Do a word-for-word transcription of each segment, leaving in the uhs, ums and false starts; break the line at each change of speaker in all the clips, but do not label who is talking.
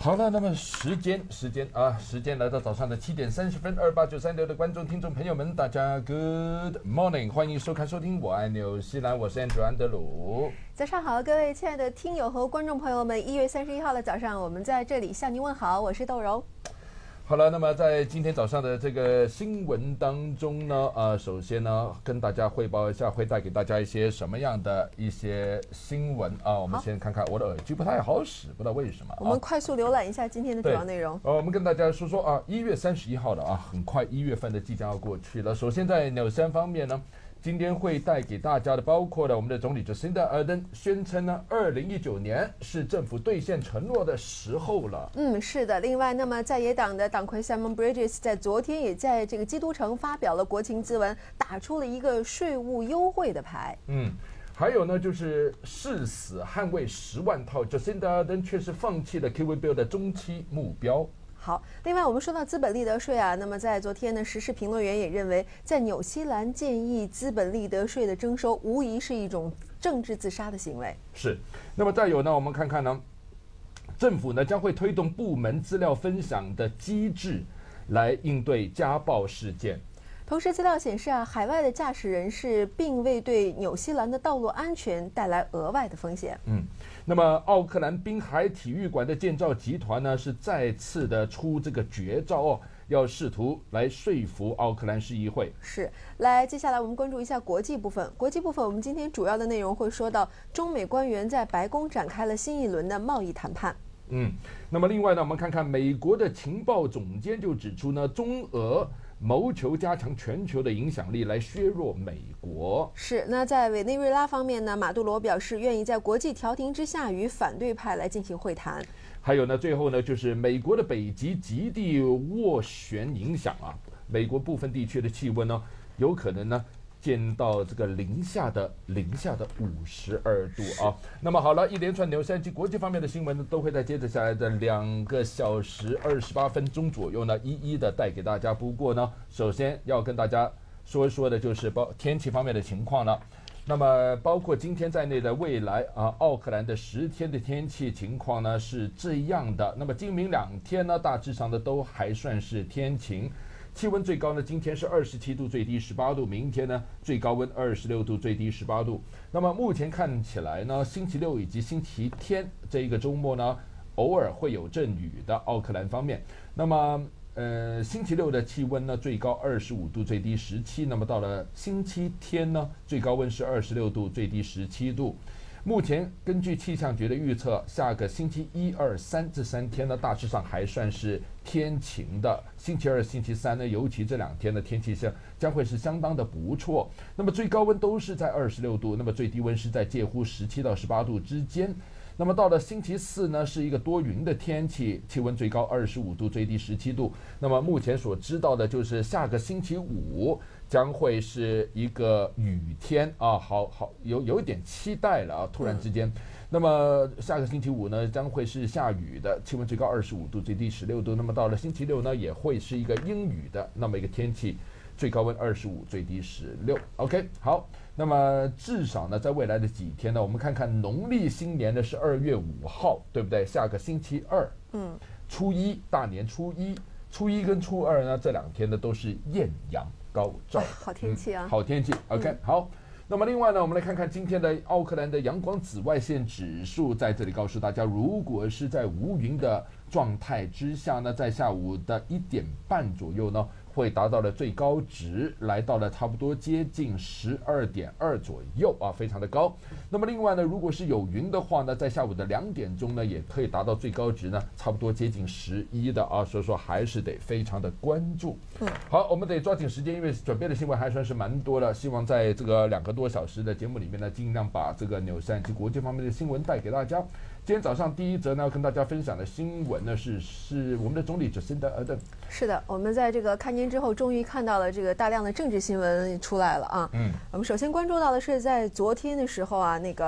好了，那么时间时间啊，时间来到早上的七点三十分，二八九三六的观众听众朋友们，大家 Good morning， 欢迎收看收听我爱纽西兰，我是 Andrew 安德鲁。
早上好，各位亲爱的听友和观众朋友们，一月三十一号的早上，我们在这里向您问好，我是豆柔。
好了，那么在今天早上的这个新闻当中呢，呃，首先呢，跟大家汇报一下，会带给大家一些什么样的一些新闻啊？我们先看看，我的耳机不太好使，不知道为什么、啊。
我们快速浏览一下今天的主要内容。
呃，我们跟大家说说啊，一月三十一号了啊，很快一月份的即将要过去了。首先在纽西兰方面呢，今天会带给大家的包括了我们的总理 Jacinda Ardern 宣称呢，二零一九年是政府兑现承诺的时候了。
嗯，是的。另外，那么在野党的党魁 Simon Bridges 在昨天也在这个基督城发表了国情咨文，打出了一个税务优惠的牌。
嗯。还有呢，就是誓死捍卫十万套 ，Jacinda Ardern 却是放弃了 Kiwi Bill 的中期目标。
好，另外我们说到资本利得税啊，那么在昨天呢，时事评论员也认为，在纽西兰建议资本利得税的征收，无疑是一种政治自杀的行为。
是，那么再有呢，我们看看呢，政府呢将会推动部门资料分享的机制，来应对家暴事件。
同时，资料显示啊，海外的驾驶人士并未对纽西兰的道路安全带来额外的风险。
嗯，那么奥克兰滨海体育馆的建造集团呢，是再次的出这个绝招哦，要试图来说服奥克兰市议会。
是，来，接下来我们关注一下国际部分。国际部分，我们今天主要的内容会说到，中美官员在白宫展开了新一轮的贸易谈判。
嗯，那么另外呢，我们看看美国的情报总监就指出呢，中俄谋求加强全球的影响力，来削弱美国。
是，那在委内瑞拉方面呢，马杜罗表示愿意在国际调停之下与反对派来进行会谈。
还有呢，最后呢，就是美国的北极极地涡旋影响啊，美国部分地区的气温呢，有可能呢见到这个零下的零下的五十二度啊。那么好了，一连串纽西兰及国际方面的新闻呢，都会在接着下来的两个小时二十八分钟左右呢，一一的带给大家。不过呢，首先要跟大家说一说的就是包天气方面的情况了。那么包括今天在内的未来啊，奥克兰的十天的天气情况呢是这样的。那么今明两天呢，大致上的都还算是天晴。气温最高呢，今天是二十七度，最低十八度。明天呢，最高温二十六度，最低十八度。那么目前看起来呢，星期六以及星期天这一个周末呢，偶尔会有阵雨的奥克兰方面。那么呃，星期六的气温呢，最高二十五度，最低十七。那么到了星期天呢，最高温是二十六度，最低十七度。目前根据气象局的预测，下个星期一、二、三这三天呢，大致上还算是天晴的。星期二、星期三呢，尤其这两天的天气将将会是相当的不错。那么最高温都是在二十六度，那么最低温是在介乎十七到十八度之间。那么到了星期四呢，是一个多云的天气，气温最高二十五度，最低十七度。那么目前所知道的就是下个星期五将会是一个雨天啊，好好有有一点期待了啊，突然之间。那么下个星期五呢，将会是下雨的，气温最高二十五度，最低十六度。那么到了星期六呢，也会是一个阴雨的那么一个天气，最高温二十五，最低十六。OK， 好。那么至少呢，在未来的几天呢，我们看看农历新年呢是二月五号，对不对？下个星期二，嗯，初一大年初一，初一跟初二呢这两天呢都是艳阳高照，
好天气啊，
嗯、好天气。OK，、嗯、好。那么另外呢，我们来看看今天的奥克兰的阳光紫外线指数，在这里告诉大家，如果是在无云的状态之下呢，在下午的一点半左右呢，会达到了最高值，来到了差不多接近十二点二左右啊，非常的高。那么另外呢，如果是有云的话呢，在下午的两点钟呢，也可以达到最高值呢，差不多接近十一的啊，所以说还是得非常的关注。嗯，好，我们得抓紧时间，因为准备的新闻还算是蛮多的，希望在这个两个多小时的节目里面呢，尽量把这个纽西兰及国际方面的新闻带给大家。今天早上第一则呢，要跟大家分享的新闻呢是是我们的总理 Jacinda Ardern。
是的，我们在这个开年之后，终于看到了这个大量的政治新闻出来了啊。嗯，我们首先关注到的是在昨天的时候啊，那个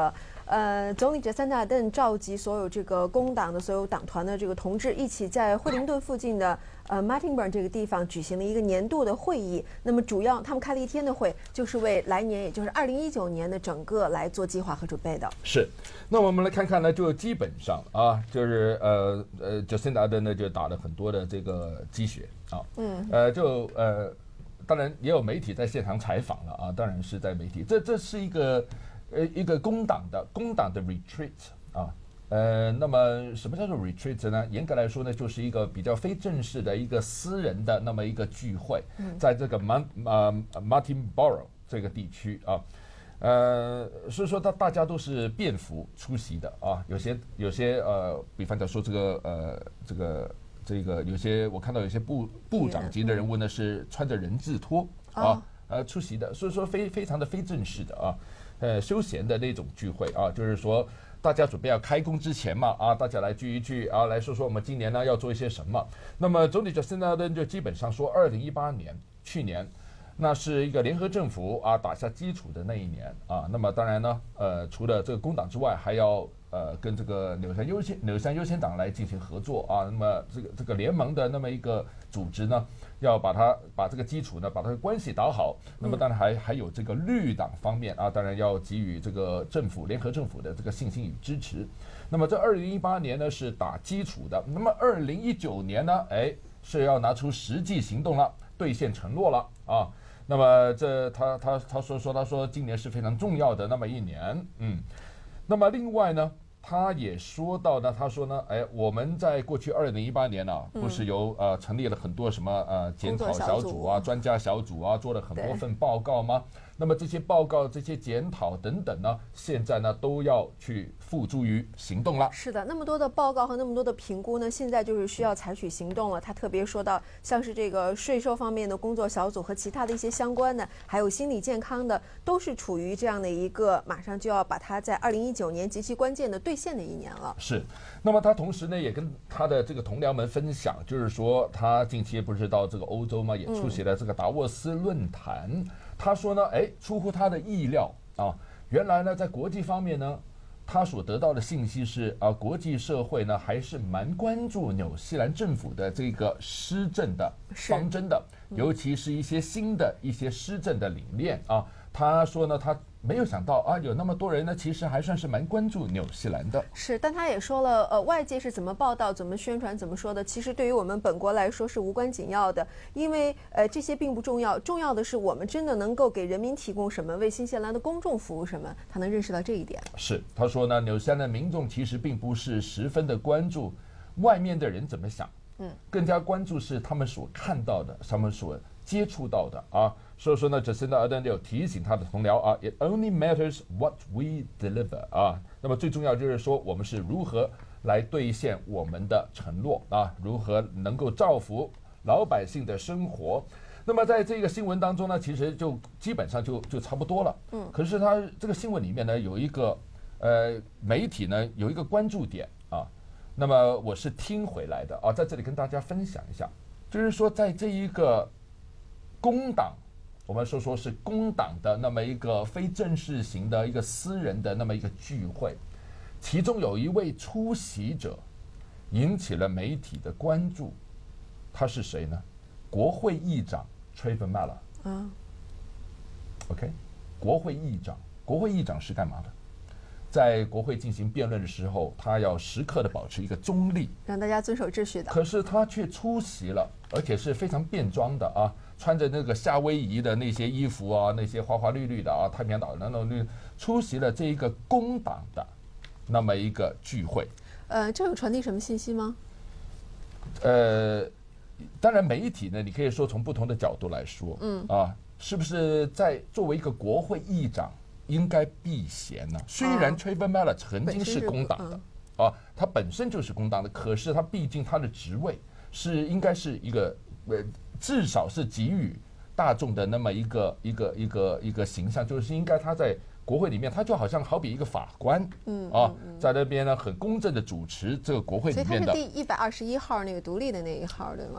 呃，总理杰森纳邓召集所有这个工党的所有党团的这个同志一起在惠灵顿附近的呃 Martinburn 这个地方举行了一个年度的会议。那么主要他们开了一天的会，就是为来年，也就是二零一九年的整个来做计划和准备的。
是，那我们来看看呢，就基本上啊，就是呃呃杰森纳邓呢就打了很多的这个鸡血啊，嗯，呃就呃。当然也有媒体在现场采访了啊，当然是在媒体，这这是一个呃一个工党的工党的 retreat 啊，呃，那么什么叫做 retreat 呢？严格来说呢，就是一个比较非正式的一个私人的那么一个聚会，在这个 Mart 呃 Martinborough 这个地区啊，呃，所以说大大家都是便服出席的啊，有些有些呃，比方讲说这个呃这个。这个有些我看到有些部部长级的人物呢是穿着人字拖啊呃出席的，所以说非非常的非正式的啊，呃休闲的那种聚会啊，就是说大家准备要开工之前嘛啊，大家来聚一聚啊，来说说我们今年呢要做一些什么。那么总理杰森纳邓就基本上说，二零一八年去年那是一个联合政府啊打下基础的那一年啊。那么当然呢，呃除了这个工党之外，还要。呃，跟这个柳山优先柳山优先党来进行合作啊，那么这个这个联盟的那么一个组织呢，要把它把这个基础呢，把它的关系打好。那么当然还还有这个绿党方面啊，当然要给予这个政府联合政府的这个信心与支持。那么这二零一八年呢是打基础的，那么二零一九年呢，哎是要拿出实际行动了，兑现承诺了啊。那么这他他他说说他说今年是非常重要的那么一年，嗯。那么另外呢，他也说到呢，他说呢，哎，我们在过去二零一八年呢、啊，不是有呃成立了很多什么呃检讨小组啊、专家小组啊，做了很多份报告吗？那么这些报告、这些检讨等等呢，现在呢都要去付诸于行动了。
是的，那么多的报告和那么多的评估呢，现在就是需要采取行动了。他特别说到，像是这个税收方面的工作小组和其他的一些相关的，还有心理健康的，都是处于这样的一个马上就要把它在二零一九年极其关键的兑现的一年了。
是，那么他同时呢也跟他的这个同僚们分享，就是说他近期不是到这个欧洲嘛，也出席了这个达沃斯论坛。嗯他说呢，哎，出乎他的意料啊！原来呢，在国际方面呢，他所得到的信息是啊，国际社会呢还是蛮关注纽西兰政府的这个施政的方针的，尤其是一些新的一些施政的理念啊。他说呢，他没有想到啊，有那么多人呢，其实还算是蛮关注纽西兰的。
是，但他也说了，呃，外界是怎么报道、怎么宣传、怎么说的，其实对于我们本国来说是无关紧要的，因为呃这些并不重要，重要的是我们真的能够给人民提供什么，为新西兰的公众服务什么，他能认识到这一点。
是，他说呢，纽西兰的民众其实并不是十分的关注外面的人怎么想，嗯，更加关注是他们所看到的，他们所接触到的啊。所以说呢，杰森纳邓就提醒他的同僚啊 ，It only matters what we deliver 啊。那么最重要就是说，我们是如何来兑现我们的承诺啊，如何能够造福老百姓的生活。那么在这个新闻当中呢，其实就基本上就就差不多了。嗯。可是他这个新闻里面呢，有一个呃媒体呢有一个关注点啊。那么我是听回来的啊，在这里跟大家分享一下，就是说在这一个工党。我们说说是工党的那么一个非正式型的一个私人的那么一个聚会，其中有一位出席者引起了媒体的关注，他是谁呢？国会议长 Trayvon Martin。嗯。OK， 国会议长，国会议长是干嘛的？在国会进行辩论的时候，他要时刻的保持一个中立，
让大家遵守秩序的。
可是他却出席了，而且是非常便装的啊。穿着那个夏威夷的那些衣服啊，那些花花绿绿的啊，太平洋岛那种出席了这一个工党的那么一个聚会。
呃，这有传递什么信息吗？
呃，当然媒体呢，你可以说从不同的角度来说，嗯啊，是不是在作为一个国会议长应该避嫌呢？虽然 Trayvon Martin 曾经是工党的、嗯、啊，他本身就是工党的，可是他毕竟他的职位是应该是一个呃。至少是给予大众的那么一个一个一个一个形象，就是应该他在国会里面，他就好像好比一个法官，嗯啊，在那边呢很公正的主持这个国会里面的。
所以他是第一百二十一号那个独立的那一号，对吗？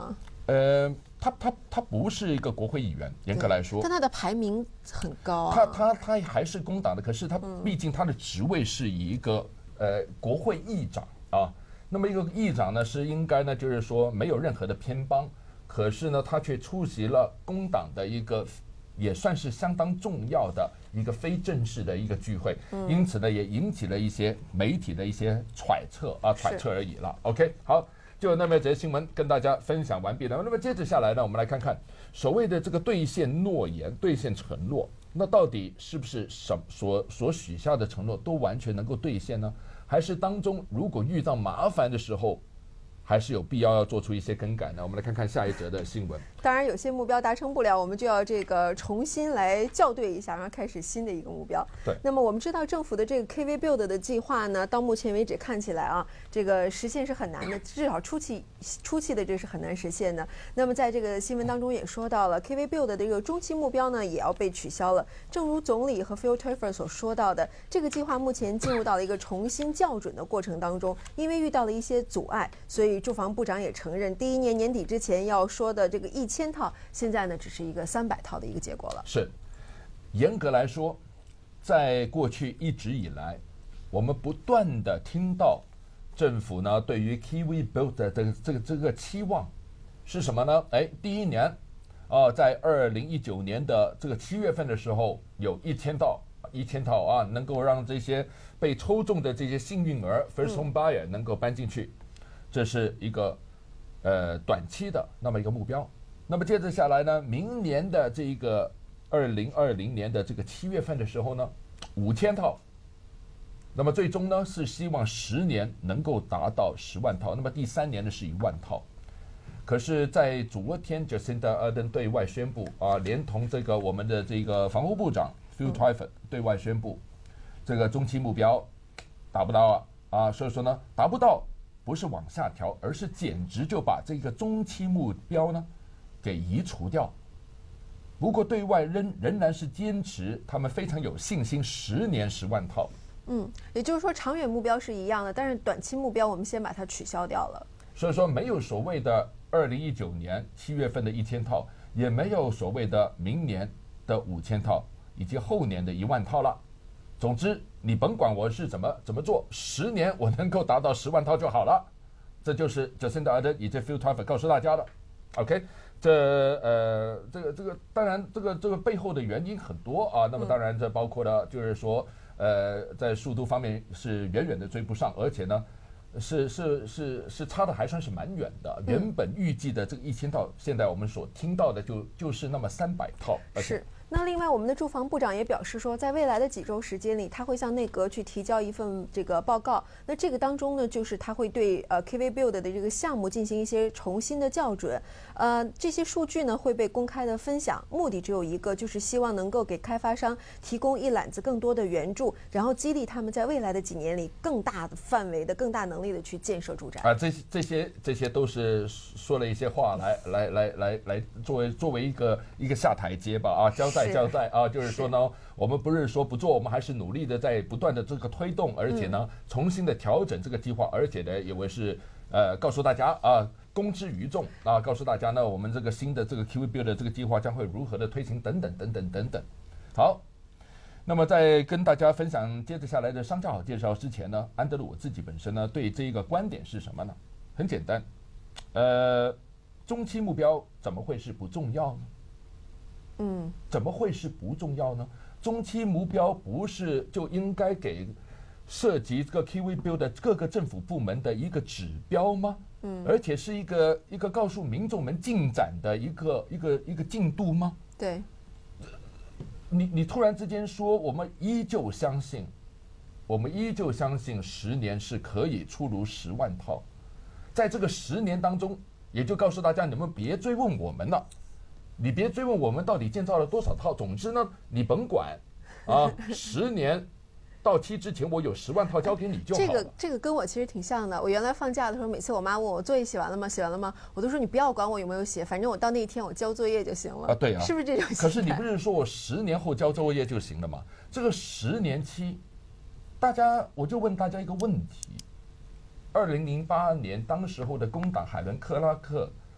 呃，他他他不是一个国会议员，严格来说，
但他的排名很高啊。
他他他还是工党的，可是他毕竟他的职位是以一个呃国会议长啊。那么一个议长呢，是应该呢，就是说没有任何的偏帮，可是呢，他却出席了工党的一个也算是相当重要的一个非正式的一个聚会，因此呢，也引起了一些媒体的一些揣测啊，揣测而已了。OK， 好。就那么这些新闻跟大家分享完毕了。那么接着下来呢，我们来看看所谓的这个兑现诺言、兑现承诺，那到底是不是什所所许下的承诺都完全能够兑现呢？还是当中如果遇到麻烦的时候，还是有必要要做出一些更改呢？我们来看看下一则的新闻。
当然，有些目标达成不了，我们就要这个重新来校对一下，然后开始新的一个目标。
对。
那么我们知道，政府的这个 K V Build 的计划呢，到目前为止看起来啊，这个实现是很难的，至少初期初期的这是很难实现的。那么在这个新闻当中也说到了 ，K V Build 的这个中期目标呢，也要被取消了。正如总理和 Phil Telfer 所说到的，这个计划目前进入到了一个重新校准的过程当中，因为遇到了一些阻碍，所以住房部长也承认，第一年年底之前要说的这个一千套，现在呢只是一个三百套的一个结果了。
是，严格来说，在过去一直以来，我们不断的听到政府呢对于 Kiwi Build 的这个这个这个期望是什么呢？哎，第一年啊、呃，在二零一九年的这个七月份的时候，有一千套。一千套啊，能够让这些被抽中的这些幸运儿 first home buyer 能够搬进去，这是一个呃短期的那么一个目标。那么接着下来呢，明年的这个二零二零年的这个七月份的时候呢，五千套。那么最终呢是希望十年能够达到十万套，那么第三年呢是一万套。可是，在昨天 Jacinda Ardern 对外宣布啊，连同这个我们的这个防务部长Phil Telfer 对外宣布，这个中期目标达不到啊啊，所以说呢，达不到不是往下调，而是简直就把这个中期目标呢给移除掉。不过对外仍仍然是坚持，他们非常有信心，十年十万套。
嗯，也就是说长远目标是一样的，但是短期目标我们先把它取消掉了。
所以说没有所谓的二零一九年七月份的一千套，也没有所谓的明年的五千套。以及后年的一万套了。总之，你甭管我是怎么怎么做，十年我能够达到十万套就好了。这就是 Jacinda Ardern 以及 Phil Telfer 告诉大家的。OK， 这呃这个这个当然这个这个背后的原因很多啊。那么当然这包括了就是说呃在速度方面是远远的追不上，而且呢是是是是差的还算是蛮远的。原本预计的这个一千套，现在我们所听到的就就是那么三百套。
是。那另外，我们的住房部长也表示说，在未来的几周时间里，他会向内阁去提交一份这个报告。那这个当中呢，就是他会对呃 K V Build 的这个项目进行一些重新的校准。呃，这些数据呢会被公开的分享，目的只有一个，就是希望能够给开发商提供一揽子更多的援助，然后激励他们在未来的几年里更大的范围的、更大能力的去建设住宅。
啊，这这些这些都是说了一些话来来来来来作为作为一个一个下台阶吧啊，交代。交代啊，就是说呢，我们不是说不做，我们还是努力的在不断的这个推动，而且呢，嗯、重新的调整这个计划，而且呢，也为是呃告诉大家啊，公之于众啊，告诉大家呢，我们这个新的这个 Kiwi Build 的这个计划将会如何的推行，等等等等等等。好，那么在跟大家分享接着下来的商家好介绍之前呢，安德鲁我自己本身呢对这个观点是什么呢？很简单，呃，中期目标怎么会是不重要呢？
嗯，
怎么会是不重要呢？中期目标不是就应该给涉及这个 Kiwi Build 的各个政府部门的一个指标吗？嗯，而且是一个一个告诉民众们进展的一个一个一个进度吗？
对。
你你突然之间说，我们依旧相信，我们依旧相信十年是可以出炉十万套，在这个十年当中，也就告诉大家，你们别追问我们了。你别追问我们到底建造了多少套，总之呢，你甭管，啊，十年到期之前，我有十万套交给你就好了。
这个这个跟我其实挺像的。我原来放假的时候，每次我妈问我作业写完了吗？写完了吗？我都说你不要管我有没有写，反正我到那一天我交作业就行了。
啊，对啊，
是不是这种心态？
可是你不是说我十年后交作业就行了吗？这个十年期，大家我就问大家一个问题：二零零八年当时候的工党海伦克拉克。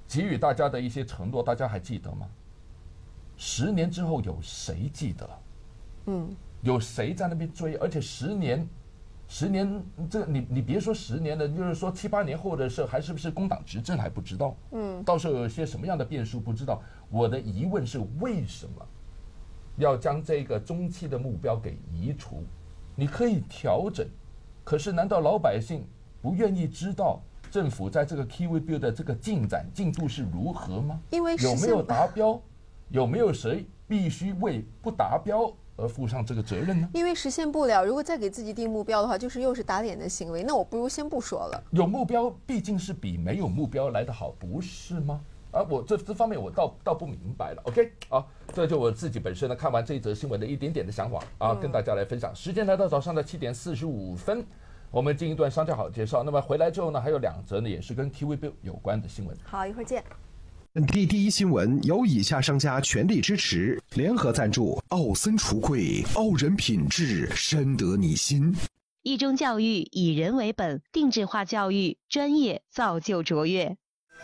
给予大家的一些承诺，大家还记得吗？十年之后有谁记得？嗯，有谁在那边追？而且十年。十年，这个你你别说十年了，就是说七八年后的事，还是不是工党执政还不知道。嗯，到时候有些什么样的变数不知道。我的疑问是，为什么要将这个中期的目标给移除？你可以调整，可是难道老百姓不愿意知道政府在这个 Kiwi Bill 的这个进展进度是如何吗？
因为
有没有达标？有没有谁必须为不达标而负上这个责任呢？
因为实现不了，如果再给自己定目标的话，就是又是打脸的行为。那我不如先不说了。
有目标毕竟是比没有目标来得好，不是吗？啊，我这这方面我倒倒不明白了。OK， 啊，这就我自己本身呢看完这一则新闻的一点点的想法啊，跟大家来分享。时间来到早上的七点四十五分，我们进一段商家好介绍。那么回来之后呢，还有两则呢，也是跟 Kiwi Bill 有关的新闻。
好，一会儿见。
本地第一新闻由以下商家全力支持，联合赞助：奥森橱柜，傲人品质，深得你心。
一中教育以人为本，定制化教育，专业造就卓越。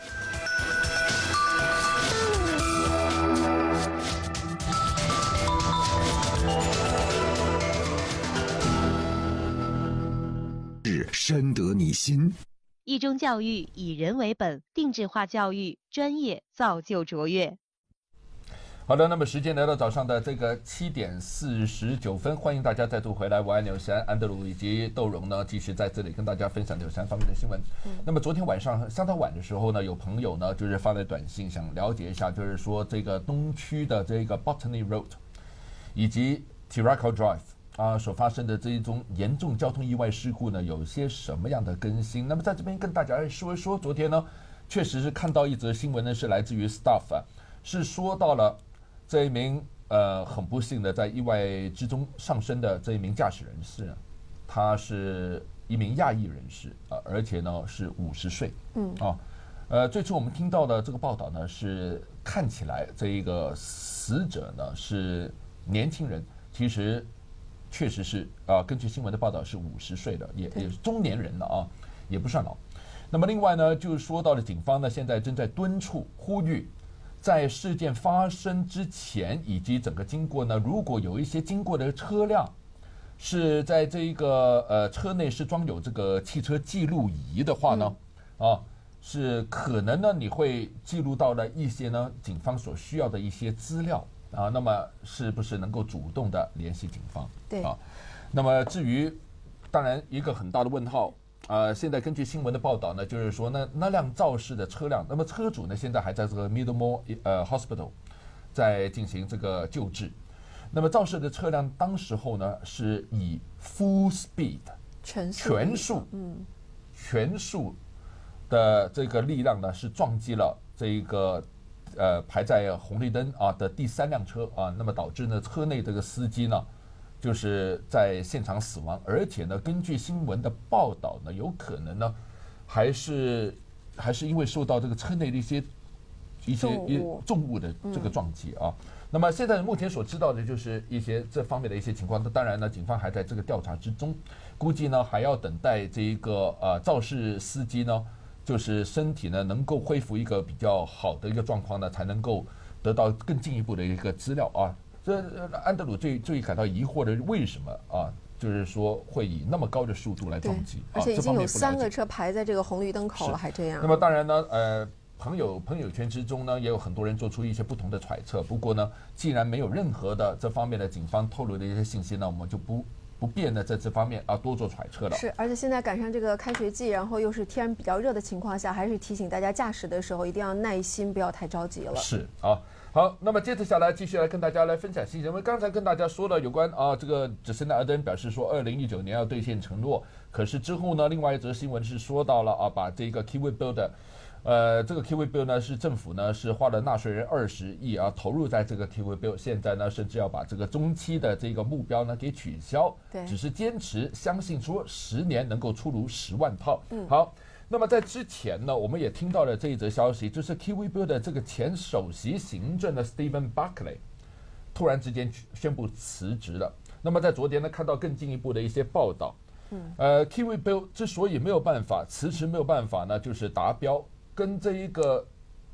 深得你心。
一中教育以人为本，定制化教育，专业造就卓越。
好的，那么时间来到早上的这个七点四十九分，欢迎大家再度回来。我爱纽山、安德鲁以及窦荣呢，继续在这里跟大家分享纽山方面的新闻。嗯、那么昨天晚上相当晚的时候呢，有朋友呢就是发来短信，想了解一下，就是说这个东区的这个 Botany Road 以及 Tiraco Drive。啊，所发生的这一宗严重交通意外事故呢，有些什么样的更新？那么在这边跟大家来说一说，昨天呢，确实是看到一则新闻呢，是来自于 Staff 啊，是说到了这一名呃很不幸的在意外之中丧生的这一名驾驶人士呢，他是一名亚裔人士啊，而且呢是五十岁，嗯啊，呃，最初我们听到的这个报道呢，是看起来这一个死者呢是年轻人，其实。确实是啊，根据新闻的报道是五十岁的，也也是中年人了啊，也不算老。那么另外呢，就是说到了警方呢，现在正在敦促呼吁，在事件发生之前以及整个经过呢，如果有一些经过的车辆是在这一个呃车内是装有这个汽车记录仪的话呢，嗯、啊，是可能呢你会记录到了一些呢警方所需要的一些资料。啊，那么是不是能够主动的联系警方？
对啊，
那么至于，当然一个很大的问号啊、呃，现在根据新闻的报道呢，就是说那那辆肇事的车辆，那么车主呢现在还在这个 Middlemore 呃 Hospital 在进行这个救治。那么肇事的车辆当时候呢是以 full speed
全速
全速嗯全速的这个力量呢是撞击了这一个。呃，排在红绿灯啊的第三辆车啊，那么导致呢车内这个司机呢，就是在现场死亡，而且呢，根据新闻的报道呢，有可能呢，还是还是因为受到这个车内的一些一些一重物的这个撞击啊。嗯、那么现在目前所知道的就是一些这方面的一些情况，当然呢，警方还在这个调查之中，估计呢还要等待这一个呃肇事司机呢。就是身体呢能够恢复一个比较好的一个状况呢，才能够得到更进一步的一个资料啊。这安德鲁最最感到疑惑的为什么啊？就是说会以那么高的速度来撞击，
而且已经有三个车排在这个红绿灯口了，还这样。
那么当然呢，呃，朋友朋友圈之中呢，也有很多人做出一些不同的揣测。不过呢，既然没有任何的这方面的警方透露的一些信息呢，我们就不。不便的在这方面啊多做揣测了。
是，而且现在赶上这个开学季，然后又是天比较热的情况下，还是提醒大家驾驶的时候一定要耐心，不要太着急了。
是啊，好，那么接着下来继续来跟大家来分享信息。我们刚才跟大家说了有关啊这个只是阿登表示说二零一九年要兑现承诺，可是之后呢，另外一则新闻是说到了啊把这个 Kiwi Bill 的。呃，这个 Kiwi Bill 呢是政府呢是花了纳税人二十亿啊投入在这个 Kiwi Bill， 现在呢甚至要把这个中期的这个目标呢给取消，
对，
只是坚持相信说十年能够出炉十万套。嗯，好，那么在之前呢，我们也听到了这一则消息，就是 Kiwi Bill 的这个前首席行政的 Stephen Buckley 突然之间宣布辞职了。那么在昨天呢，看到更进一步的一些报道，嗯，呃 ，Kiwi Bill 之所以没有办法辞职，没有办法呢，就是达标。跟这一个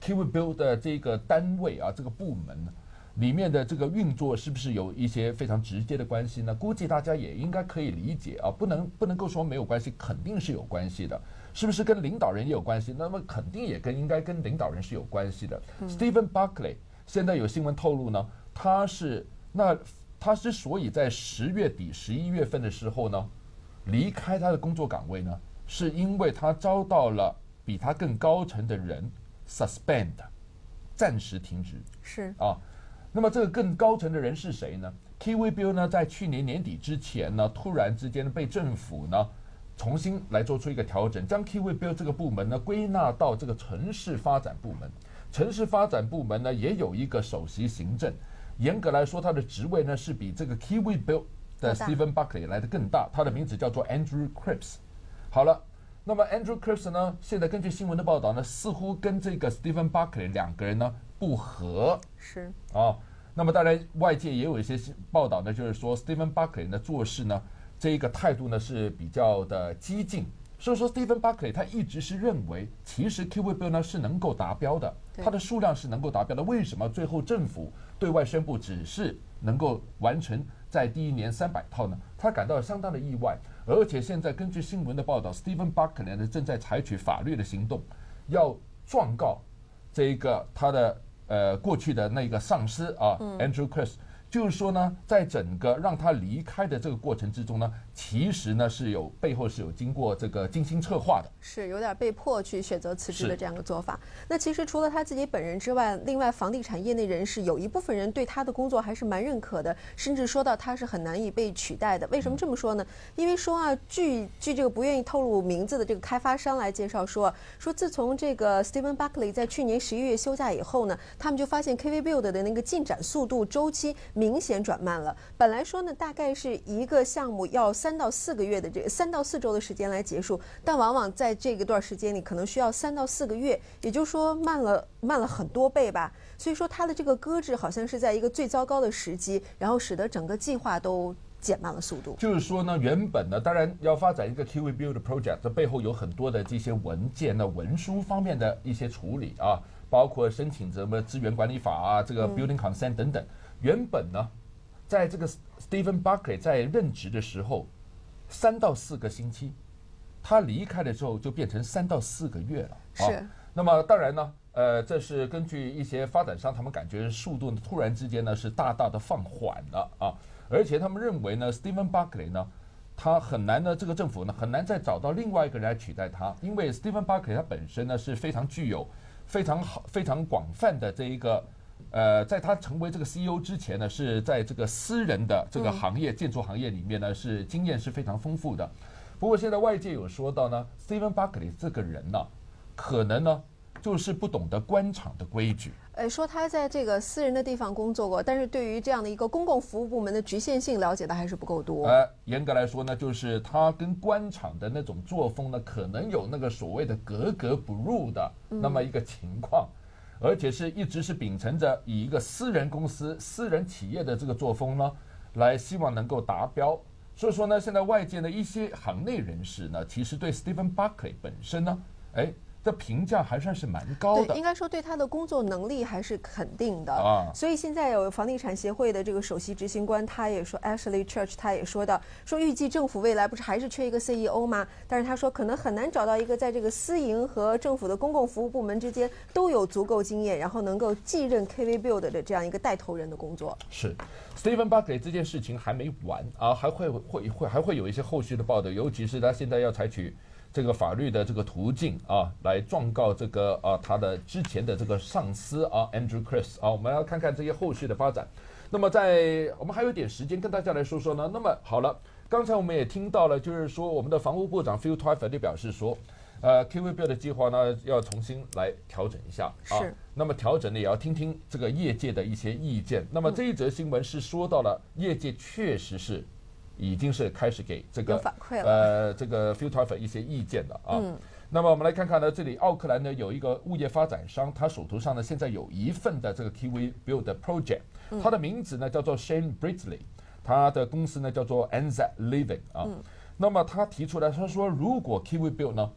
KiwiBuild 的这个单位啊，这个部门里面的这个运作是不是有一些非常直接的关系呢？估计大家也应该可以理解啊，不能不能够说没有关系，肯定是有关系的。是不是跟领导人也有关系？那么肯定也跟应该跟领导人是有关系的。嗯、Stephen Buckley 现在有新闻透露呢，他是那他之所以在十月底、十一月份的时候呢离开他的工作岗位呢，是因为他遭到了比他更高层的人 suspend 暂时停职。
是
啊。那么这个更高层的人是谁呢 ？KiwiBuild 呢，在去年年底之前呢，突然之间被政府呢重新来做出一个调整，将 KiwiBuild 这个部门呢归纳到这个城市发展部门。城市发展部门呢也有一个首席行政，严格来说，他的职位呢是比这个 KiwiBuild 的 Stephen Buckley 来的更大，他的名字叫做 Andrew Cripps。好了。那么 Andrew Cripps 呢？现在根据新闻的报道呢，似乎跟这个 Stephen Buckley 两个人呢不合。
是
啊，那么当然外界也有一些报道呢，就是说 Stephen Buckley 呢做事呢这一个态度呢是比较的激进，所以说 Stephen Buckley 他一直是认为，其实 KiwiBuild 呢是能够达标的，它的数量是能够达标的。为什么最后政府对外宣布只是能够完成在第一年三百套呢？他感到相当的意外。而且现在根据新闻的报道 ，Stephen Buckley 呢正在采取法律的行动，要状告这一个他的呃过去的那个上司啊、嗯、，Andrew Cripps， 就是说呢，在整个让他离开的这个过程之中呢，其实呢是有背后是有经过这个精心策划的，
是有点被迫去选择辞职的这样的做法。那其实除了他自己本人之外，另外房地产业内人士有一部分人对他的工作还是蛮认可的，甚至说到他是很难以被取代的。为什么这么说呢？因为说啊，据据这个不愿意透露名字的这个开发商来介绍说，说自从这个 Stephen Buckley 在去年十一月休假以后呢，他们就发现 KiwiBuild 的那个进展速度周期明显转慢了。本来说呢，大概是一个项目要三到四个月的这三到四周的时间来结束，但往往在这个段时间里可能需要三到四个月，也就是说慢了慢了很多倍吧。所以说它的这个搁置好像是在一个最糟糕的时机，然后使得整个计划都减慢了速度。
就是说呢，原本呢，当然要发展一个 KiwiBuild project， 这背后有很多的这些文件呢、文书方面的一些处理啊，包括申请什么资源管理法啊、这个 building consent 等等。嗯、原本呢，在这个 Stephen Buckley 在任职的时候，三到四个星期，他离开的时候就变成三到四个月了。
是。
啊、那么当然呢，呃，这是根据一些发展商他们感觉速度突然之间呢是大大的放缓了啊，而且他们认为呢 ，Stephen Buckley 呢，他很难呢，这个政府呢很难再找到另外一个人来取代他，因为 Stephen Buckley 他本身呢是非常具有非常好、非常广泛的这一个。呃，在他成为这个 C E O 之前呢，是在这个私人的这个行业、嗯、建筑行业里面呢，是经验是非常丰富的。不过现在外界有说到呢 ，Stephen Buckley 这个人呢，可能呢就是不懂得官场的规矩。
呃，说他在这个私人的地方工作过，但是对于这样的一个公共服务部门的局限性了解的还是不够多。
呃，严格来说呢，就是他跟官场的那种作风呢，可能有那个所谓的格格不入的那么一个情况。嗯，而且是一直是秉承着以一个私人公司、私人企业的这个作风呢，来希望能够达标。所以说呢，现在外界的一些行内人士呢，其实对 Stephen Buckley 本身呢，哎，的评价还算是蛮高的。
对，应该说对他的工作能力还是肯定的。
啊，
所以现在有房地产协会的这个首席执行官，他也说 Ashley Church 他也说到，说预计政府未来不是还是缺一个 C E O 吗？但是他说可能很难找到一个在这个私营和政府的公共服务部门之间都有足够经验，然后能够继任 KiwiBuild 的这样一个带头人的工作。
是 Stephen Buckley 这件事情还没完啊，还会会会还会有一些后续的报道，尤其是他现在要采取这个法律的这个途径啊，来状告这个啊他的之前的这个上司啊 Andrew Cripps 啊，我们要看看这些后续的发展。那么在我们还有一点时间跟大家来说说呢。那么好了，刚才我们也听到了，就是说我们的房屋部长 Phil Twyford 就表示说，呃 KiwiBuild 的计划呢要重新来调整一下啊。
是。
那么调整呢也要听听这个业界的一些意见。那么这一则新闻是说到了业界确实是。已经是开始给这个
反馈了
呃这个 Phil Twyford 一些意见了啊。嗯，那么我们来看看呢，这里奥克兰呢有一个物业发展商，他手头上呢现在有一份的这个 KiwiBuild 的 project， 他的名字呢叫做 Shane Britley， 他的公司呢叫做 Anzac Living 啊。嗯，那么他提出来，他说如果 KiwiBuild 呢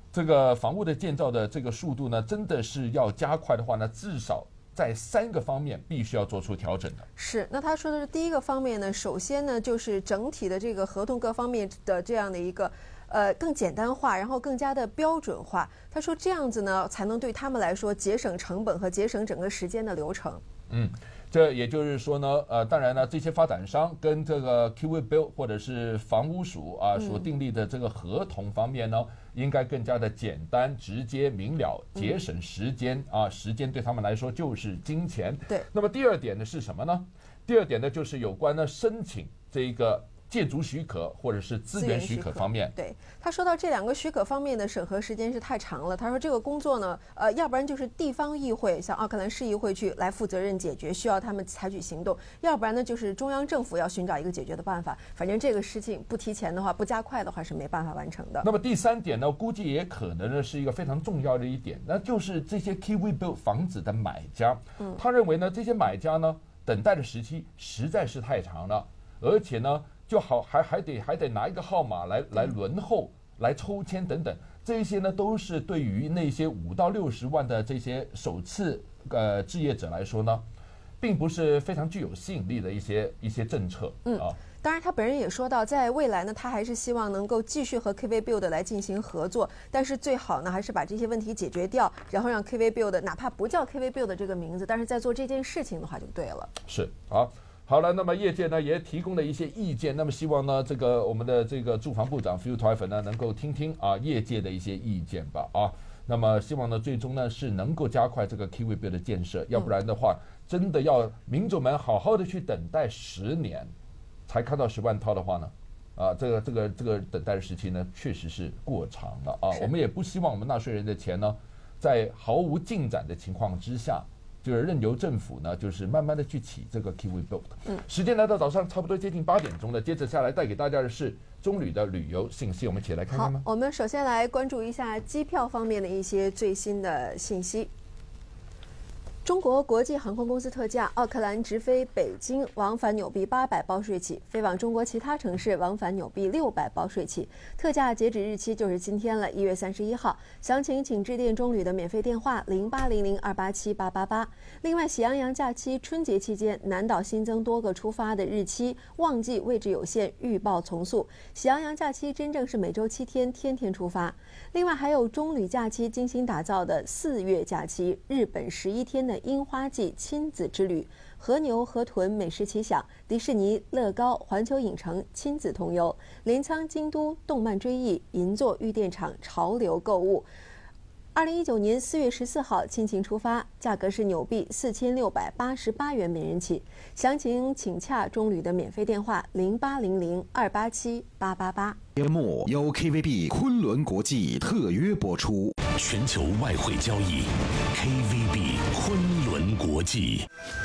这个房屋的建造的这个速度呢，真的是要加快的话呢，至少在三个方面必须要做出调整的。
是，那他说的是第一个方面呢，首先呢就是整体的这个合同各方面的这样的一个呃更简单化，然后更加的标准化。他说这样子呢，才能对他们来说节省成本和节省整个时间的流程。
嗯。这也就是说呢，呃，当然呢，这些发展商跟这个 Kiwibuild 或者是房屋署啊所订立的这个合同方面呢，嗯、应该更加的简单、直接、明了，节省时间、嗯、啊，时间对他们来说就是金钱。
对。
那么第二点呢是什么呢？第二点呢就是有关呢申请这个建筑许可或者是资源许可方面。
对，他说到这两个许可方面的审核时间是太长了。他说这个工作呢，呃，要不然就是地方议会，像奥克兰市议会去来负责任解决，需要他们采取行动；要不然呢，就是中央政府要寻找一个解决的办法。反正这个事情不提前的话，不加快的话是没办法完成的。
那么第三点呢，估计也可能呢是一个非常重要的一点，那就是这些 Kiwibuild 房子的买家，嗯，他认为呢，这些买家呢，等待的时期实在是太长了，而且呢。就好，还还得还得拿一个号码来来轮候、来抽签等等，这些呢都是对于那些五到六十万的这些首次呃置业者来说呢，并不是非常具有吸引力的一些一些政策。嗯啊，
当然他本人也说到，在未来呢，他还是希望能够继续和 Kiwibuild 来进行合作，但是最好呢还是把这些问题解决掉，然后让 Kiwibuild哪怕不叫 Kiwibuild 这个名字，但是在做这件事情的话就对了。
是好。好了，那么业界呢也提供了一些意见，那么希望呢这个我们的这个住房部长 Phil Twyford 呢能够听听啊业界的一些意见吧啊，那么希望呢最终呢是能够加快这个 Kiwibuild 的建设，要不然的话真的要民众们好好的去等待十年才看到十万套的话呢，啊这个这个这个等待的时期呢确实是过长了啊，我们也不希望我们纳税人的钱呢在毫无进展的情况之下。就是任由政府呢，就是慢慢的去起这个 Kiwibuild。嗯，时间来到早上差不多接近八点钟了，接着下来带给大家的是中旅的旅游信息，我们一起来看看吗？
好，我们首先来关注一下机票方面的一些最新的信息。中国国际航空公司特价，奥克兰直飞北京往返纽币八百包税起，飞往中国其他城市往返纽币六百包税起。特价截止日期就是今天了，一月三十一号。详情请致电中旅的免费电话零八零零二八七八八八。另外，喜羊羊假期春节期间，南岛新增多个出发的日期，旺季位置有限，预报从速。喜羊羊假期真正是每周七天，天天出发。另外还有中旅假期精心打造的四月假期，日本十一天的樱花季亲子之旅，和牛、河豚美食齐享，迪士尼、乐高、环球影城亲子同游，镰仓、京都动漫追忆，银座玉电厂潮流购物。二零一九年四月十四号亲情出发，价格是纽币四千六百八十八元每人起。详情请洽中旅的免费电话零八零零二八七八八八。
节目由 K V B 昆仑国际特约播出。
全球外汇交易 ，K V B 昆仑国际。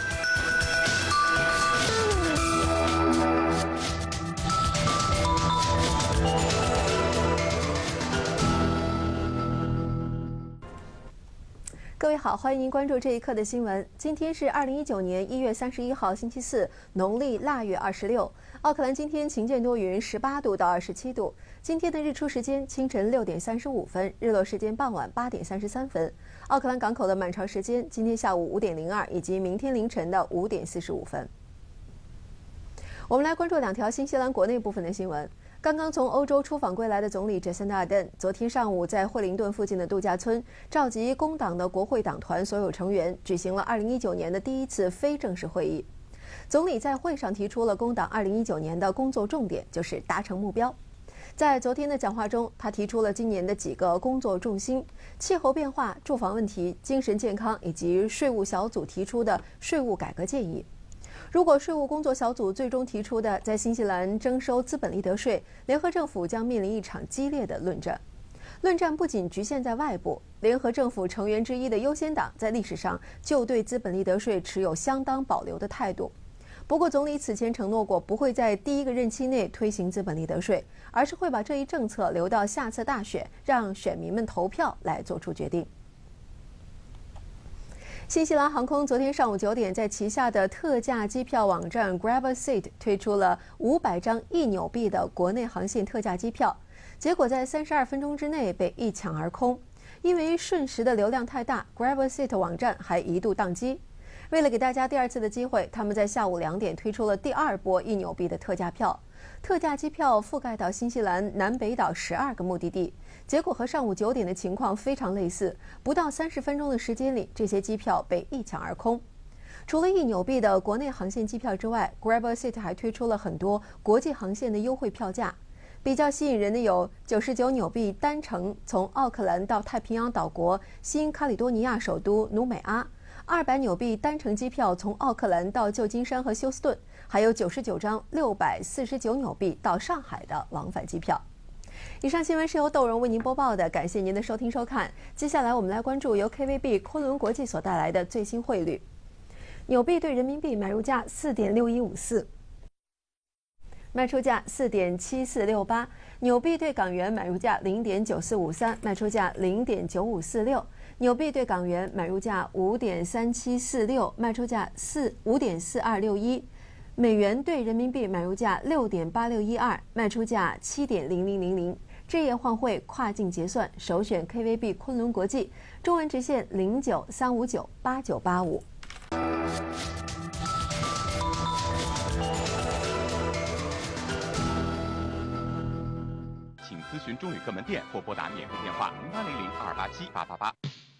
各位好，欢迎您关注这一刻的新闻。今天是二零一九年一月三十一号，星期四，农历腊月二十六。奥克兰今天晴间多云，十八度到二十七度。今天的日出时间清晨六点三十五分，日落时间傍晚八点三十三分。奥克兰港口的满潮时间今天下午五点零二，以及明天凌晨的五点四十五分。我们来关注两条新西兰国内部分的新闻。刚刚从欧洲出访归来的总理杰森·阿登，昨天上午在惠灵顿附近的度假村召集工党的国会党团所有成员，举行了二零一九年的第一次非正式会议。总理在会上提出了工党二零一九年的工作重点，就是达成目标。在昨天的讲话中，他提出了今年的几个工作重心：气候变化、住房问题、精神健康以及税务小组提出的税务改革建议。如果税务工作小组最终提出的在新西兰征收资本利得税，联合政府将面临一场激烈的论战。论战不仅局限在外部，联合政府成员之一的优先党在历史上就对资本利得税持有相当保留的态度。不过，总理此前承诺过不会在第一个任期内推行资本利得税，而是会把这一政策留到下次大选，让选民们投票来做出决定。新西兰航空昨天上午九点在旗下的特价机票网站 Grab a Seat 推出了五百张一纽币的国内航线特价机票。 结果在三十二分钟之内被一抢而空。因为瞬时的流量太大 ，Grabosit 网站还一度宕机。为了给大家第二次的机会，他们在下午两点推出了第二波一纽币的特价票。特价机票覆盖到新西兰南北岛十二个目的地，结果和上午九点的情况非常类似，不到三十分钟的时间里，这些机票被一抢而空。除了一纽币的国内航线机票之外 ，Grabosit 还推出了很多国际航线的优惠票价。比较吸引人的有九十九纽币单程从奥克兰到太平洋岛国新卡里多尼亚首都努美阿，二百纽币单程机票从奥克兰到旧金山和休斯顿，还有九十九张六百四十九纽币到上海的往返机票。以上新闻是由窦荣为您播报的，感谢您的收听收看。接下来我们来关注由 K V B 昆仑国际所带来的最新汇率。纽币对人民币买入价四点六一五四。卖出价四点七四六八，纽币对港元买入价零点九四五三，卖出价零点九五四六，纽币对港元买入价五点三七四六，卖出价四五点四二六一，美元对人民币买入价六点八六一二，卖出价七点零零零零。这夜换汇跨境结算，首选 K V B 昆仑国际，中文直线零九三五九八九八五。
咨询中旅客门店或拨打免费电话零八零零二八七八八八。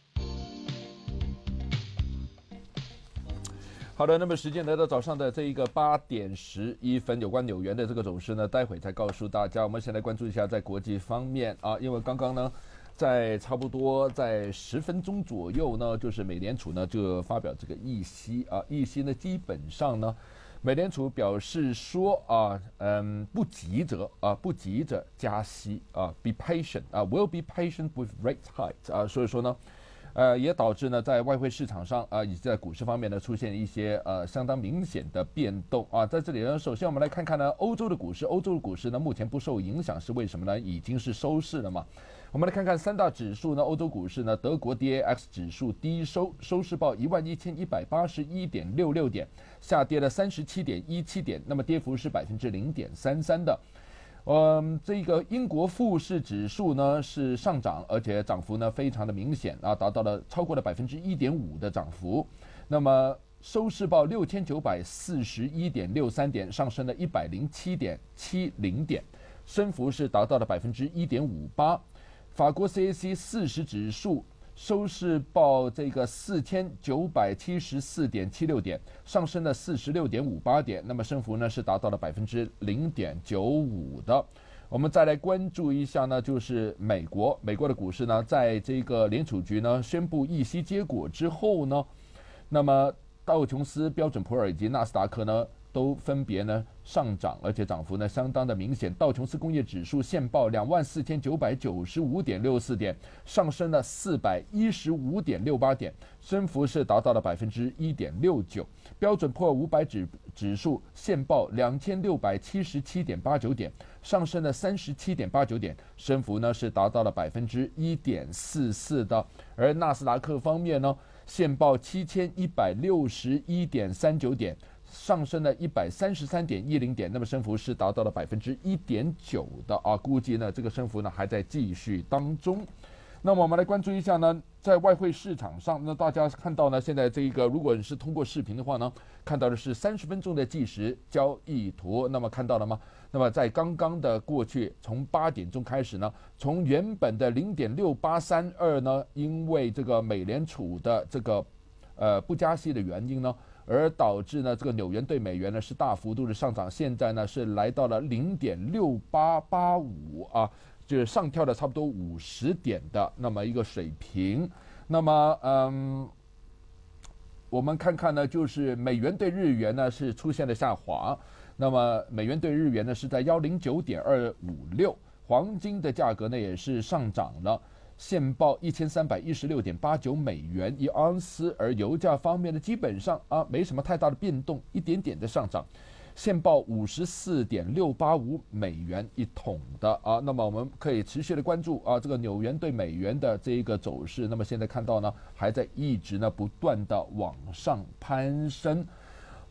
好的，那么时间来到早上的这一个八点十一分，有关纽元的这个走势呢，待会再告诉大家。我们先来关注一下在国际方面啊，因为刚刚呢，在差不多在十分钟左右呢，就是美联储呢就发表这个议息啊，议息呢基本上呢。美联储表示说啊，嗯，不急着啊，不急着加息啊 ，be patient 啊 ，will be patient with rate hikes 啊，所以说呢，呃，也导致呢在外汇市场上啊，以及在股市方面呢出现一些呃相当明显的变动啊。在这里呢，首先我们来看看呢欧洲的股市，欧洲的股市呢目前不受影响是为什么呢？已经是收市了嘛。我们来看看三大指数呢，欧洲股市呢，德国 D A X 指数低收，收市报一万一千一百八十一点六六点，下跌了三十七点一七点，那么跌幅是百分之零点三三的。嗯，这个英国富时指数呢是上涨，而且涨幅呢非常的明显啊，达到了超过了百分之一点五的涨幅。那么收市报六千九百四十一点六三点，上升了一百零七点七零点，升幅是达到了百分之一点五八。法国 C A C 四十指数收市报这个四千九百七十四点七六点，上升了四十六点五八点，那么升幅呢是达到了百分之零点九五的。我们再来关注一下呢，就是美国，美国的股市呢，在这个联储局呢宣布议息结果之后呢，那么道琼斯、标准普尔以及纳斯达克呢，都分别呢上涨，而且涨幅呢相当的明显。道琼斯工业指数现报两万四千九百九十五点六四点，上升了四百一十五点六八点，升幅是达到了百分之一点六九。标准普尔五百指指数现报两千六百七十七点八九点，上升了三十七点八九点，升幅呢是达到了百分之一点四四的。而纳斯达克方面呢，现报七千一百六十一点三九点。上升了一百三十三点一零点，那么升幅是达到了百分之一点九的啊，估计呢这个升幅呢还在继续当中。那么我们来关注一下呢，在外汇市场上，那大家看到呢，现在这一个如果你是通过视频的话呢，看到的是三十分钟的计时交易图，那么看到了吗？那么在刚刚的过去，从八点钟开始呢，从原本的零点六八三二呢，因为这个美联储的这个呃不加息的原因呢。而导致呢，这个纽元对美元呢是大幅度的上涨，现在呢是来到了零点六八八五啊，就是上跳了差不多五十点的那么一个水平。那么，嗯，我们看看呢，就是美元对日元呢是出现了下滑，那么美元对日元呢是在幺零九点二五六，黄金的价格呢也是上涨了。现报一千三百一十六点八九美元一盎司，而油价方面呢，基本上啊没什么太大的变动，一点点的上涨，现报五十四点六八五美元一桶的啊。那么我们可以持续的关注啊这个纽元对美元的这一个走势。那么现在看到呢，还在一直呢不断的往上攀升。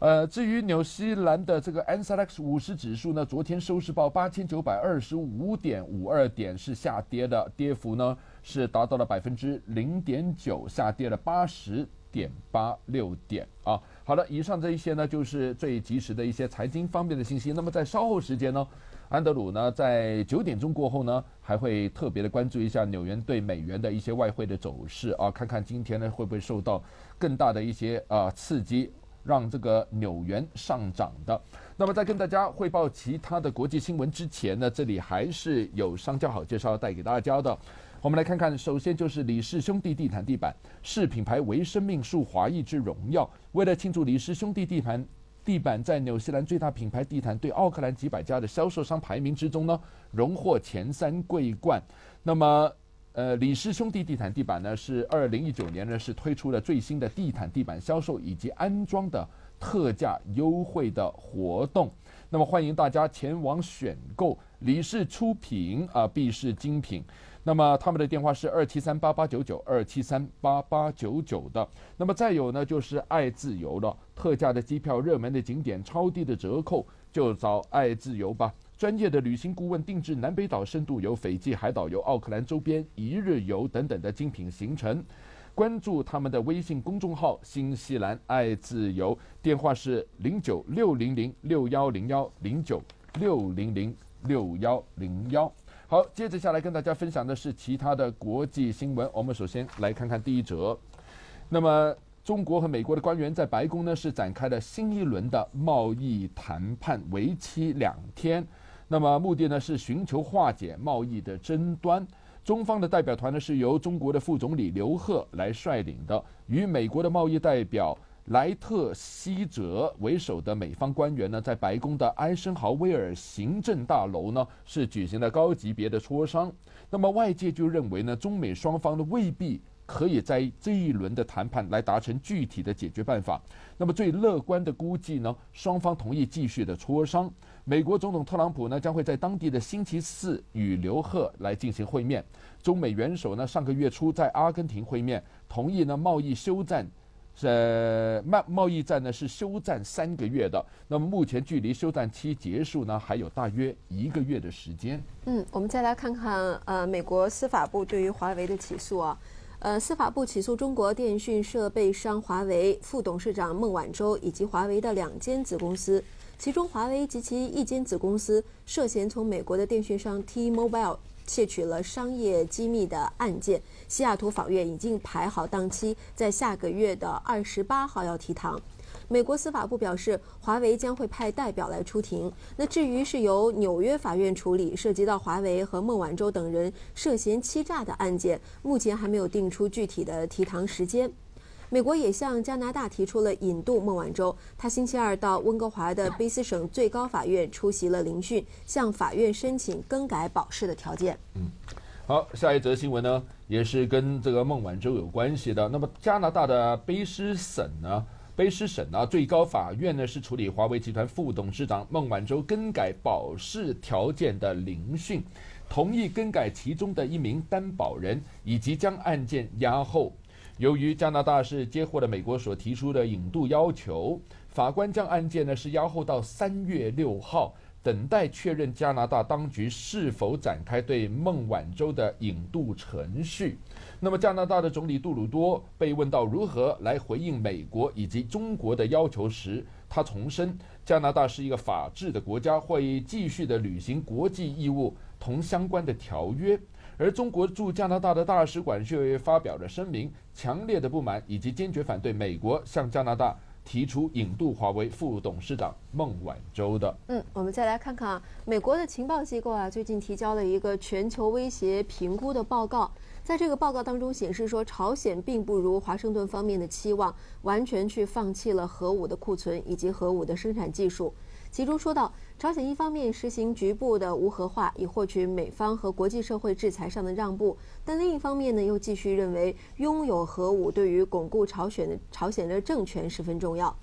呃，至于纽西兰的这个 N S E L X 五十指数呢，昨天收市报八千九百二十五点五二点，是下跌的，跌幅呢是达到了百分之零点九，下跌了八十点八六点啊。好了，以上这一些呢，就是最及时的一些财经方面的信息。那么在稍后时间呢，安德鲁呢在九点钟过后呢，还会特别的关注一下纽元对美元的一些外汇的走势啊，看看今天呢会不会受到更大的一些啊、呃、刺激。让这个纽元上涨的。那么在跟大家汇报其他的国际新闻之前呢，这里还是有商家好介绍带给大家的。我们来看看，首先就是李氏兄弟地毯地板，是品牌为生命树华裔之荣耀。为了庆祝李氏兄弟地毯地板在纽西兰最大品牌地毯对奥克兰几百家的销售商排名之中呢，荣获前三桂冠。那么呃，李氏兄弟地毯地板呢，是二零一九年呢是推出了最新的地毯地板销售以及安装的特价优惠的活动。那么欢迎大家前往选购，李氏出品啊，必是精品。那么他们的电话是二七三八八九九二七三八八九九的。那么再有呢，就是爱自由了，特价的机票、热门的景点、超低的折扣，就找爱自由吧。专业的旅行顾问定制南北岛深度游、斐济海岛游、奥克兰周边一日游等等的精品行程。关注他们的微信公众号新西兰爱自由，电话是零九六零零六幺零幺零九六零零六幺零幺。好，接着下来跟大家分享的是其他的国际新闻。我们首先来看看第一则。那么中国和美国的官员在白宫呢是展开了新一轮的贸易谈判，为期两天。那么目的呢是寻求化解贸易的争端。中方的代表团呢是由中国的副总理刘鹤来率领的，与美国的贸易代表莱特希泽为首的美方官员呢，在白宫的艾森豪威尔行政大楼呢是举行了高级别的磋商。那么外界就认为呢，中美双方呢未必可以在这一轮的谈判来达成具体的解决办法。那么最乐观的估计呢，双方同意继续的磋商。美国总统特朗普呢将会在当地的星期四与刘鹤来进行会面。中美元首呢上个月初在阿根廷会面，同意呢贸易休战，呃贸贸易战呢是休战三个月的。那么目前距离休战期结束呢还有大约一个月的时间。
嗯，我们再来看看呃美国司法部对于华为的起诉啊。呃，司法部起诉中国电讯设备商华为副董事长孟晚舟以及华为的两间子公司，其中华为及其一间子公司涉嫌从美国的电讯商 T-Mobile 窃取了商业机密的案件，西雅图法院已经排好档期，在下个月的二十八号要提堂。美国司法部表示，华为将会派代表来出庭。那至于是由纽约法院处理涉及到华为和孟晚舟等人涉嫌欺诈的案件，目前还没有定出具体的提堂时间。美国也向加拿大提出了引渡孟晚舟，他星期二到温哥华的卑斯省最高法院出席了聆讯，向法院申请更改保释的条件。
嗯，好，下一则新闻呢，也是跟这个孟晚舟有关系的。那么加拿大的卑诗省呢？卑诗省啊，最高法院呢是处理华为集团副董事长孟晚舟更改保释条件的聆讯，同意更改其中的一名担保人，以及将案件押后。由于加拿大是接获了美国所提出的引渡要求，法官将案件呢是押后到三月六号，等待确认加拿大当局是否展开对孟晚舟的引渡程序。那么加拿大的总理杜鲁多被问到如何来回应美国以及中国的要求时，他重申加拿大是一个法治的国家，会继续的履行国际义务同相关的条约。而中国驻加拿大的大使馆却发表了声明，强烈的不满以及坚决反对美国向加拿大提出引渡华为副董事长孟晚舟的。
嗯，我们再来看看啊，美国的情报机构啊，最近提交了一个全球威胁评估的报告。在这个报告当中显示说，朝鲜并不如华盛顿方面的期望，完全去放弃了核武的库存以及核武的生产技术。其中说到，朝鲜一方面实行局部的无核化，以获取美方和国际社会制裁上的让步，但另一方面呢，又继续认为拥有核武对于巩固朝鲜的朝鲜的政权十分重要。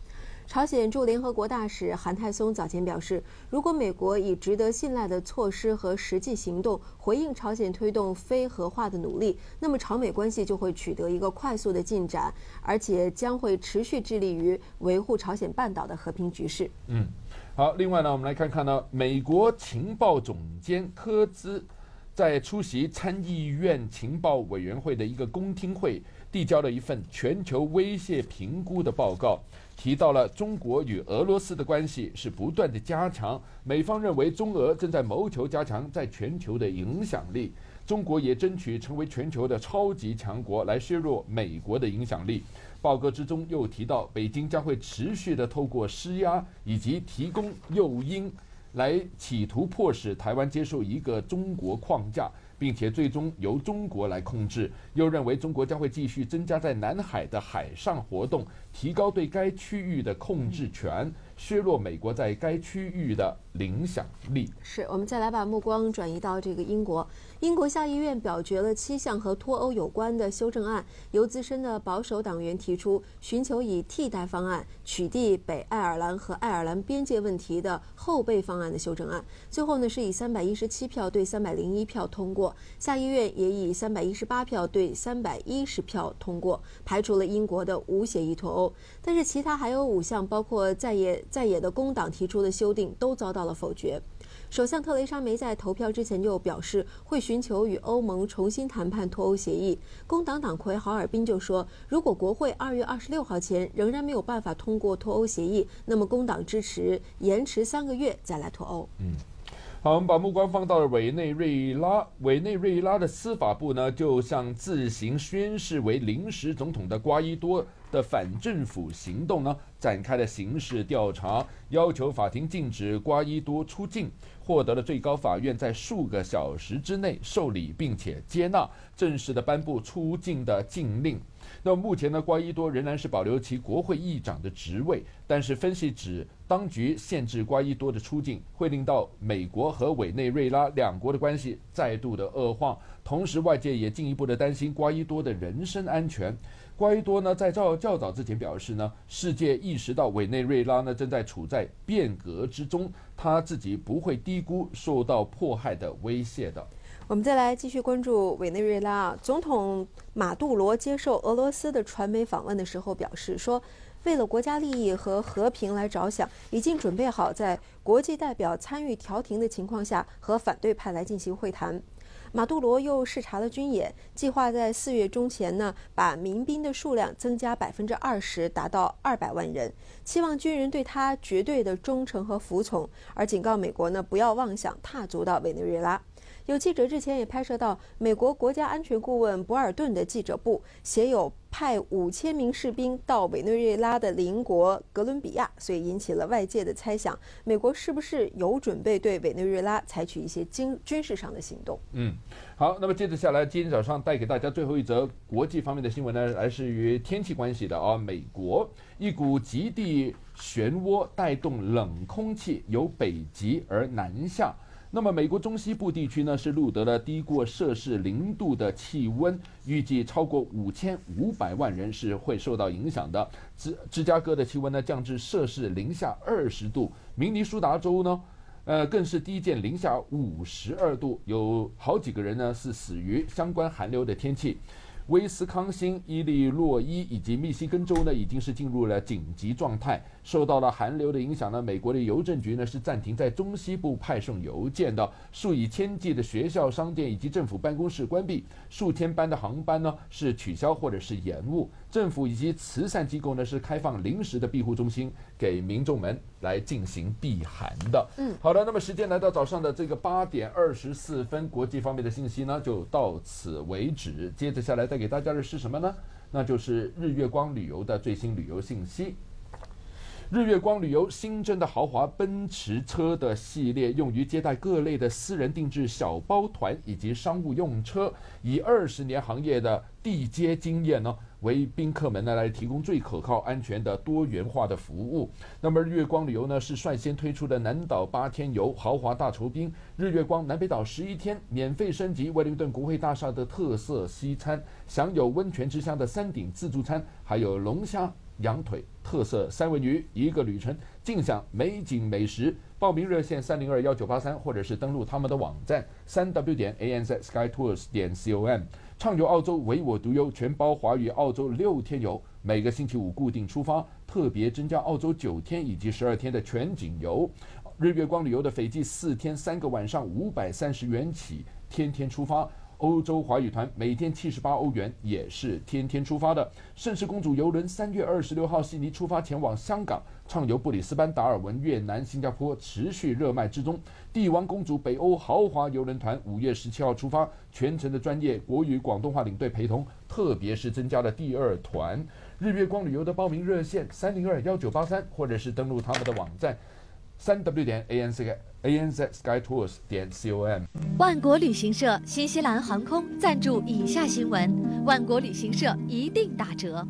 朝鲜驻联合国大使韩泰松早前表示，如果美国以值得信赖的措施和实际行动回应朝鲜推动非核化的努力，那么朝美关系就会取得一个快速的进展，而且将会持续致力于维护朝鲜半岛的和平局势。
嗯，好。另外呢，我们来看看呢，美国情报总监科兹在出席参议院情报委员会的一个公听会，递交了一份全球威胁评估的报告，提到了中国与俄罗斯的关系是不断的加强，美方认为中俄正在谋求加强在全球的影响力，中国也争取成为全球的超级强国，来削弱美国的影响力。报告之中又提到，北京将会持续的透过施压以及提供诱因，来企图迫使台湾接受一个中国框架，并且最终由中国来控制。又认为中国将会继续增加在南海的海上活动，提高对该区域的控制权，削弱美国在该区域的影响力。
是，我们再来把目光转移到这个英国。英国下议院表决了七项和脱欧有关的修正案，由资深的保守党员提出，寻求以替代方案取缔北爱尔兰和爱尔兰边界问题的后备方案的修正案。最后呢，是以三百一十七票对三百零一票通过，下议院也以三百一十八票对三百一十票通过，排除了英国的无协议脱欧。但是其他还有五项，包括在野在野的工党提出的修订，都遭到了否决。首相特蕾莎梅在投票之前就表示会寻求与欧盟重新谈判脱欧协议。工党党魁豪尔宾就说，如果国会二月二十六号前仍然没有办法通过脱欧协议，那么工党支持延迟三个月再来脱欧。
嗯。好，我们把目光放到了委内瑞拉。委内瑞拉的司法部呢，就向自行宣誓为临时总统的瓜伊多的反政府行动呢，展开了刑事调查，要求法庭禁止瓜伊多出境，获得了最高法院在数个小时之内受理并且接纳，正式的颁布出境的禁令。那么目前呢，瓜伊多仍然是保留其国会议长的职位，但是分析指，当局限制瓜伊多的出境，会令到美国和委内瑞拉两国的关系再度的恶化。同时，外界也进一步的担心瓜伊多的人身安全。瓜伊多呢，在较较早之前表示呢，世界意识到委内瑞拉呢正在处在变革之中，他自己不会低估受到迫害的威胁的。
我们再来继续关注委内瑞拉啊，总统马杜罗接受俄罗斯的传媒访问的时候表示说，为了国家利益和和平来着想，已经准备好在国际代表参与调停的情况下和反对派来进行会谈。马杜罗又视察了军演，计划在四月中前呢，把民兵的数量增加百分之二十，达到二百万人，期望军人对他绝对的忠诚和服从，而警告美国呢，不要妄想踏足到委内瑞拉。有记者之前也拍摄到美国国家安全顾问博尔顿的记者部写有派五千名士兵到委内瑞拉的邻国哥伦比亚，所以引起了外界的猜想，美国是不是有准备对委内瑞拉采取一些军军事上的行动？
嗯，好，那么接着下来，今天早上带给大家最后一则国际方面的新闻呢，来自于天气关系的啊，美国一股极地漩涡带动冷空气由北极而南下。那么美国中西部地区呢，是录得了低过摄氏零度的气温，预计超过五千五百万人是会受到影响的。芝芝加哥的气温呢降至摄氏零下二十度，明尼苏达州呢，呃更是低见零下五十二度，有好几个人呢是死于相关寒流的天气。威斯康星、伊利诺伊以及密西根州呢，已经是进入了紧急状态。受到了寒流的影响呢，美国的邮政局呢是暂停在中西部派送邮件的，数以千计的学校、商店以及政府办公室关闭，数千班的航班呢是取消或者是延误。政府以及慈善机构呢是开放临时的庇护中心给民众们来进行避寒的。嗯，好的，那么时间来到早上的这个八点二十四分，国际方面的信息呢就到此为止。接着下来带给大家的是什么呢？那就是日月光旅游的最新旅游信息。日月光旅游新增的豪华奔驰车的系列，用于接待各类的私人定制小包团以及商务用车，以二十年行业的地接经验呢，为宾客们呢来提供最可靠、安全的多元化的服务。那么日月光旅游呢是率先推出的南岛八天游豪华大酬宾，日月光南北岛十一天，免费升级威灵顿国会大厦的特色西餐，享有温泉之乡的山顶自助餐，还有龙虾羊腿、特色三文鱼，一个旅程尽享美景美食。报名热线三零二幺九八三，或者是登录他们的网站三 w 点 a n z sky tours 点 com。畅游澳洲，唯我独游，全包华语澳洲六天游，每个星期五固定出发，特别增加澳洲九天以及十二天的全景游。日月光旅游的斐济四天三个晚上五百三十元起，天天出发。欧洲华语团每天七十八欧元，也是天天出发的。盛世公主邮轮三月二十六号悉尼出发前往香港，畅游布里斯班、达尔文、越南、新加坡，持续热卖之中。帝王公主北欧豪华邮轮团五月十七号出发，全程的专业国语、广东话领队陪同，特别是增加了第二团。日月光旅游的报名热线三零二幺九八三，或者是登录他们的网站三 w 点 a n z a n z sky tours 点 com。
万国旅行社、新西兰航空赞助以下新闻，万国旅行社一定打折。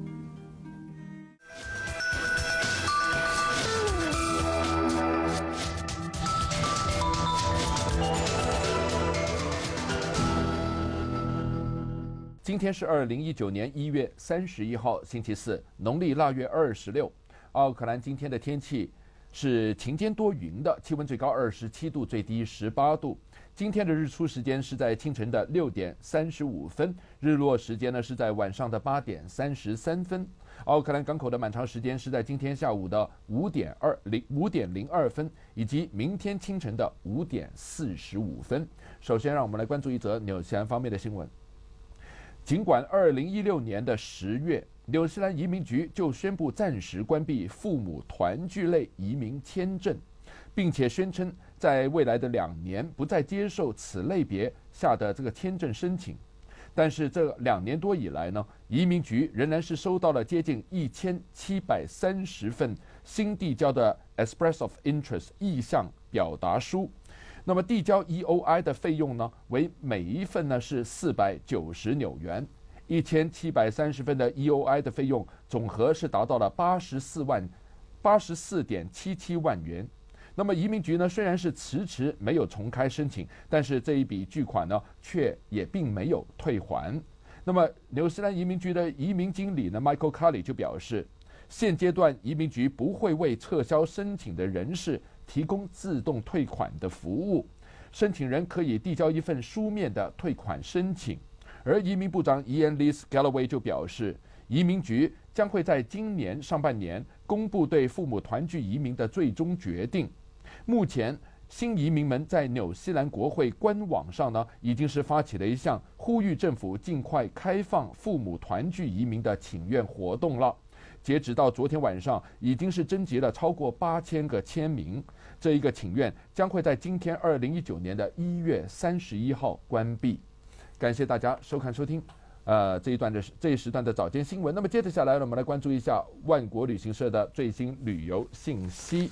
今天是二零一九年一月三十一号，星期四，农历腊月二十六。奥克兰今天的天气是晴间多云的，气温最高二十七度，最低十八度。今天的日出时间是在清晨的六点三十五分，日落时间呢是在晚上的八点三十三分。奥克兰港口的满潮时间是在今天下午的五点二零五点零二分，以及明天清晨的五点四十五分。首先，让我们来关注一则纽西兰方面的新闻。尽管二零一六年的十月，纽西兰移民局就宣布暂时关闭父母团聚类移民签证，并且宣称在未来的两年不再接受此类别下的这个签证申请。但是这两年多以来呢，移民局仍然是收到了接近一千七百三十份新递交的 Express of Interest 意向表达书。那么递交 E O I 的费用呢，为每一份呢是四百九十纽元，一千七百三十份的 E O I 的费用总和是达到了八十四万八十四点七七万元。那么移民局呢虽然是迟迟没有重开申请，但是这一笔巨款呢却也并没有退还。那么纽西兰移民局的移民经理呢 Michael Carley 就表示，现阶段移民局不会为撤销申请的人士提供自动退款的服务，申请人可以递交一份书面的退款申请。而移民部长 Ian Lees Galloway 就表示，移民局将会在今年上半年公布对父母团聚移民的最终决定。目前，新移民们在纽西兰国会官网上呢，已经是发起了一项呼吁政府尽快开放父母团聚移民的请愿活动了。截止到昨天晚上，已经是征集了超过八千个签名。这一个请愿将会在今天二零一九年的一月三十一号关闭。感谢大家收看收听，呃这一段的这一时段的早间新闻。那么接着下来，我们来关注一下万国旅行社的最新旅游信息。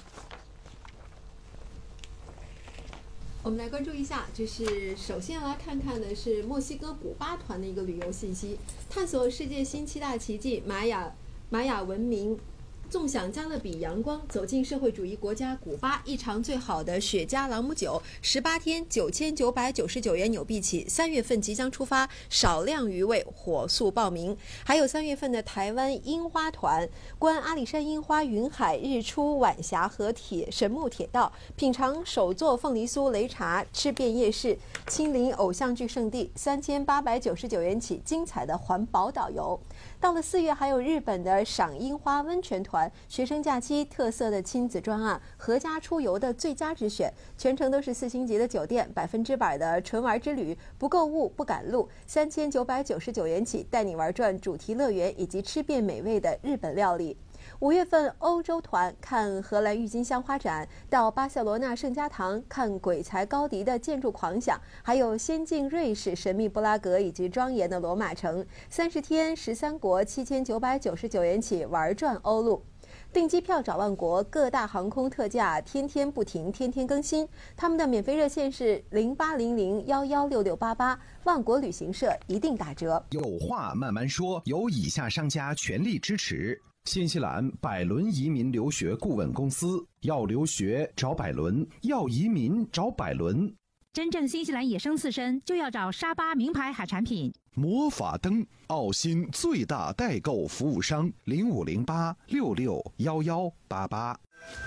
我们来关注一下，就是首先来看看的是墨西哥古巴团的一个旅游信息，探索世界新七大奇迹，玛雅玛雅文明。纵享加勒比阳光，走进社会主义国家古巴，一尝最好的雪茄朗姆酒，十八天九千九百九十九元纽币起，三月份即将出发，少量余位，火速报名。还有三月份的台湾樱花团，观阿里山樱花、云海日出、晚霞和铁神木铁道，品尝手作凤梨酥、擂茶，吃遍夜市，亲临偶像剧圣地，三千八百九十九元起，精彩的环保导游。到了四月，还有日本的赏樱花温泉团，学生假期特色的亲子专案，合家出游的最佳之选，全程都是四星级的酒店，百分之百的纯玩之旅，不购物不赶路，三千九百九十九元起，带你玩转主题乐园以及吃遍美味的日本料理。五月份欧洲团看荷兰郁金香花展，到巴塞罗那圣家堂看鬼才高迪的建筑狂想，还有先进瑞士神秘布拉格以及庄严的罗马城，三十天十三国七千九百九十九元起玩转欧陆。订机票找万国，各大航空特价天天不停，天天更新。他们的免费热线是零八零零幺幺六六八八，万国旅行社一定打折。
有话慢慢说，由以下商家全力支持。新西兰百伦移民留学顾问公司，要留学找百伦，要移民找百伦。
真正新西兰野生刺身就要找沙巴名牌海产品。
魔法灯，澳新最大代购服务商，零五零八六六幺幺八八。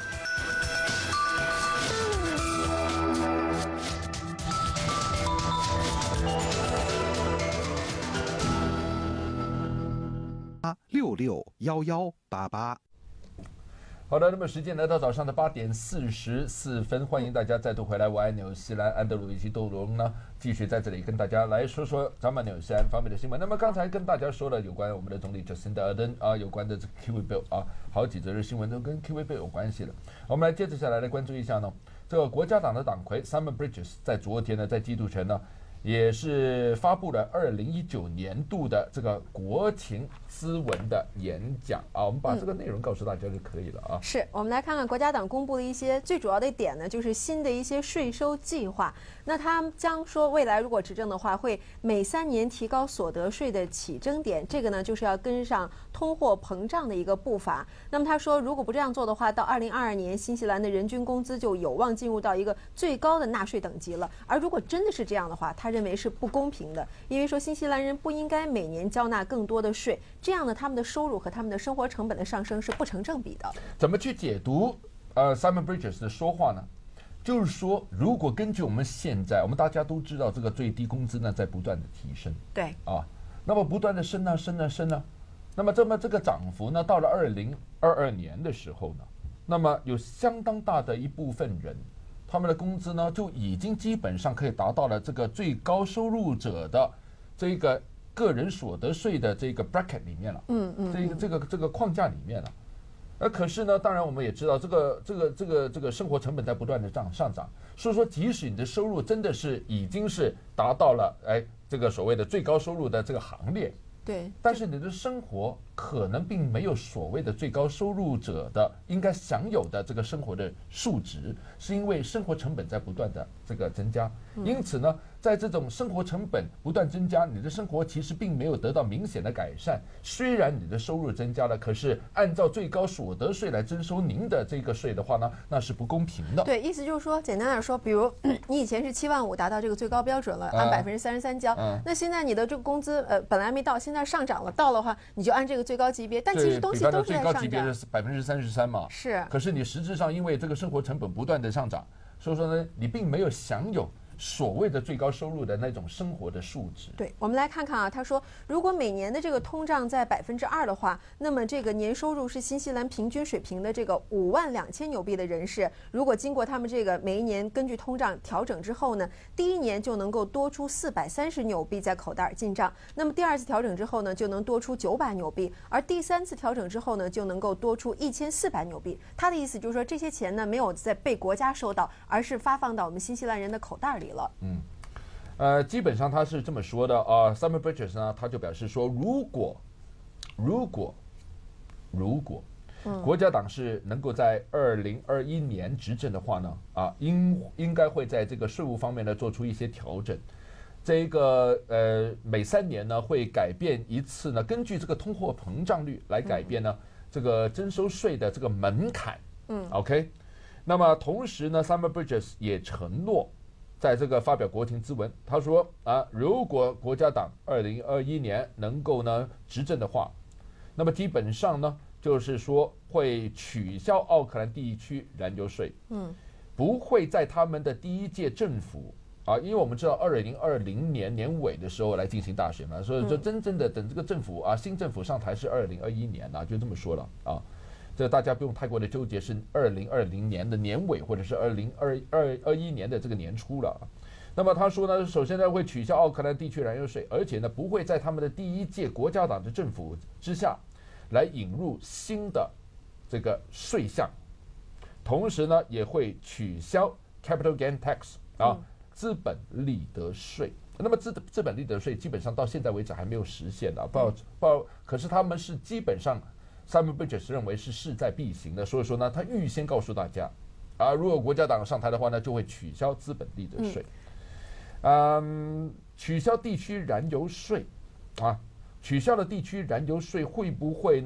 六六幺幺八八。
好的，那么时间来到早上的八点四十四分，欢迎大家再度回来。我爱纽西兰，安德鲁以及窦龙呢，继续在这里跟大家来说说咱们纽西兰方面的新闻。那么刚才跟大家说了有关我们的总理 Jacinda Ardern 啊，有关的这个 Kiwi Bill 啊，好几则的新闻都跟 Kiwi Bill 有关系的。我们来接着下来来关注一下呢，这个国家党的党魁 Simon Bridges 在昨天呢，在基督城呢，也是发布了二零一九年度的这个国情咨文的演讲啊，我们把这个内容告诉大家就可以了啊。
是我们来看看国家党公布的一些最主要的一点呢，就是新的一些税收计划。那他将说未来如果执政的话，会每三年提高所得税的起征点，这个呢就是要跟上通货膨胀的一个步伐。那么他说，如果不这样做的话，到二零二二年新西兰的人均工资就有望进入到一个最高的纳税等级了。而如果真的是这样的话，他认为是不公平的，因为说新西兰人不应该每年交纳更多的税，这样呢，他们的收入和他们的生活成本的上升是不成正比的。
怎么去解读呃 Simon Bridges 的说话呢？就是说，如果根据我们现在，我们大家都知道这个最低工资呢在不断的提升，
对
啊，那么不断的升啊升啊升啊，那么这么这个涨幅呢，到了二零二二年的时候呢，那么有相当大的一部分人，他们的工资呢就已经基本上可以达到了这个最高收入者的这个个人所得税的这个 bracket 里面了，
嗯嗯，
这个这个这个框架里面了。而可是呢，当然我们也知道，这个这个这个这个生活成本在不断的涨上涨，所以说即使你的收入真的是已经是达到了哎这个所谓的最高收入的这个行列，
对，
但是你的生活可能并没有所谓的最高收入者的应该享有的这个生活的数值，是因为生活成本在不断的这个增加，因此呢，在这种生活成本不断增加，你的生活其实并没有得到明显的改善。虽然你的收入增加了，可是按照最高所得税来征收您的这个税的话呢，那是不公平的。
对，意思就是说，简单点说，比如你以前是七万五达到这个最高标准了，按百分之三十三交，
嗯、
那现在你的这个工资呃本来没到，现在上涨了，到的话你就按这个最高级别，但其实东西都是在上涨。
最高级别是百分之三十三嘛，
是。
可是你实质上因为这个生活成本不断的上涨，所以说呢，你并没有享有所谓的最高收入的那种生活的素质。
对，我们来看看啊，他说，如果每年的这个通胀在百分之二的话，那么这个年收入是新西兰平均水平的这个五万两千纽币的人士，如果经过他们这个每一年根据通胀调整之后呢，第一年就能够多出四百三十纽币在口袋进账，那么第二次调整之后呢，就能多出九百纽币，而第三次调整之后呢，就能够多出一千四百纽币。他的意思就是说，这些钱呢没有在被国家收到，而是发放到我们新西兰人的口袋里了。
嗯，呃，基本上他是这么说的啊。Simon Bridges 呢，他就表示说，如果如果如果国家党是能够在二零二一年执政的话呢，啊，应应该会在这个税务方面呢做出一些调整。这个呃，每三年呢会改变一次呢，根据这个通货膨胀率来改变呢、嗯、这个征收税的这个门槛。嗯 ，OK。那么同时呢 ，Simon Bridges 也承诺。在这个发表国情咨文，他说啊，如果国家党二零二一年能够呢执政的话，那么基本上呢就是说会取消奥克兰地区燃油税，嗯，不会在他们的第一届政府啊，因为我们知道二零二零年年尾的时候来进行大选嘛，所以说真正的等这个政府啊新政府上台是二零二一年啊，就这么说了啊。这大家不用太过的纠结，是二零二零年的年尾，或者是二零二二二一年的这个年初了。那么他说呢，首先呢会取消奥克兰地区燃油税，而且呢不会在他们的第一届国家党的政府之下来引入新的这个税项，同时呢也会取消 capital gain tax 啊，资本利得税。那么资资本利得税基本上到现在为止还没有实现的，报报，可是他们是基本上。Simon Bridges 认为是势在必行的，所以说呢，他预先告诉大家，啊，如果国家党上台的话呢，就会取消资本利得税，嗯，嗯，取消地区燃油税，啊，取消了地区燃油税会不会呢，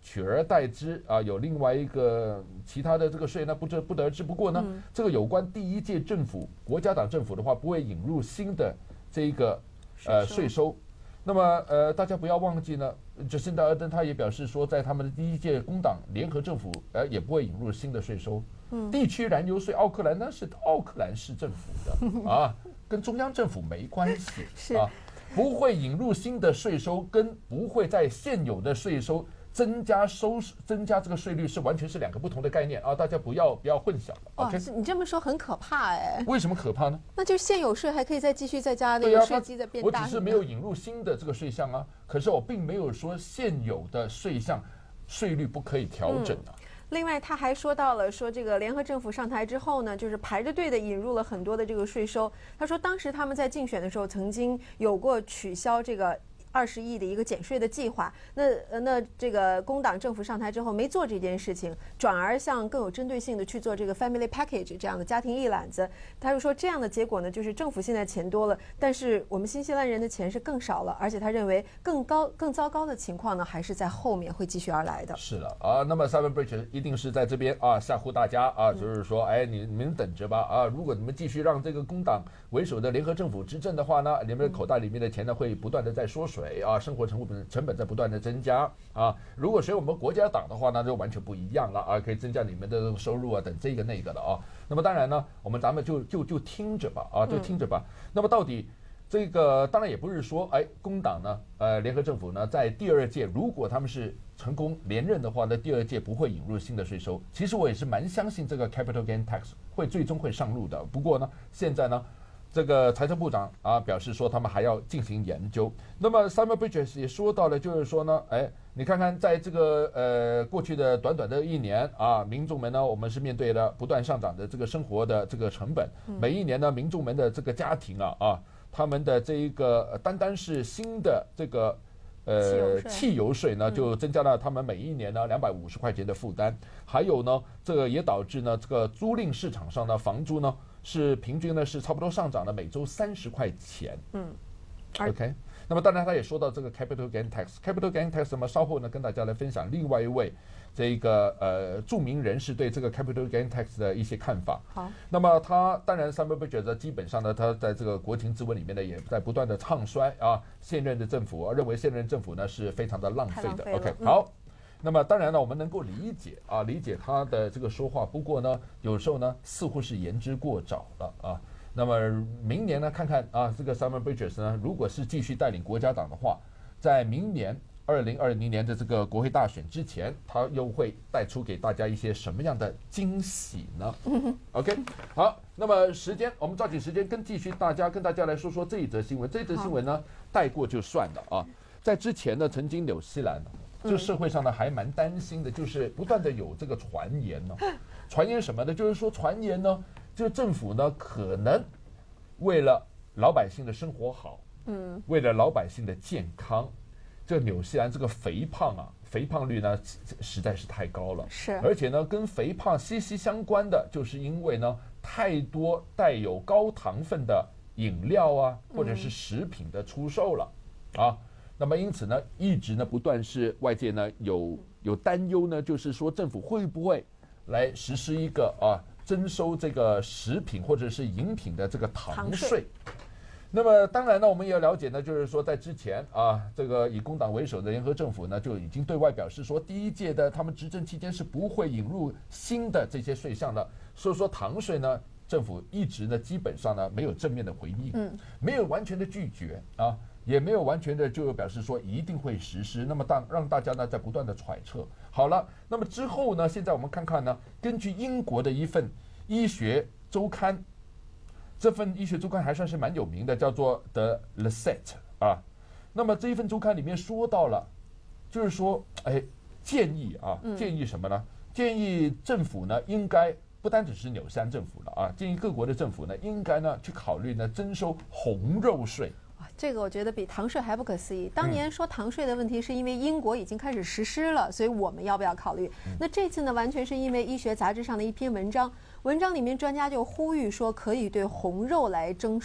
取而代之啊，有另外一个其他的这个税呢，不得不得而知。不过呢，嗯、这个有关第一届政府国家党政府的话，不会引入新的这个呃税收。那么呃，大家不要忘记呢，这辛德尔登他也表示说，在他们的第一届工党联合政府，呃，也不会引入新的税收。嗯，地区燃油税，奥克兰那是奥克兰市政府的啊，跟中央政府没关系
是
啊，不会引入新的税收，跟不会在现有的税收增加收增加这个税率是完全是两个不同的概念啊！大家不要不要混淆了。
哇
OK，
你这么说很可怕哎。
为什么可怕呢？
那就是现有税还可以再继续再加那个税基再变大。
我只是没有引入新的这个税项啊，可是我并没有说现有的税项税率不可以调整啊。
嗯另外，他还说到了说这个联合政府上台之后呢，就是排着队的引入了很多的这个税收。他说，当时他们在竞选的时候曾经有过取消这个二十亿的一个减税的计划。那呃那这个工党政府上台之后没做这件事情，转而向更有针对性的去做这个 family package 这样的家庭一揽子。他就说这样的结果呢，就是政府现在钱多了，但是我们新西兰人的钱是更少了，而且他认为更高更糟糕的情况呢，还是在后面会继续而来的。
是了啊，那么 Simon Bridges 一定是在这边啊吓唬大家啊，就是说，哎，你你们等着吧啊，如果你们继续让这个工党为首的联合政府执政的话呢，你们口袋里面的钱呢会不断的在缩水啊，生活成本成本在不断的增加啊。如果选我们国家党的话呢，就完全不一样了啊，可以增加你们的收入啊，等这个那个的啊。那么当然呢，我们咱们就就就听着吧啊，就听着吧。嗯、那么到底这个当然也不是说，哎，工党呢，呃，联合政府呢，在第二届如果他们是成功连任的话呢，第二届不会引入新的税收。其实我也是蛮相信这个 capital gain tax 会最终会上路的。不过呢，现在呢。这个财政部长啊表示说，他们还要进行研究。那么 Simon Bridges 也说到了，就是说呢，哎，你看看在这个呃过去的短短的一年啊，民众们呢，我们是面对了不断上涨的这个生活的这个成本。每一年呢，民众们的这个家庭啊啊，他们的这一个单单是新的这个呃汽油税呢，就增加了他们每一年呢两百五十块钱的负担。还有呢，这个也导致呢，这个租赁市场上的房租呢。是平均呢是差不多上涨了每周三十块钱。嗯 ，OK。那么当然他也说到这个 capital gain tax，capital gain tax 那么稍后呢跟大家来分享另外一位这个呃著名人士对这个 capital gain tax 的一些看法。
好。那
么他当然 Simon Bridges 基本上呢他在这个国情咨文里面呢也在不断的唱衰啊现任的政府，认为现任政府呢是非常的浪费的。OK， 好。嗯那么当然了，我们能够理解啊，理解他的这个说话。不过呢，有时候呢，似乎是言之过早了啊。那么明年呢，看看啊，这个 Simon Bridges 呢，如果是继续带领国家党的话，在明年二零二零年的这个国会大选之前，他又会带出给大家一些什么样的惊喜呢 ？OK， 好，那么时间我们抓紧时间跟继续大家跟大家来说说这一则新闻。这一则新闻呢，带过就算了啊。在之前呢，曾经纽西兰。就社会上呢还蛮担心的，就是不断的有这个传言呢，传言什么呢？就是说传言呢，就是政府呢可能为了老百姓的生活好，嗯，为了老百姓的健康，这纽西兰这个肥胖啊，肥胖率呢实在是太高了，
是，
而且呢跟肥胖息息相关的，就是因为呢太多带有高糖分的饮料啊，或者是食品的出售了，啊。那么因此呢，一直呢不断是外界呢有有担忧呢，就是说政府会不会来实施一个啊征收这个食品或者是饮品的这个糖税。那么当然呢，我们也要了解呢，就是说在之前啊，这个以工党为首的联合政府呢就已经对外表示说，第一届的他们执政期间是不会引入新的这些税项的。所以说糖税呢，政府一直呢基本上呢没有正面的回应，嗯，没有完全的拒绝啊。也没有完全的就表示说一定会实施，那么当让大家呢在不断的揣测。好了，那么之后呢，现在我们看看呢，根据英国的一份医学周刊，这份医学周刊还算是蛮有名的，叫做 The Lancet 啊。那么这一份周刊里面说到了，就是说，哎，建议啊，建议什么呢？建议政府呢应该不单只是纽西兰政府了啊，建议各国的政府呢应该呢去考虑呢征收红肉税。
这个我觉得比糖税还不可思议。当年说糖税的问题是因为英国已经开始实施了，所以我们要不要考虑？那这次呢，完全是因为医学杂志上的一篇文章，文章里面专家就呼吁说可以对红肉来征税。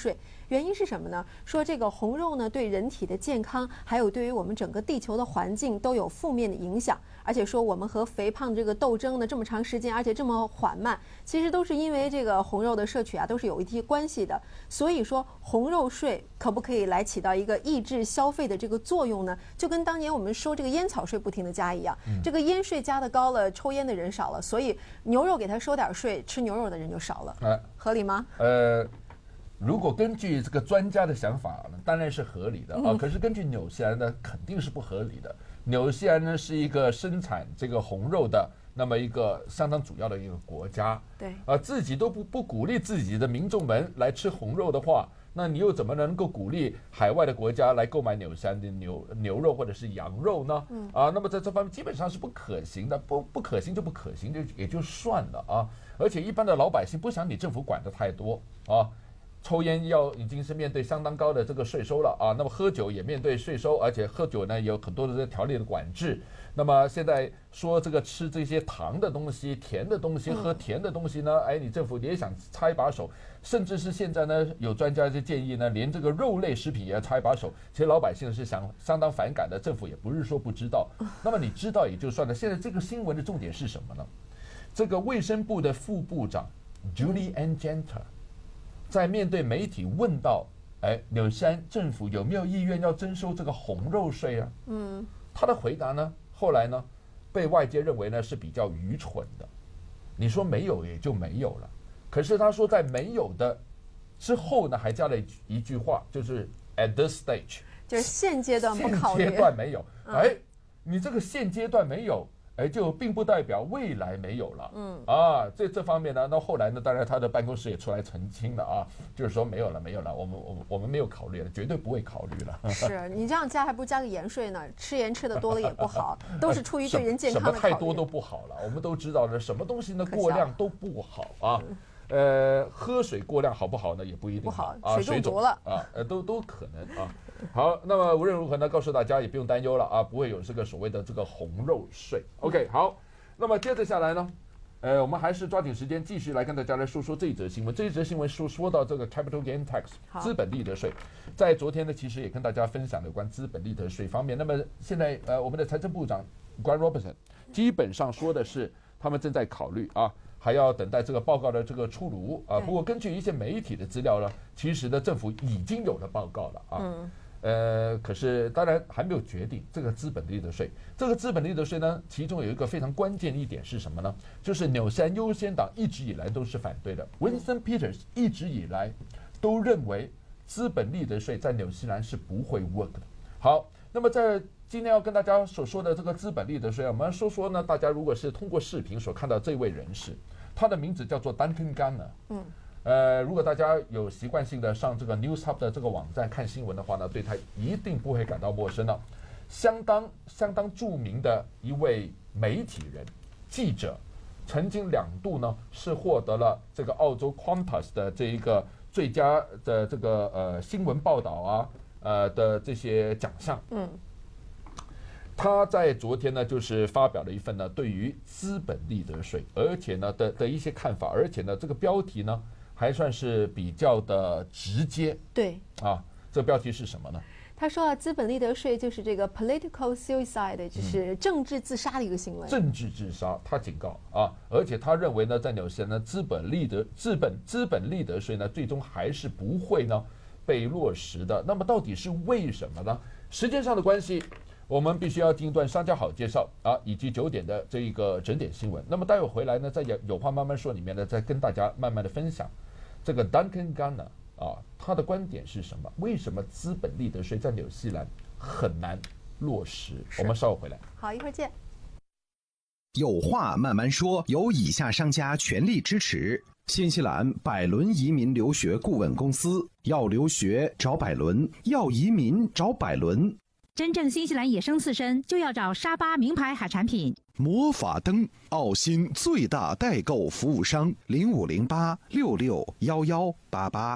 原因是什么呢？说这个红肉呢对人体的健康，还有对于我们整个地球的环境都有负面的影响。而且说我们和肥胖这个斗争呢这么长时间，而且这么缓慢，其实都是因为这个红肉的摄取啊都是有一些关系的。所以说红肉税可不可以来起到一个抑制消费的这个作用呢？就跟当年我们收这个烟草税不停的加一样，嗯、这个烟税加的高了，抽烟的人少了，所以牛肉给他收点税，吃牛肉的人就少了，呃、合理吗？
呃。如果根据这个专家的想法呢，当然是合理的啊。可是根据纽西兰呢，肯定是不合理的。纽西兰呢是一个生产这个红肉的那么一个相当主要的一个国家，
对
啊，自己都不不鼓励自己的民众们来吃红肉的话，那你又怎么能够鼓励海外的国家来购买纽西兰的牛牛肉或者是羊肉呢？嗯啊，那么在这方面基本上是不可行的，不不可行就不可行，就也就算了啊。而且一般的老百姓不想你政府管得太多啊。抽烟要已经是面对相当高的这个税收了啊，那么喝酒也面对税收，而且喝酒呢有很多的这个条例的管制。那么现在说这个吃这些糖的东西、甜的东西、喝甜的东西呢，哎，你政府也想插一把手，甚至是现在呢有专家就建议呢，连这个肉类食品也要插一把手。其实老百姓是想相当反感的，政府也不是说不知道。那么你知道也就算了。现在这个新闻的重点是什么呢？这个卫生部的副部长 Julie Angenta。在面对媒体问到，哎，纽西兰政府有没有意愿要征收这个红肉税啊？嗯，他的回答呢，后来呢，被外界认为呢是比较愚蠢的。你说没有也就没有了，可是他说在没有的之后呢，还加了一句话，就是 at this stage，
就是现阶段不考虑，
现阶段没有。哎，你这个现阶段没有。哎，就并不代表未来没有了，嗯啊，这这方面呢，那后来呢，当然他的办公室也出来澄清了啊，就是说没有了，没有了，我们我们我们没有考虑了，绝对不会考虑了。
是你这样加还不如加个盐税呢？吃盐吃的多了也不好，都是出于对人健康的考虑。
什么太多都不好了，我们都知道了，什么东西呢过量都不好啊。呃，喝水过量好不好呢？也不一定
不好
啊，
水中毒了
啊，呃，都都可能啊。好，那么无论如何呢，告诉大家也不用担忧了啊，不会有这个所谓的这个红肉税。OK， 好，那么接着下来呢，呃，我们还是抓紧时间继续来跟大家来说说这一则新闻。这一则新闻说说到这个 capital gain tax 资本利得税，在昨天呢，其实也跟大家分享有关资本利得税方面。那么现在呃，我们的财政部长 Grant Robertson 基本上说的是，他们正在考虑啊。还要等待这个报告的这个出炉啊。不过根据一些媒体的资料呢，其实呢政府已经有了报告了啊。嗯。呃，可是当然还没有决定这个资本利得税。这个资本利得税呢，其中有一个非常关键的一点是什么呢？就是纽西兰优先党一直以来都是反对的。Winston Peters 一直以来都认为资本利得税在纽西兰是不会 work 的。好，那么在今天要跟大家所说的这个资本利得税，我们说说呢，大家如果是通过视频所看到这位人士，他的名字叫做 Duncan Gunner。嗯，呃，如果大家有习惯性的上这个 News Hub 的这个网站看新闻的话呢，对他一定不会感到陌生了。相当相当著名的一位媒体人、记者，曾经两度呢是获得了这个澳洲 Qantas 的这一个最佳的这个呃新闻报道啊呃的这些奖项。嗯。他在昨天呢，就是发表了一份呢对于资本利得税，而且呢的的一些看法，而且呢这个标题呢还算是比较的直接。
对
啊，这个标题是什么呢？
他说啊，资本利得税就是这个 political suicide， 就是政治自杀的一个行为。
嗯、政治自杀，他警告啊，而且他认为呢，在纽西兰呢，资本利得资本资本利得税呢，最终还是不会呢被落实的。那么到底是为什么呢？时间上的关系。我们必须要进一段商家好介绍啊，以及九点的这一个整点新闻。那么待会回来呢，在有有话慢慢说里面呢，再跟大家慢慢的分享这个 Duncan Gunner 啊，他的观点是什么？为什么资本利得税在纽西兰很难落实？我们稍后回来。
好，一会儿见。
有话慢慢说，由以下商家全力支持：新西兰百伦移民留学顾问公司，要留学找百伦，要移民找百伦。
真正新西兰野生刺身就要找沙巴名牌海产品。
魔法灯，澳新最大代购服务商，零五零八六六幺幺八八。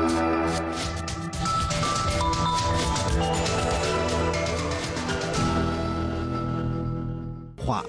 话。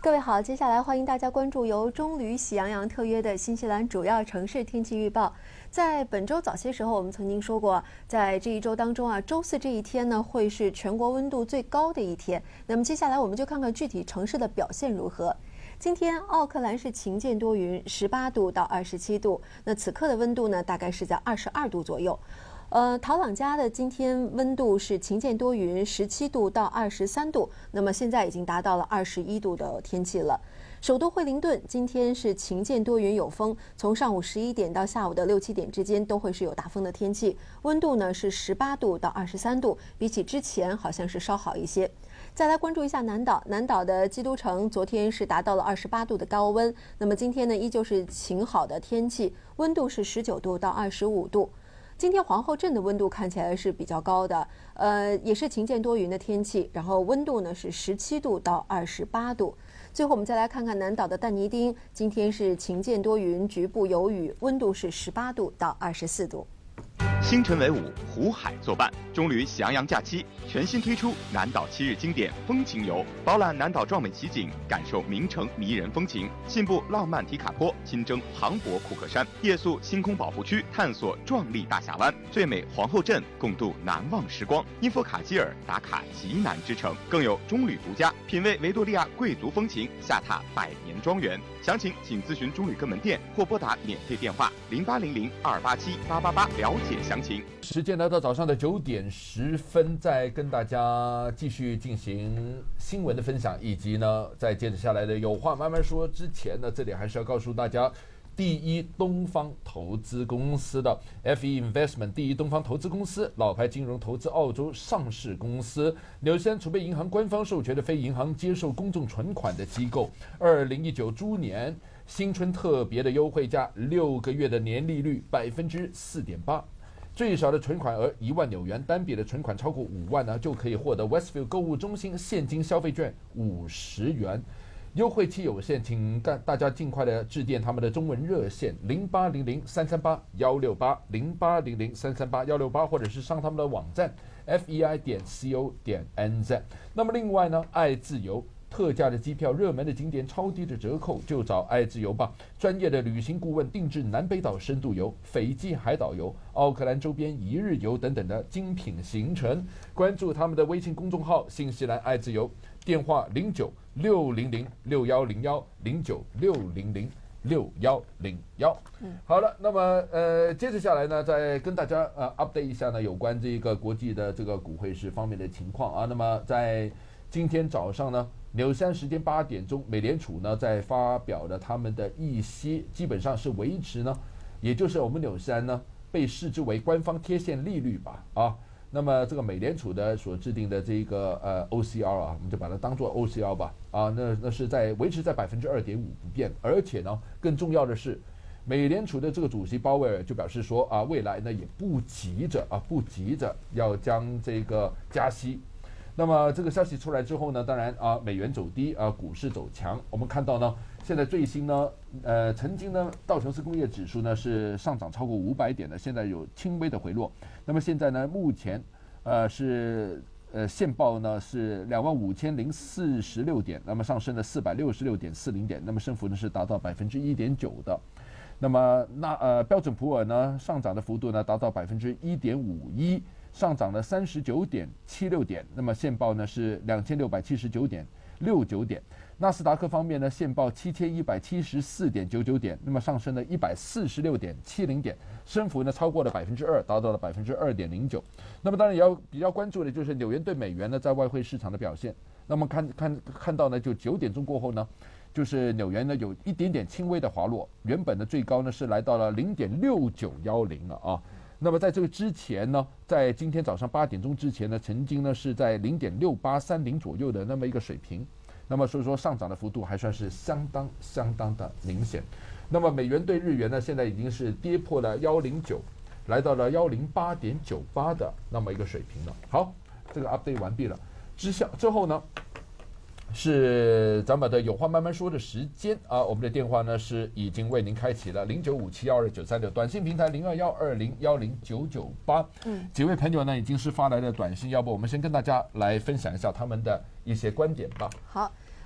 各位好，接下来欢迎大家关注由中旅喜羊羊特约的新西兰主要城市天气预报。在本周早些时候，我们曾经说过，在这一周当中啊，周四这一天呢，会是全国温度最高的一天。那么接下来我们就看看具体城市的表现如何。今天奥克兰是晴间多云，十八度到二十七度，那此刻的温度呢，大概是在二十二度左右。呃，陶朗加的今天温度是晴间多云，十七度到二十三度，那么现在已经达到了二十一度的天气了。首都惠灵顿今天是晴间多云有风，从上午十一点到下午的六七点之间都会是有大风的天气，温度呢是十八度到二十三度，比起之前好像是稍好一些。再来关注一下南岛，南岛的基督城昨天是达到了二十八度的高温，那么今天呢依旧是晴好的天气，温度是十九度到二十五度。今天皇后镇的温度看起来是比较高的，呃，也是晴间多云的天气，然后温度呢是十七度到二十八度。最后我们再来看看南岛的但尼丁，今天是晴间多云，局部有雨，温度是十八度到二十四度。
星辰为伍，湖海作伴，中旅喜羊羊假期全新推出南岛七日经典风情游，饱览南岛壮美奇景，感受名城迷人风情，信步浪漫提卡坡，亲征磅礴库克山，夜宿星空保护区，探索壮丽大峡湾，最美皇后镇，共度难忘时光。因佛卡基尔打卡极南之城，更有中旅独家品味维多利亚贵族风情，下榻百年庄园。详情请咨询中旅各门店或拨打免费电话零八零零二八七八八八了解详情。
时间来到早上的九点十分，再跟大家继续进行新闻的分享，以及呢，在接着下来的有话慢慢说之前呢，这里还是要告诉大家，第一东方投资公司的 F E Investment 第一东方投资公司，老牌金融投资澳洲上市公司，纽西兰储备银行官方授权的非银行接受公众存款的机构。二零一九猪年新春特别的优惠价，六个月的年利率百分之四点八。最少的存款额一万纽元，单笔的存款超过五万呢，就可以获得 Westfield 购物中心现金消费券五十元。优惠期有限，请大家尽快的致电他们的中文热线零八零零三三八幺六八零八零零三三八幺六八，或者是上他们的网站 f e i 点 co 点 n z。那么另外呢，爱自由。特价的机票，热门的景点，超低的折扣，就找爱自由吧。专业的旅行顾问定制南北岛深度游、斐济海岛游、奥克兰周边一日游等等的精品行程。关注他们的微信公众号“新西兰爱自由”，电话零九六零零六幺零幺零九六零零六幺零幺。好了，那么呃，接着下来呢，再跟大家呃 update 一下呢，有关这个国际的这个股汇市方面的情况啊。那么在今天早上呢，纽西兰时间八点钟，美联储呢在发表了他们的一些，基本上是维持呢，也就是我们纽西兰呢被视之为官方贴现利率吧啊。那么这个美联储的所制定的这个呃 O C R 啊，我们就把它当做 O C R 吧啊，那那是在维持在百分之二点五不变，而且呢更重要的是，美联储的这个主席鲍威尔就表示说啊，未来呢也不急着啊不急着要将这个加息。那么这个消息出来之后呢，当然啊，美元走低啊，股市走强。我们看到呢，现在最新呢，呃，曾经呢，道琼斯工业指数呢是上涨超过五百点的，现在有轻微的回落。那么现在呢，目前呃是呃现报呢是两万五千零四十六点，那么上升了四百六十六点四零点，那么升幅呢是达到百分之一点九的。那么那呃标准普尔呢上涨的幅度呢达到百分之一点五一。上涨了三十九点七六点，那么现报呢是两千六百七十九点六九点。纳斯达克方面呢，现报七千一百七十四点九九点，那么上升了一百四十六点七零点，升幅呢超过了百分之二，达到了百分之二点零九。那么当然也要比较关注的就是纽元对美元呢在外汇市场的表现。那么看看看到呢，就九点钟过后呢，就是纽元呢有一点点轻微的滑落，原本的最高呢是来到了零点六九幺零了啊。那么在这个之前呢，在今天早上八点钟之前呢，曾经呢是在零点六八三零左右的那么一个水平，那么所以说上涨的幅度还算是相当相当的明显。那么美元对日元呢，现在已经是跌破了幺零九，来到了幺零八点九八的那么一个水平了。好，这个 update 完毕了。之下之后呢，是咱们的有话慢慢说的时间啊，我们的电话呢是已经为您开启了零九五七幺二九三六，短信平台零二幺二零幺零九九八。嗯，几位朋友呢已经是发来了短信，要不我们先跟大家来分享一下他们的一些观点吧。
好。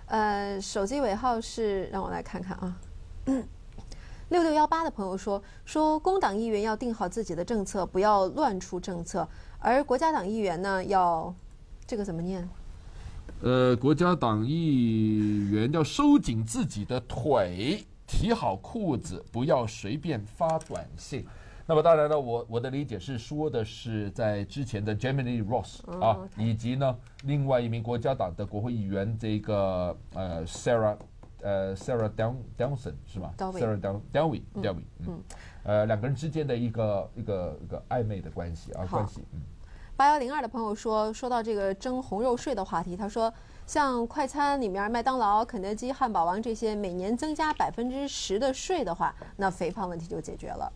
呃，手机尾号是，让我来看看啊。六六幺八的朋友说，说工党议员要定好自己的政策，不要乱出政策，而国家党议员呢，要这个怎么念？
呃，国家党议员要收紧自己的腿，提好裤子，不要随便发短信。那么当然了，我我的理解是说的是在之前的 Gemini Ross 啊，
oh, okay.
以及呢另外一名国家党的国会议员这个呃 Sarah 呃 Sarah Down Downson 是吗 ？Sarah Down Downey Downey 嗯，呃两个人之间的一个一个一个暧昧的关系啊关系嗯。
八幺零二的朋友说，说到这个征红肉税的话题，他说，像快餐里面麦当劳、肯德基、汉堡王这些每年增加百分之十的税的话，那肥胖问题就解决了。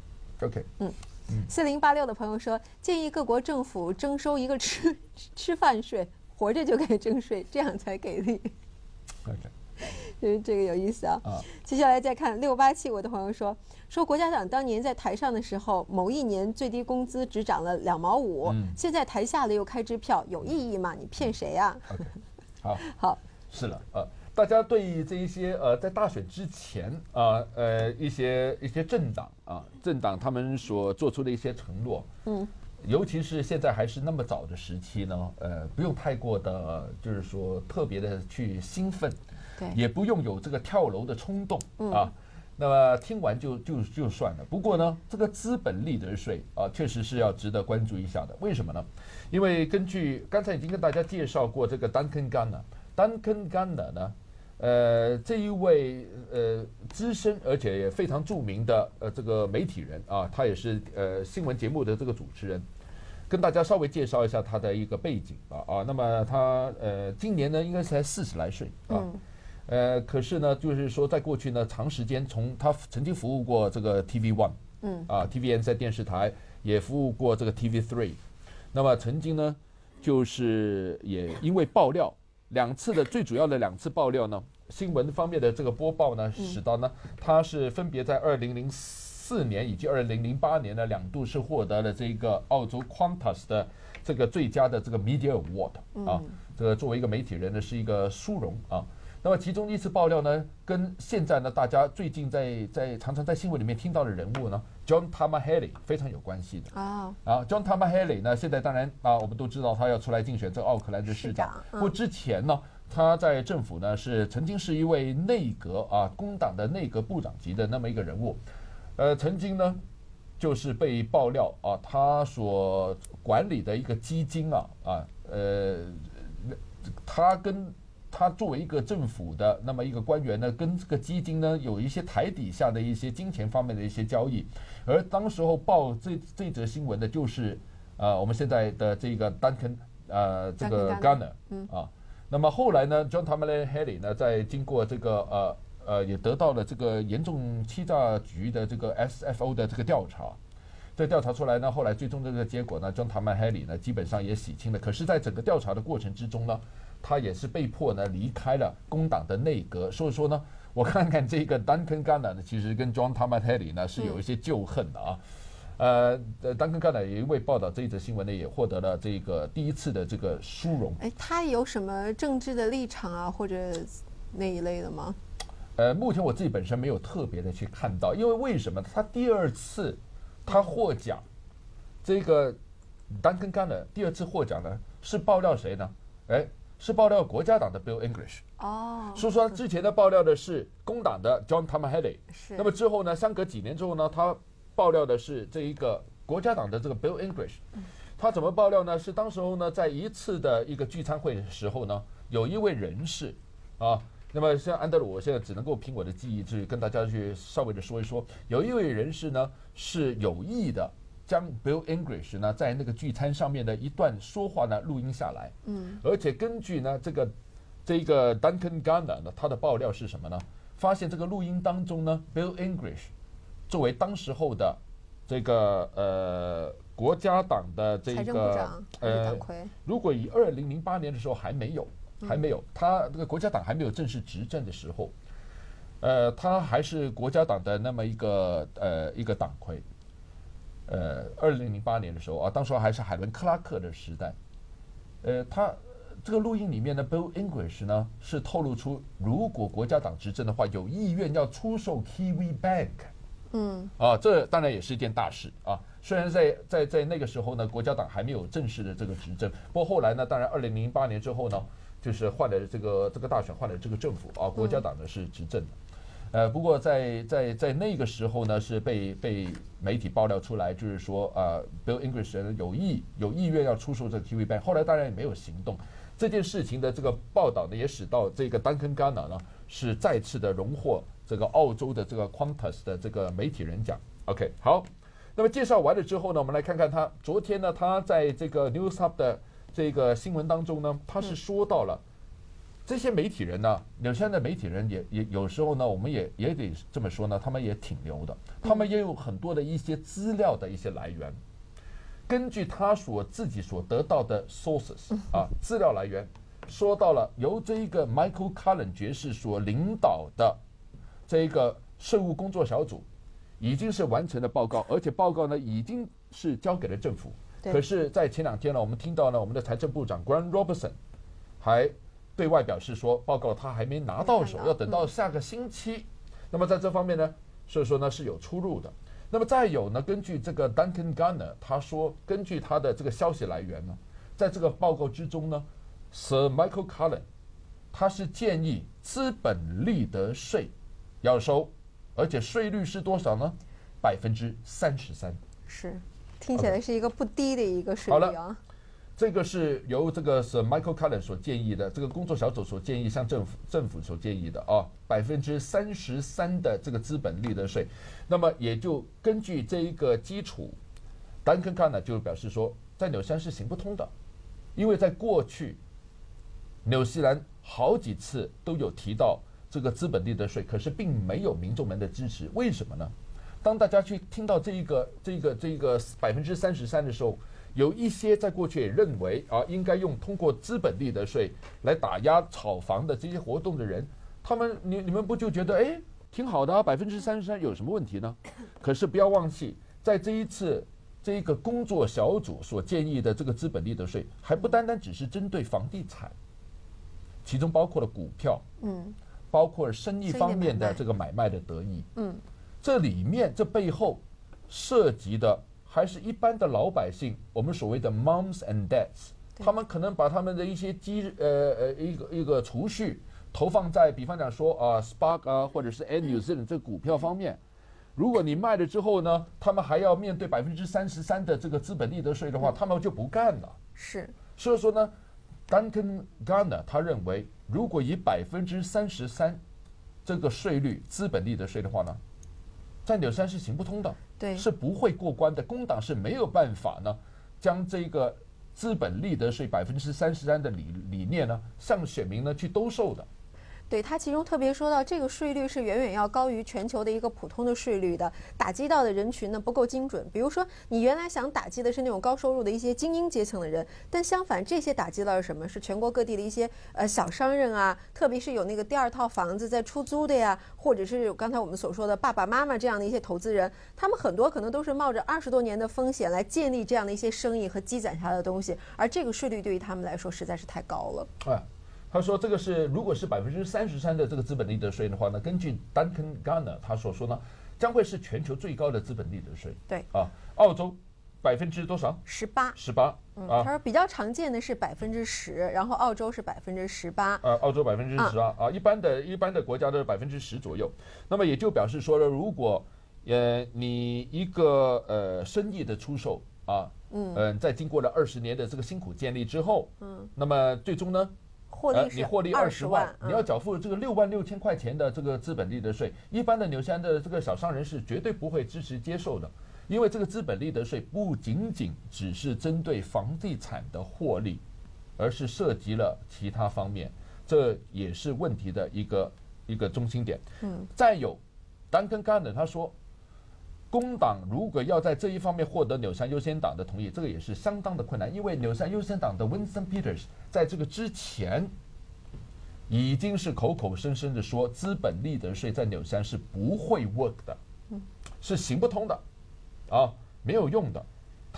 OK，
嗯，四零八六的朋友说，建议各国政府征收一个吃吃饭税，活着就该征税，这样才给力。
OK。
这这个有意思啊！接下来再看六八七，我的朋友说说国家党当年在台上的时候，某一年最低工资只涨了两毛五，嗯、现在台下了又开支票，有意义吗？你骗谁呀、啊
？OK， 好，
好，
是了，呃，大家对于这一些呃，在大选之前啊，呃, 呃，一些一些政党啊，政党他们所做出的一些承诺，嗯。尤其是现在还是那么早的时期呢，呃，不用太过的，就是说特别的去兴奋，
对，
也不用有这个跳楼的冲动、嗯、啊。那么听完就就就算了。不过呢，这个资本利得税啊，确实是要值得关注一下的。为什么呢？因为根据刚才已经跟大家介绍过这个 Duncan Gunn，Duncan Gunn 呢。呃，这一位呃资深而且也非常著名的呃这个媒体人啊，他也是呃新闻节目的这个主持人，跟大家稍微介绍一下他的一个背景啊啊。那么他呃今年呢应该才四十来岁啊，嗯、呃可是呢就是说在过去呢长时间从他曾经服务过这个 T V One， 嗯啊 T V N 在电视台也服务过这个 T V Three， 那么曾经呢就是也因为爆料。两次的最主要的两次爆料呢，新闻方面的这个播报呢，使到呢，他是分别在二零零四年以及二零零八年呢两度是获得了这个澳洲 Qantas 的这个最佳的这个 Media Award 啊，这个作为一个媒体人呢是一个殊荣啊。那么其中一次爆料呢，跟现在呢大家最近在在常常在新闻里面听到的人物呢 ，John Tamahelli 非常有关系的啊。啊 ，John Tamahelli 呢，现在当然啊，我们都知道他要出来竞选这个奥克兰的市长。不过、嗯、之前呢，他在政府呢是曾经是一位内阁啊工党的内阁部长级的那么一个人物，呃，曾经呢就是被爆料啊，他所管理的一个基金啊啊呃，他跟他作为一个政府的那么一个官员呢，跟这个基金呢有一些台底下的一些金钱方面的一些交易，而当时候报这这则新闻的就是呃我们现在的这个 Duncan 呃这个 Gunner 啊，那么后来呢 John Tamahelli 呢在经过这个呃呃也得到了这个严重欺诈局的这个 S F O 的这个调查。这调查出来呢，后来最终这个结果呢 ，John Tamahelli 呢基本上也洗清了。可是，在整个调查的过程之中呢，他也是被迫呢离开了工党的内阁。所以说呢，我看看这个 Duncan Gunn 呢，其实跟 John Tamahelli 呢是有一些旧恨的啊。嗯、呃 ，Duncan Gunn 也因为报道这一则新闻呢，也获得了这个第一次的这个殊荣。
哎，他有什么政治的立场啊，或者那一类的吗？
呃，目前我自己本身没有特别的去看到，因为为什么他第二次他获奖，这个 Duncan Gunn 第二次获奖呢，是爆料谁呢？哎，是爆料国家党的 Bill English。哦，所以说之前的爆料的是工党的 John Tamahelli。是。那么之后呢，相隔几年之后呢，他爆料的是这一个国家党的这个 Bill English。他怎么爆料呢？是当时候呢，在一次的一个聚餐会的时候呢，有一位人士啊。那么像安德鲁，我现在只能够凭我的记忆去跟大家去稍微的说一说，有一位人士呢是有意的将 Bill English 呢在那个聚餐上面的一段说话呢录音下来，嗯，而且根据呢这个这个 Duncan Gunn 呢他的爆料是什么呢？发现这个录音当中呢 Bill English 作为当时候的这个呃国家党的这个呃，如果以二零零八年的时候还没有。还没有，他这个国家党还没有正式执政的时候，呃，他还是国家党的那么一个呃一个党魁。呃，二零零八年的时候啊，当时还是海伦克拉克的时代，呃，他这个录音里面呢 ，Bill English 呢是透露出，如果国家党执政的话，有意愿要出售 Kiwi Bank。
嗯，
啊，这当然也是一件大事啊。虽然在在在那个时候呢，国家党还没有正式的这个执政，不过后来呢，当然二零零八年之后呢，就是换了这个这个大选，换了这个政府啊，国家党呢是执政的。呃，不过在在在那个时候呢，是被被媒体爆料出来，就是说啊 ，Bill English 有意有意愿要出售这个 Kiwi Bank， 后来当然也没有行动。这件事情的这个报道呢，也使到这个 Duncan Garner 呢是再次的荣获这个澳洲的这个 Qantas 的这个媒体人奖。OK， 好，那么介绍完了之后呢，我们来看看他昨天呢，他在这个 News Hub 的这个新闻当中呢，他是说到了。这些媒体人呢，纽西兰的媒体人也也有时候呢，我们也也得这么说呢，他们也挺牛的，他们也有很多的一些资料的一些来源，根据他所自己所得到的 sources 啊资料来源，说到了由这一个 Michael Cullen 爵士所领导的这一个税务工作小组，已经是完成了报告，而且报告呢已经是交给了政府。可是，在前两天呢，我们听到呢，我们的财政部长 Grant Robertson 还对外表示说，报告他还没拿到手，要等到下个星期。那么在这方面呢，所以说呢是有出入的。那么再有呢，根据这个 Duncan Garner 他说，根据他的这个消息来源呢，在这个报告之中呢 ，Sir Michael Cullen 他是建议资本利得税要收，而且税率是多少呢？百分之三十三。
是，听起来是一个不低的一个税率啊。
这个是由这个 Sir Michael Cullen 所建议的，这个工作小组所建议，向政府政府所建议的啊，百分之三十三的这个资本利得税。那么也就根据这一个基础 ，Duncan Garner 就表示说，在纽西兰是行不通的，因为在过去纽西兰好几次都有提到这个资本利得税，可是并没有民众们的支持。为什么呢？当大家去听到这一个这个这个百分之三十三的时候，有一些在过去也认为啊，应该用通过资本利得税来打压炒房的这些活动的人，他们你你们不就觉得哎挺好的啊，百分之三十三有什么问题呢？可是不要忘记，在这一次这一个工作小组所建议的这个资本利得税，还不单单只是针对房地产，其中包括了股票，嗯，包括了生意方面的这个买卖的得益，嗯，这里面这背后涉及的。还是一般的老百姓，我们所谓的 moms and dads， 他们可能把他们的一些积呃呃一个一个储蓄投放在，比方讲说啊 Spark 啊，或者是 Air New Zealand 这个股票方面。如果你卖了之后呢，他们还要面对百分之三十三的这个资本利得税的话，他们就不干了。
是，
所以说呢 ，Duncan Garner 他认为，如果以百分之三十三这个税率资本利得税的话呢，在纽西兰是行不通的。
对，
是不会过关的。工党是没有办法呢，将这个资本利得税百分之三十三的理理念呢，向选民呢去兜售的。
对，他其中特别说到，这个税率是远远要高于全球的一个普通的税率的，打击到的人群呢不够精准。比如说，你原来想打击的是那种高收入的一些精英阶层的人，但相反，这些打击到了什么？是全国各地的一些呃小商人啊，特别是有那个第二套房子在出租的呀，或者是刚才我们所说的爸爸妈妈这样的一些投资人，他们很多可能都是冒着二十多年的风险来建立这样的一些生意和积攒下来的东西，而这个税率对于他们来说实在是太高了。
哎。他说：“这个是，如果是百分之三十三的这个资本利得税的话呢，根据 Duncan Garner 他所说呢，将会是全球最高的资本利得税。
对
啊，澳洲百分之多少？
十八。
十八。
嗯，他说比较常见的是百分之十，然后澳洲是百分之十八。
呃，澳洲百分之十八啊，一般的一般的国家都是百分之十左右。那么也就表示说了，如果呃你一个呃生意的出售啊，嗯、呃，在经过了二十年的这个辛苦建立之后，嗯，那么最终呢？”
获利是
你获利二十万，
嗯、
你要缴付这个六万六千块钱的这个资本利得税。一般的纽西兰的这个小商人是绝对不会支持接受的，因为这个资本利得税不仅仅只是针对房地产的获利，而是涉及了其他方面，这也是问题的一个一个中心点。嗯，再有 ，Duncan Garner 他说，工党如果要在这一方面获得纽西兰优先党的同意，这个也是相当的困难，因为纽西兰优先党的 Winston Peters 在这个之前已经是口口声声的说，资本利得税在纽西兰是不会 work 的，是行不通的，啊，没有用的。他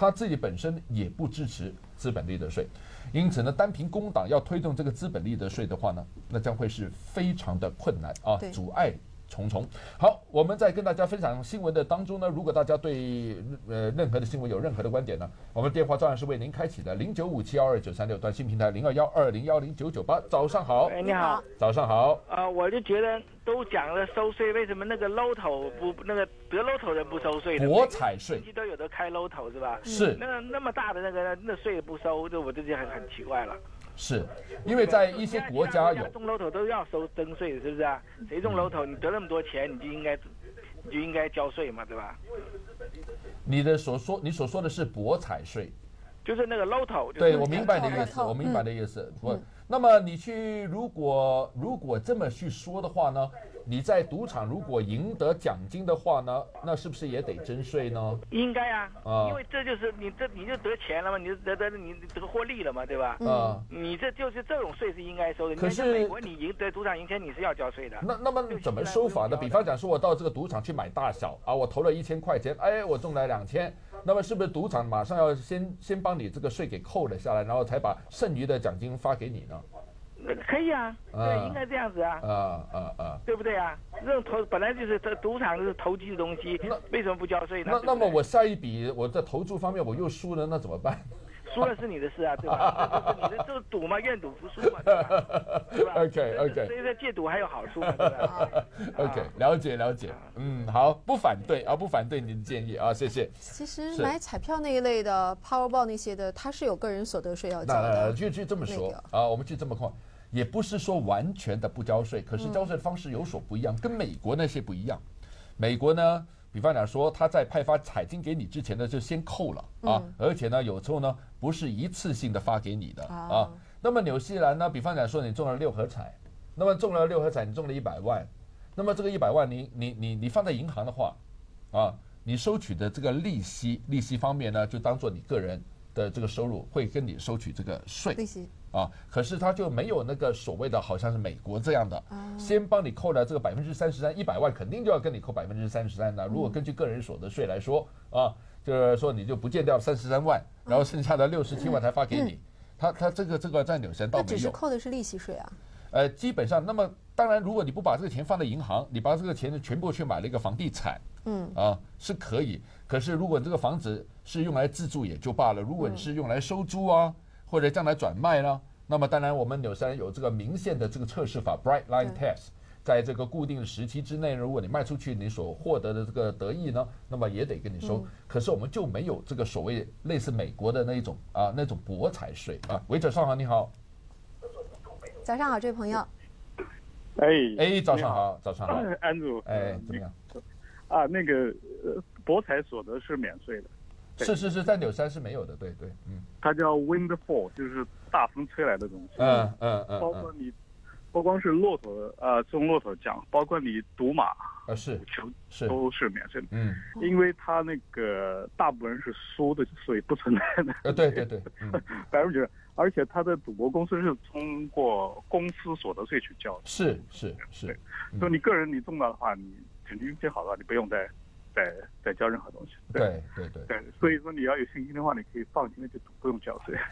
他自己本身也不支持资本利得税，因此呢，单凭工党要推动这个资本利得税的话呢，那将会是非常的困难啊，阻碍重重。好，我们在跟大家分享新闻的当中呢，如果大家对呃任何的新闻有任何的观点呢，我们电话照样是为您开启的零九五七幺二九三六，短信平台零二幺二零幺零九九八。早上好，
哎，你好，
早上好。
呃，我就觉得都讲了收税，为什么那个漏头不那个得漏头人不收税的？
博彩税
都有的开漏头是吧？
是。
那那么大的那个那税不收，这我就觉得很很奇怪了。
是，因为在一些国家有
中楼头都要收征税，是不是啊？谁中楼头，你得那么多钱，你就应该你就应该交税嘛，对吧？
你的所说，你所说的是博彩税，
就是那个楼头。
对，我明白的意思，我明白的意思。不，那么你去如果如果这么去说的话呢？你在赌场如果赢得奖金的话呢，那是不是也得征税呢？
应该啊，
啊
因为这就是你这你就得钱了嘛，你就得得你得获利了嘛，对吧？
啊，
你这就是这种税是应该收的。
可是
美国你赢得赌场赢钱你是要交税的。
那那么怎么收法呢？比方讲说，我到这个赌场去买大小啊，我投了一千块钱，哎，我中了两千，那么是不是赌场马上要先先帮你这个税给扣了下来，然后才把剩余的奖金发给你呢？
可以啊，对，应该这样子啊，
啊啊啊，
对不对啊？这种投本来就是这赌场是投机的东西，那为什么不交税呢？
那那么我下一笔我在投注方面我又输了，那怎么办？
输了是你的事啊，对吧？这是你的，这是赌嘛，愿赌服输嘛，对吧？对吧
？OK OK，
所以说戒赌还有好处嘛，对吧
？OK， 了解了解，嗯，好，不反对啊，不反对您的建议啊，谢谢。
其实买彩票那一类的 Powerball 那些的，它是有个人所得税要交的。
那就就这么说啊，我们就这么看。也不是说完全的不交税，可是交税的方式有所不一样，跟美国那些不一样。美国呢，比方讲说，他在派发彩金给你之前呢，就先扣了啊，而且呢，有时候呢，不是一次性的发给你的啊。那么纽西兰呢，比方讲说，你中了六合彩，那么中了六合彩，你中了一百万，那么这个一百万你，你你你你放在银行的话，啊，你收取的这个利息，利息方面呢，就当做你个人的这个收入，会跟你收取这个税。
利息。
啊，可是他就没有那个所谓的，好像是美国这样的，啊、先帮你扣了这个百分之三十三，一百万肯定就要跟你扣百分之三十三的。如果根据个人所得税来说，啊，就是说你就不见掉三十三万，然后剩下的六十七万才发给你。他他这个这个在纽西兰倒没有。
那只是扣的是利息税啊。
呃，基本上，那么当然，如果你不把这个钱放在银行，你把这个钱全部去买了一个房地产，嗯，啊是可以。可是如果这个房子是用来自住也就罢了，如果你是用来收租啊。或者将来转卖呢？那么当然，我们纽西兰有这个明线的这个测试法 （Bright Line Test），在这个固定的时期之内，如果你卖出去，你所获得的这个得益呢，那么也得跟你收。嗯、可是我们就没有这个所谓类似美国的那一种啊那种博彩税啊。韦者上好，你好。
早上好，这位朋友。
哎
哎，早上好，早上好，
安主。
哎，怎么样？
啊，那个呃，博彩所得是免税的。
是是是，在纽西兰是没有的，对对，嗯，
它叫 windfall， 就是大风吹来的东西。
嗯嗯嗯，
包括你，不光是骆驼，呃，中骆驼奖，包括你赌马，
啊是，
球
是
都是免税的。
嗯，
因为它那个大部分人是输的，所以不存在的。
呃，对对对，
百分之九，而且它的赌博公司是通过公司所得税去交的。
是是是，
对，所以你个人你中了的话，你肯定运气好的话，你不用再。再再交任何东西，
对对对
对，所以说你要有信心的话，你可以放心的去赌，不用交税。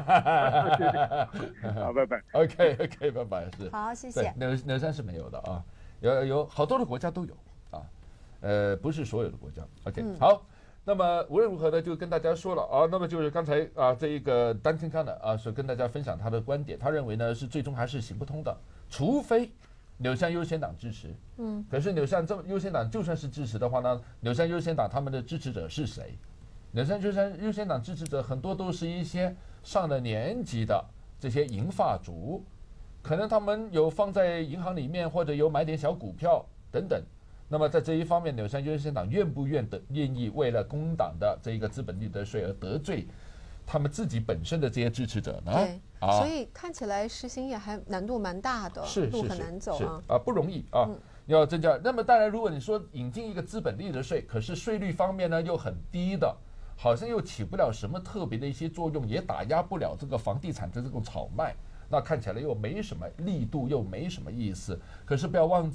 好，拜拜。
OK OK， 拜拜。是。
好，谢谢。
纽纽西兰是没有的啊，有有好多的国家都有啊，呃，不是所有的国家。OK，、嗯、好，那么无论如何呢，就跟大家说了啊，那么就是刚才啊，这一个丹青康的啊，是跟大家分享他的观点，他认为呢是最终还是行不通的，除非。纽西兰优先党支持，嗯，可是纽西兰这优先党就算是支持的话呢，纽西兰优先党他们的支持者是谁？纽西兰优先优先党支持者很多都是一些上了年纪的这些银发族，可能他们有放在银行里面，或者有买点小股票等等。那么在这一方面，纽西兰优先党愿不愿的愿意为了工党的这一个资本利得税而得罪他们自己本身的这些支持者呢？
对，啊、所以看起来实行也还难度蛮大的，
是
路很难走啊，
啊，不容易啊，嗯、要增加。那么当然，如果你说引进一个资本利得税，可是税率方面呢又很低的，好像又起不了什么特别的一些作用，也打压不了这个房地产的这种炒卖，那看起来又没什么力度，又没什么意思。可是不要忘记，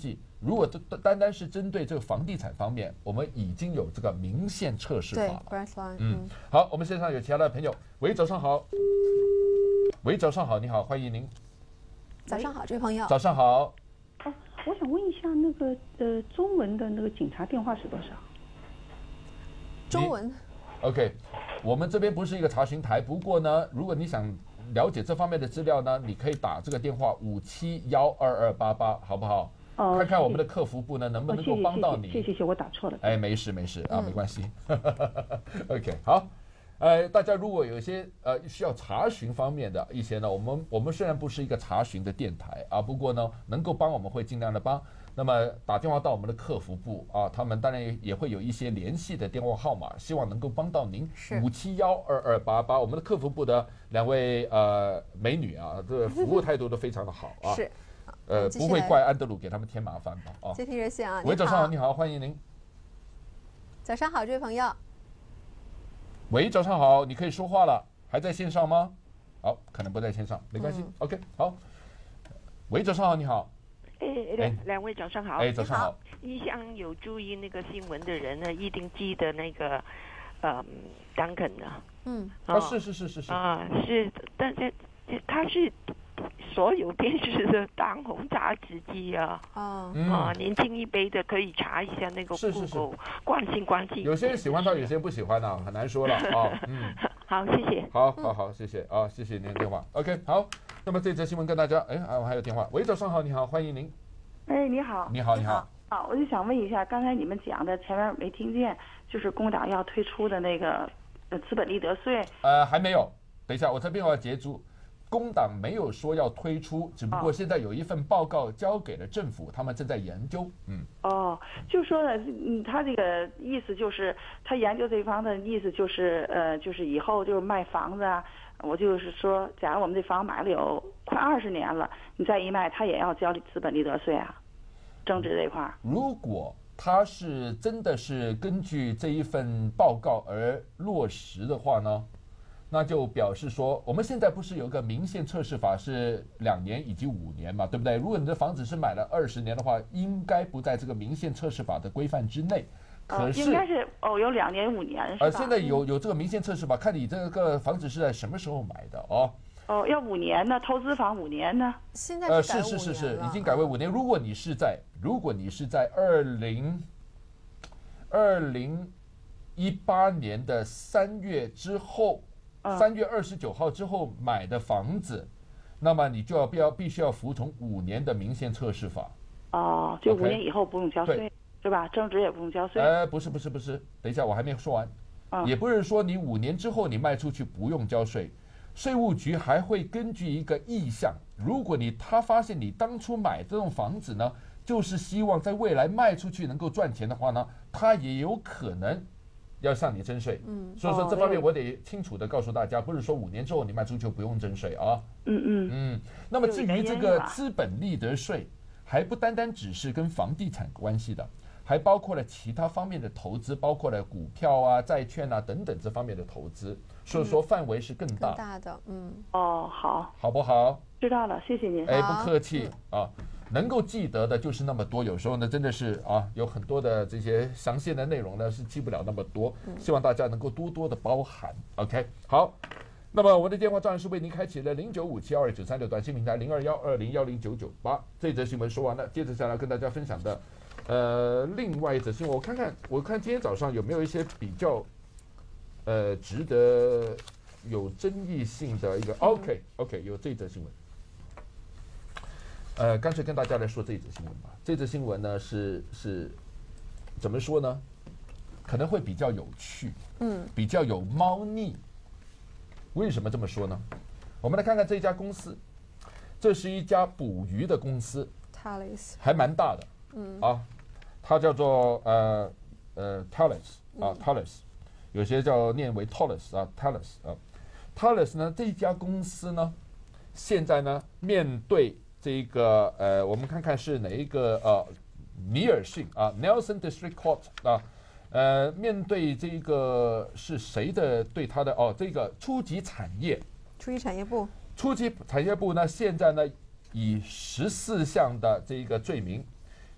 如果单单是针对这个房地产方面，我们已经有这个明线测试法了。
对 ，Grant Line。
嗯，好，我们线上有其他的朋友，喂，早上好。喂，早上好，你好，欢迎您。
早上好，这位朋友。
早上好。
哦，我想问一下，那个呃，中文的那个警察电话是多少？
中文。
OK， 我们这边不是一个查询台，不过呢，如果你想了解这方面的资料呢，你可以打这个电话五七幺二二八八，好不好？哦，看看我们的客服部呢能不能够帮到你。
谢谢谢谢，我打错了。
哎，没事没事啊，没关系。OK， 好。呃，大家如果有一些呃需要查询方面的一些呢，我们我们虽然不是一个查询的电台啊，不过呢能够帮我们会尽量的帮。那么打电话到我们的客服部啊，他们当然也会有一些联系的电话号码，希望能够帮到您。五七幺二二八八，我们的客服部的两位呃美女啊，这服务态度都非常的好啊。
是。
呃，不会怪安德鲁给他们添麻烦吧？啊。
接听热线啊，
喂，早上好，你好，欢迎您。
早上好，这位朋友。
喂，早上好，你可以说话了，还在线上吗？好，可能不在线上，没关系。嗯、OK， 好。喂，早上好，你好。
哎，两两位早上好。
哎，早上好。
一向有注意那个新闻的人呢，一定记得那个，呃，丹肯的。
嗯。
啊，是是是是是。
啊，是，但是他是所有电视的当红炸子鸡啊。
啊。
啊，年轻一辈的可以查一下那个 Google， 关心关心。
有些人喜欢他，有些人不喜欢啊，很难说了啊。嗯。
好，谢谢。
好，好，好，谢谢啊，谢谢您的电话。OK， 好。那么这则新闻跟大家，哎，啊，我还有电话。喂，早上好，你好，欢迎您。
哎，你好。
你好，你好。
啊，我就想问一下，刚才你们讲的前面没听见，就是工党要推出的那个呃资本利得税。
呃，还没有。等一下，我这边我要截住。工党没有说要推出，只不过现在有一份报告交给了政府，他们正在研究。嗯。
哦，就说呢，嗯，他这个意思就是，他研究这方的意思就是，呃，就是以后就是卖房子啊，我就是说，假如我们这房买了有快二十年了，你再一卖，他也要交资本利得税啊，增值这块儿。
如果他是真的是根据这一份报告而落实的话呢？那就表示说，我们现在不是有个明线测试法是两年以及五年嘛，对不对？如果你的房子是买了二十年的话，应该不在这个明线测试法的规范之内。可是、
哦、应该是哦，有两年五年是吧？
呃，现在有有这个明线测试法，看你这个房子是在什么时候买的哦。
哦，要五年呢，投资房五年呢？
现在
呃是是是是，已经改为五年。如果你是在如果你是在二零二零一八年的三月之后。三月二十九号之后买的房子，那么你就要必要必须要服从五年的明线测试法。
哦，就五年以后不用交税，是吧？增值也不用交税。
呃，不是不是不是，等一下我还没说完。嗯、也不是说你五年之后你卖出去不用交税，税务局还会根据一个意向，如果你他发现你当初买这栋房子呢，就是希望在未来卖出去能够赚钱的话呢，他也有可能。要向你征税，嗯，所以说这方面我得清楚的告诉大家，不是说五年之后你卖出去不用征税啊，
嗯嗯
嗯。那么至于这个资本利得税，还不单单只是跟房地产关系的，还包括了其他方面的投资，包括了股票啊、债券啊等等这方面的投资，所以说范围是更大、
更大的，嗯。
哦，好，
好不好？
知道了，谢谢您。
哎，不客气啊。能够记得的就是那么多，有时候呢真的是啊，有很多的这些详细的内容呢是记不了那么多，希望大家能够多多的包涵。OK， 好，那么我的电话照样是为您开启了零九五七二九三六短信平台零二幺二零幺零九九八。这则新闻说完了，接着下来跟大家分享的，呃，另外一则新闻，我看看，我看今天早上有没有一些比较，呃，值得有争议性的一个 OK OK 有这则新闻。呃，干脆跟大家来说这则新闻吧。这则新闻呢是是怎么说呢？可能会比较有趣，嗯，比较有猫腻。为什么这么说呢？我们来看看这家公司，这是一家捕鱼的公司
，Thales
还蛮大的，嗯啊，它叫做呃呃 Thales 啊 Thales， 有些叫念为 Thales 啊 Thales 啊 Thales 呢这家公司呢，现在呢面对这个呃，我们看看是哪一个呃，尼尔逊啊 ，Nelson District Court 啊，呃，面对这个是谁的对他的哦，这个初级产业，
初级产业部，
初级产业部呢，现在呢以十四项的这个罪名，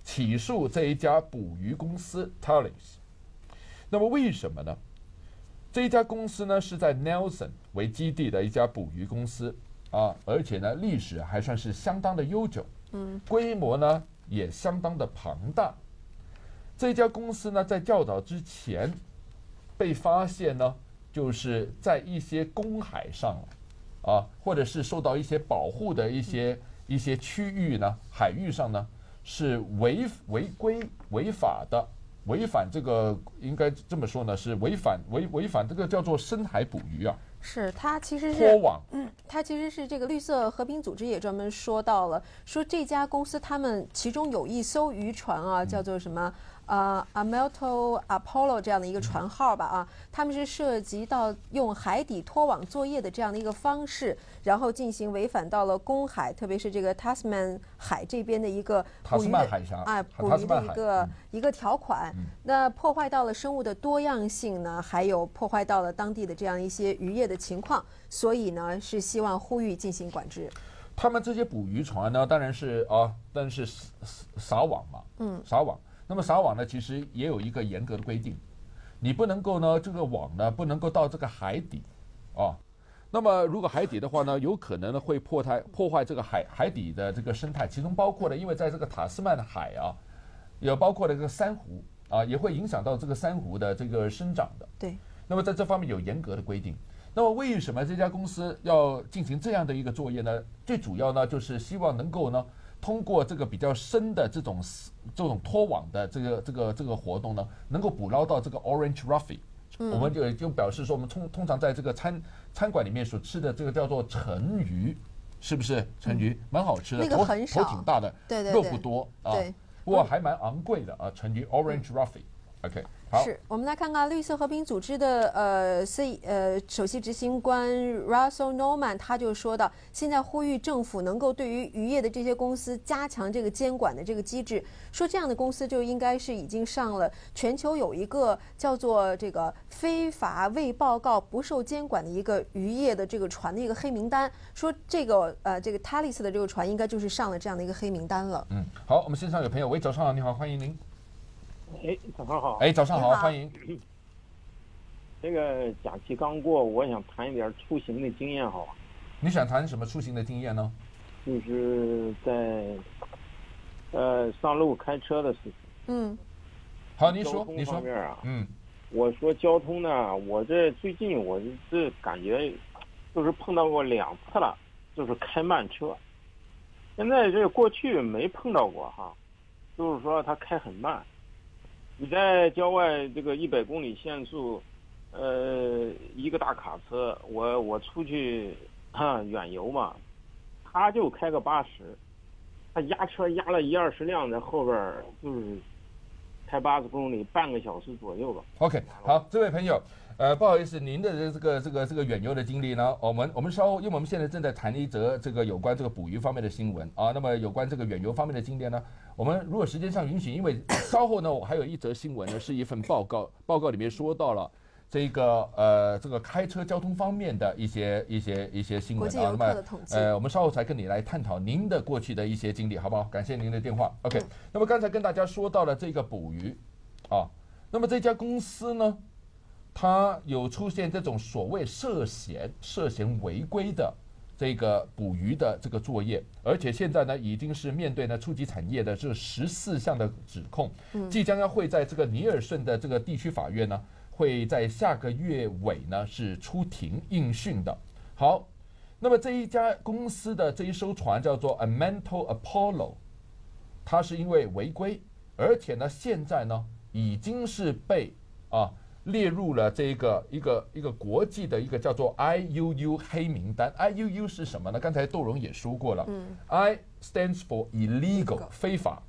起诉这一家捕鱼公司 Tallies。那么为什么呢？这一家公司呢是在 Nelson 为基地的一家捕鱼公司啊，而且呢历史还算是相当的悠久，
嗯，
规模呢也相当的庞大。这家公司呢在较早之前被发现呢，就是在一些公海上啊，或者是受到一些保护的一些一些区域呢，海域上呢是违违规违法的。违反这个应该这么说呢，是违反违违反这个叫做深海捕鱼啊。
是它其实是
拖网，
嗯，它其实是这个绿色和平组织也专门说到了，说这家公司他们其中有一艘渔船啊，叫做什么？呃 Amalto Apollo 这样的一个船号吧啊，他们是涉及到用海底拖网作业的这样的一个方式，然后进行违反到了公海，特别是这个塔斯曼海这边的一个
塔斯曼海峡
啊捕鱼的一个、嗯、一个条款，嗯、那破坏到了生物的多样性呢，还有破坏到了当地的这样一些渔业的情况，所以呢是希望呼吁进行管制。
他们这些捕鱼船呢，当然是啊，但是撒网嘛，
嗯，
撒网。那么撒网呢，其实也有一个严格的规定，你不能够呢，这个网呢不能够到这个海底，啊，那么如果海底的话呢，有可能呢会破坏破坏这个海海底的这个生态，其中包括了，因为在这个塔斯曼海啊，也包括了这个珊瑚啊，也会影响到这个珊瑚的这个生长的。
对。
那么在这方面有严格的规定。那么为什么这家公司要进行这样的一个作业呢？最主要呢就是希望能够呢。通过这个比较深的这种这种拖网的这个这个这个活动呢，能够捕捞到这个 orange roughy，、嗯、我们就就表示说，我们通通常在这个餐餐馆里面所吃的这个叫做成鱼，是不是成鱼？蛮、嗯、好吃的，
那个很少，
头挺大的，
对对对，
肉不多啊，
对，
不过还蛮昂贵的啊，成鱼 orange roughy。OK， 好，
是我们来看看绿色和平组织的呃 C 呃首席执行官 Russell Norman， 他就说到，现在呼吁政府能够对于渔业的这些公司加强这个监管的这个机制，说这样的公司就应该是已经上了全球有一个叫做这个非法未报告不受监管的一个渔业的这个船的一个黑名单，说这个呃这个 Tallies 的这个船应该就是上了这样的一个黑名单了。
嗯，好，我们线上有朋友，喂，早上好，你好，欢迎您。
哎，早上好！
哎，早上好，欢迎。
这个假期刚过，我想谈一点出行的经验，好吧？
你想谈什么出行的经验呢？
就是在呃上路开车的事情。
嗯。
好，你说，你说。
方面啊，
嗯，
我说交通呢，我这最近我这感觉就是碰到过两次了，就是开慢车。现在这过去没碰到过哈，就是说他开很慢。你在郊外这个一百公里限速，呃，一个大卡车，我我出去啊远游嘛，他就开个八十，他压车压了一二十辆在后边，就是开八十公里，半个小时左右吧。
OK， 好，这位朋友，呃，不好意思，您的这个这个这个远游的经历呢，我们我们稍后，因为我们现在正在谈一则这个有关这个捕鱼方面的新闻啊，那么有关这个远游方面的经历呢。我们如果时间上允许，因为稍后呢，我还有一则新闻呢，是一份报告，报告里面说到了这个呃这个开车交通方面的一些一些一些新闻啊。那么呃，我们稍后才跟你来探讨您的过去的一些经历，好不好？感谢您的电话。OK，、嗯、那么刚才跟大家说到了这个捕鱼啊，那么这家公司呢，它有出现这种所谓涉嫌涉嫌违规的。这个捕鱼的这个作业，而且现在呢，已经是面对呢初级产业的这十四项的指控，即将要会在这个尼尔逊的这个地区法院呢，会在下个月尾呢是出庭应讯的。好，那么这一家公司的这一艘船叫做 Amalto Apollo， 它是因为违规，而且呢现在呢已经是被啊。列入了这个一个一个国际的一个叫做 I U U 黑名单。I U U 是什么呢？刚才窦荣也说过了。嗯、I stands for illegal 非法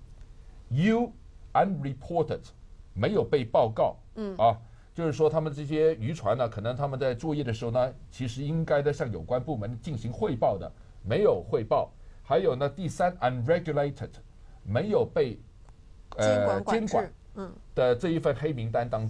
，U unreported 没有被报告。嗯啊，就是说他们这些渔船呢，可能他们在作业的时候呢，其实应该的向有关部门进行汇报的，没有汇报。还有呢，第三 unregulated 没有被呃监管的这一份黑名单当中。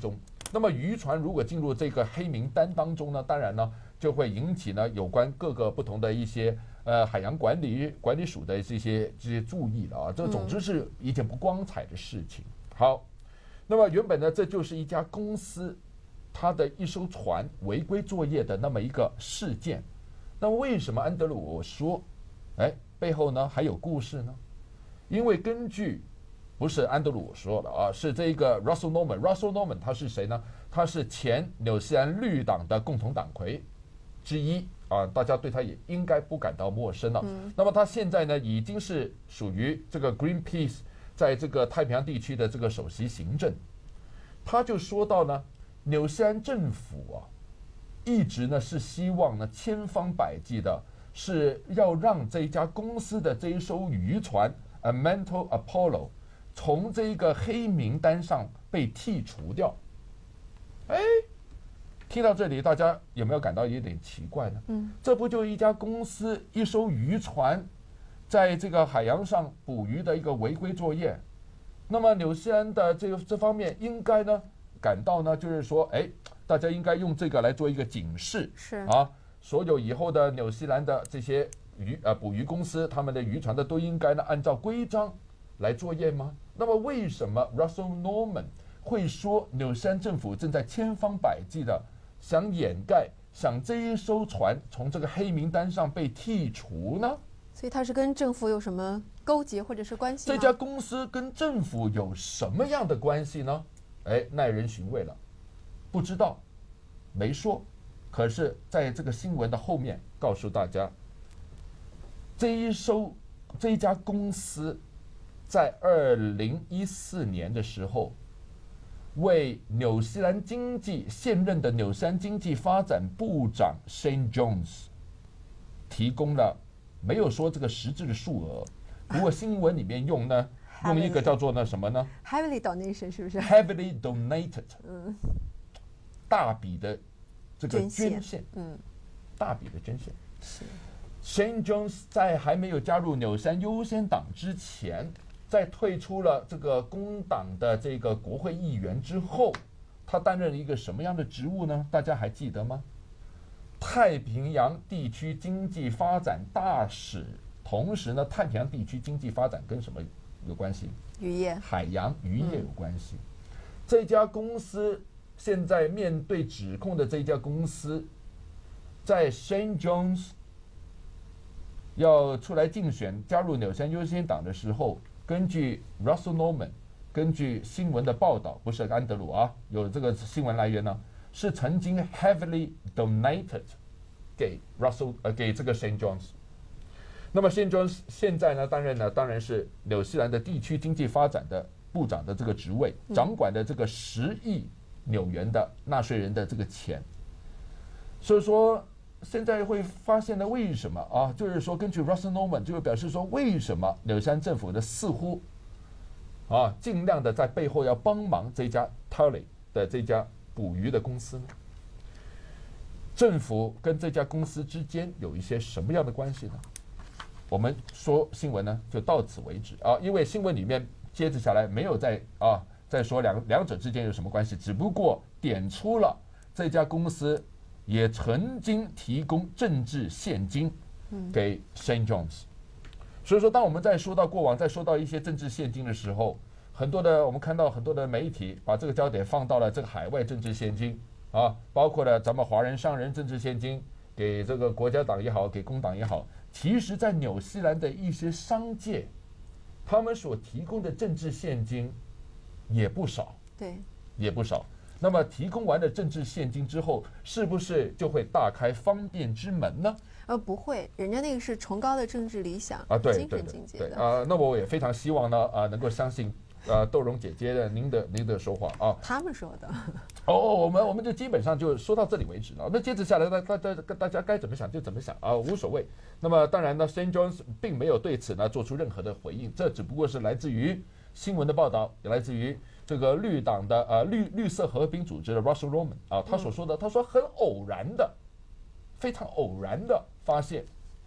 那么渔船如果进入这个黑名单当中呢，当然呢就会引起呢有关各个不同的一些呃海洋管理管理署的这些这些注意了啊。这总之是一件不光彩的事情。好，那么原本呢这就是一家公司它的一艘船违规作业的那么一个事件。那么为什么安德鲁我说，哎，背后呢还有故事呢？因为根据不是安德鲁我说的啊，是这个 Russell Norman。Russell Norman 他是谁呢？他是前纽西兰绿党的共同党魁之一啊，大家对他也应该不感到陌生了。嗯、那么他现在呢，已经是属于这个 Greenpeace 在这个太平洋地区的这个首席行政。他就说到呢，纽西兰政府啊，一直呢是希望呢千方百计的是要让这一家公司的这一艘渔船 Amental Apollo 从这个黑名单上被剔除掉。哎，听到这里，大家有没有感到有点奇怪呢？嗯，这不就一家公司一艘渔船在这个海洋上捕鱼的一个违规作业？那么纽西兰的这个这方面应该呢感到呢，就是说，哎，大家应该用这个来做一个警示，是啊，所有以后的纽西兰的这些渔呃捕鱼公司，他们的渔船的都应该呢按照规章来作业吗？那么为什么 Russell Norman 会说纽西兰政府正在千方百计的想掩盖，想这一艘船从这个黑名单上被剔除呢？
所以它是跟政府有什么勾结或者是关系吗？
这家公司跟政府有什么样的关系呢？哎，耐人寻味了，不知道，没说。可是在这个新闻的后面告诉大家，这一艘这一家公司在二零一四年的时候，为纽西兰经济现任的纽西兰经济发展部长 Shane Jones 提供了，没有说这个实质的数额，不过新闻里面用呢，用一个叫做呢什么呢
？Heavily donation 是不是
？Heavily donated， 嗯，大笔的这个捐献，嗯，大笔的捐献。是 Shane Jones 在还没有加入纽西兰优先党之前，在退出了这个工党的这个国会议员之后，他担任了一个什么样的职务呢？大家还记得吗？太平洋地区经济发展大使。同时呢，太平洋地区经济发展跟什么有关系？
渔业，
海洋渔业有关系。嗯、这家公司现在面对指控的这家公司，在 Shane Jones 要出来竞选加入纽西兰优先党的时候，根据 Russell Norman， 根据新闻的报道，不是安德鲁啊，有这个新闻来源呢，是曾经 heavily donated 给 Russell 呃给这个 Shane Jones。那么 Shane Jones 现在呢，当然呢，当然是纽西兰的地区经济发展的部长的这个职位，掌管的这个十亿纽元的纳税人的这个钱。所以说，现在会发现呢，为什么啊？就是说，根据 Russell Norman 就表示说，为什么纽西兰政府的似乎啊，尽量的在背后要帮忙这家 Tully 的这家捕鱼的公司呢？政府跟这家公司之间有一些什么样的关系呢？我们说新闻呢，就到此为止啊，因为新闻里面接着下来没有再啊再说两两者之间有什么关系，只不过点出了这家公司也曾经提供政治现金给 Shane Jones。所以说，当我们在说到过往，在说到一些政治现金的时候，很多的我们看到很多的媒体把这个焦点放到了这个海外政治现金啊，包括了咱们华人商人政治现金给这个国家党也好，给工党也好。其实，在纽西兰的一些商界，他们所提供的政治现金也不少，
对，
也不少。那么，提供完了政治现金之后，是不是就会大开方便之门呢？
呃，不会，人家那个是崇高的政治理想
啊，对
精神境界的
啊。那我也非常希望呢，啊，能够相信。呃，窦蓉姐姐的您的您的说话啊，
他们说的。
哦，我们我们就基本上就说到这里为止了。那接着下来，大大大大家该怎么想就怎么想啊，无所谓。那么当然呢 ，Shane Jones 并没有对此呢做出任何的回应，这只不过是来自于新闻的报道，也来自于这个绿党的呃绿绿色和平组织的 Russell Norman 啊，他所说的，他说很偶然的，非常偶然的发现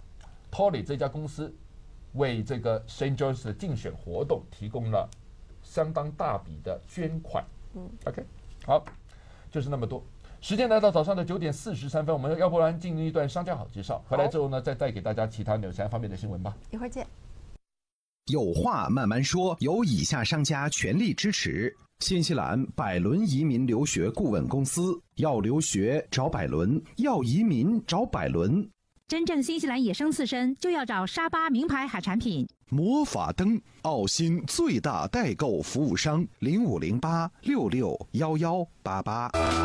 ，Tully 这家公司为这个 Shane Jones 的竞选活动提供了相当大笔的捐款。嗯 ，OK， 好， 就是那么多。时间来到早上的九点四十三分，我们要不然进入一段商家好介绍，回来之后呢，再带给大家其他纽西兰方面的新闻吧。
一会儿见。
有话慢慢说，由以下商家全力支持：新西兰百伦移民留学顾问公司，要留学找百伦，要移民找百伦。
真正新西兰野生刺身就要找沙巴名牌海产品。
魔法灯，澳新最大代购服务商，零五零八六六幺幺八八。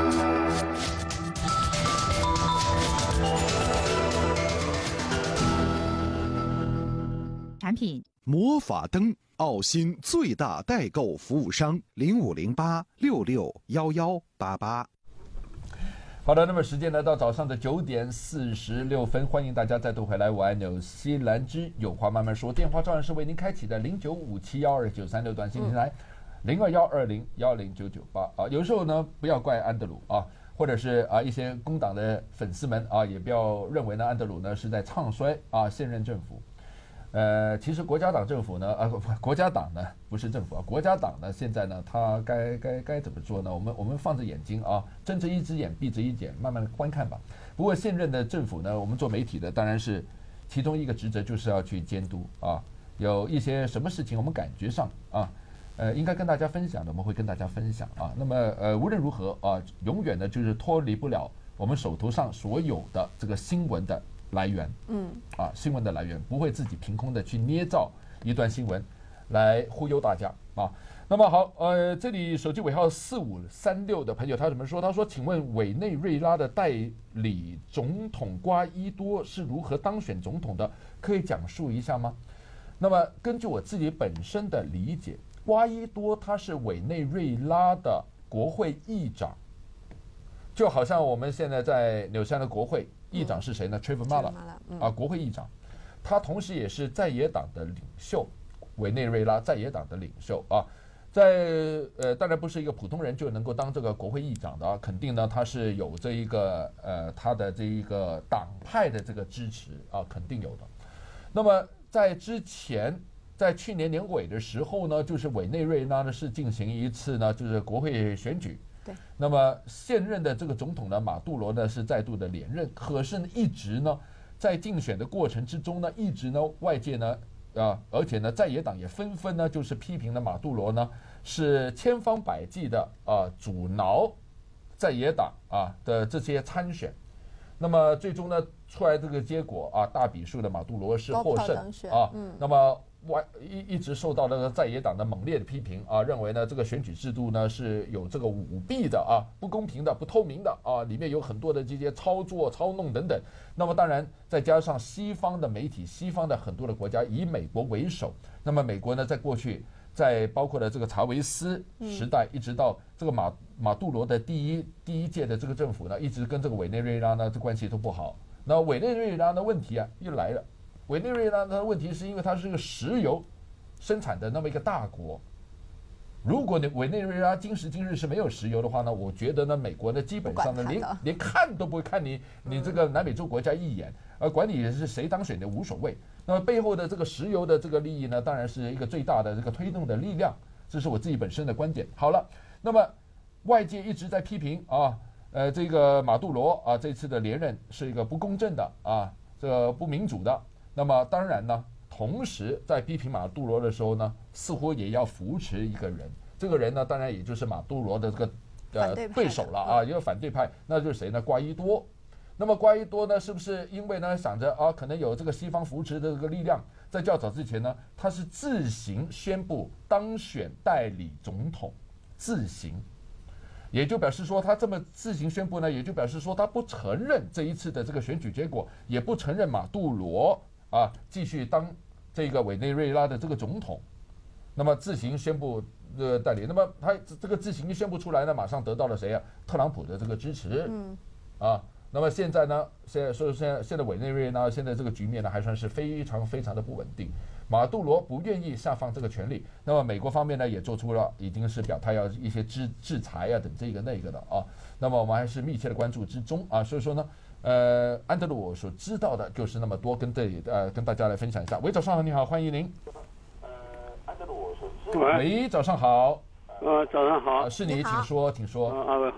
产品。
魔法灯，澳新最大代购服务商，零五零八六六幺幺八八。
好的，那么时间来到早上的九点四十六分，欢迎大家再度回来。我爱纽西兰之有话慢慢说，电话照样是为您开启的零九五七幺二九三六，短信平台零二幺二零幺零九九八啊。有时候呢，不要怪安德鲁啊，或者是啊一些工党的粉丝们啊，也不要认为呢安德鲁呢是在唱衰啊现任政府。呃，其实国家党政府呢，啊，国家党呢不是政府啊，国家党呢现在呢，它该该该怎么做呢？我们我们放着眼睛啊，睁着一只眼闭着一眼，慢慢的观看吧。不过现任的政府呢，我们做媒体的当然是其中一个职责就是要去监督啊，有一些什么事情我们感觉上啊，呃，应该跟大家分享的，我们会跟大家分享啊。那么呃，无论如何啊，永远呢就是脱离不了我们手头上所有的这个新闻的来源，嗯，啊，新闻的来源不会自己凭空的去捏造一段新闻来忽悠大家啊。那么好，呃，这里手机尾号四五三六的朋友他怎么说？他说：“请问委内瑞拉的代理总统瓜伊多是如何当选总统的？可以讲述一下吗？”那么根据我自己本身的理解，瓜伊多他是委内瑞拉的国会议长，就好像我们现在在纽西兰的国会。议长是谁呢 ？Trevor Mala 啊，国会议长，他同时也是在野党的领袖，委内瑞拉在野党的领袖啊，在呃，当然不是一个普通人就能够当这个国会议长的啊，肯定呢他是有这一个呃他的这一个党派的这个支持啊，肯定有的。那么在之前，在去年年尾的时候呢，就是委内瑞拉呢是进行一次呢就是国会选举。
对，
那么现任的这个总统呢，马杜罗呢是再度的连任，可是呢，一直呢在竞选的过程之中呢，一直呢外界呢啊，而且呢在野党也纷纷呢就是批评了马杜罗呢是千方百计的啊阻挠在野党啊的这些参选，那么最终呢出来这个结果啊，大比数的马杜罗是获胜啊，嗯，那么。外一一直受到那个在野党的猛烈的批评啊，认为呢这个选举制度呢是有这个舞弊的啊，不公平的、不透明的啊，里面有很多的这些操作、操弄等等。那么当然再加上西方的媒体、西方的很多的国家以美国为首，那么美国呢在过去在包括了这个查韦斯时代，一直到这个马马杜罗的第一第一届的这个政府呢，一直跟这个委内瑞拉呢这关系都不好。那委内瑞拉的问题啊又来了。委内瑞拉的问题是因为它是一个石油生产的那么一个大国，如果你委内瑞拉今时今日是没有石油的话呢，我觉得呢，美国呢基本上呢连连看都不会看你你这个南美洲国家一眼，而管你是谁当选的无所谓。那么背后的这个石油的这个利益呢，当然是一个最大的这个推动的力量，这是我自己本身的观点。好了，那么外界一直在批评啊，呃，这个马杜罗啊这次的连任是一个不公正的啊，这个不民主的。那么当然呢，同时在批评马杜罗的时候呢，似乎也要扶持一个人，这个人呢，当然也就是马杜罗的这个呃对手了啊，一个反对派，那就是谁呢？瓜伊多。那么瓜伊多呢，是不是因为呢想着啊，可能有这个西方扶持的这个力量，在较早之前呢，他是自行宣布当选代理总统，自行。也就表示说，他这么自行宣布呢，也就表示说，他不承认这一次的这个选举结果，也不承认马杜罗啊继续当这个委内瑞拉的这个总统，那么自行宣布呃代理。那么他这个自行宣布出来呢，马上得到了谁啊？特朗普的这个支持，嗯，啊，那么现在呢，现在说现在现在委内瑞拉现在这个局面呢，还算是非常非常的不稳定。马杜罗不愿意下放这个权利，那么美国方面呢也做出了已经是表态要一些制制裁啊等这个那个的啊，那么我们还是密切的关注之中啊，所以说呢，呃，安德鲁我所知道的就是那么多，跟这里呃跟大家来分享一下。喂，早上好，你好，欢迎您。呃，安德鲁我所知道。喂，早上好。
呃，早上好。
呃、是你，请说，请说。
呃，二位好。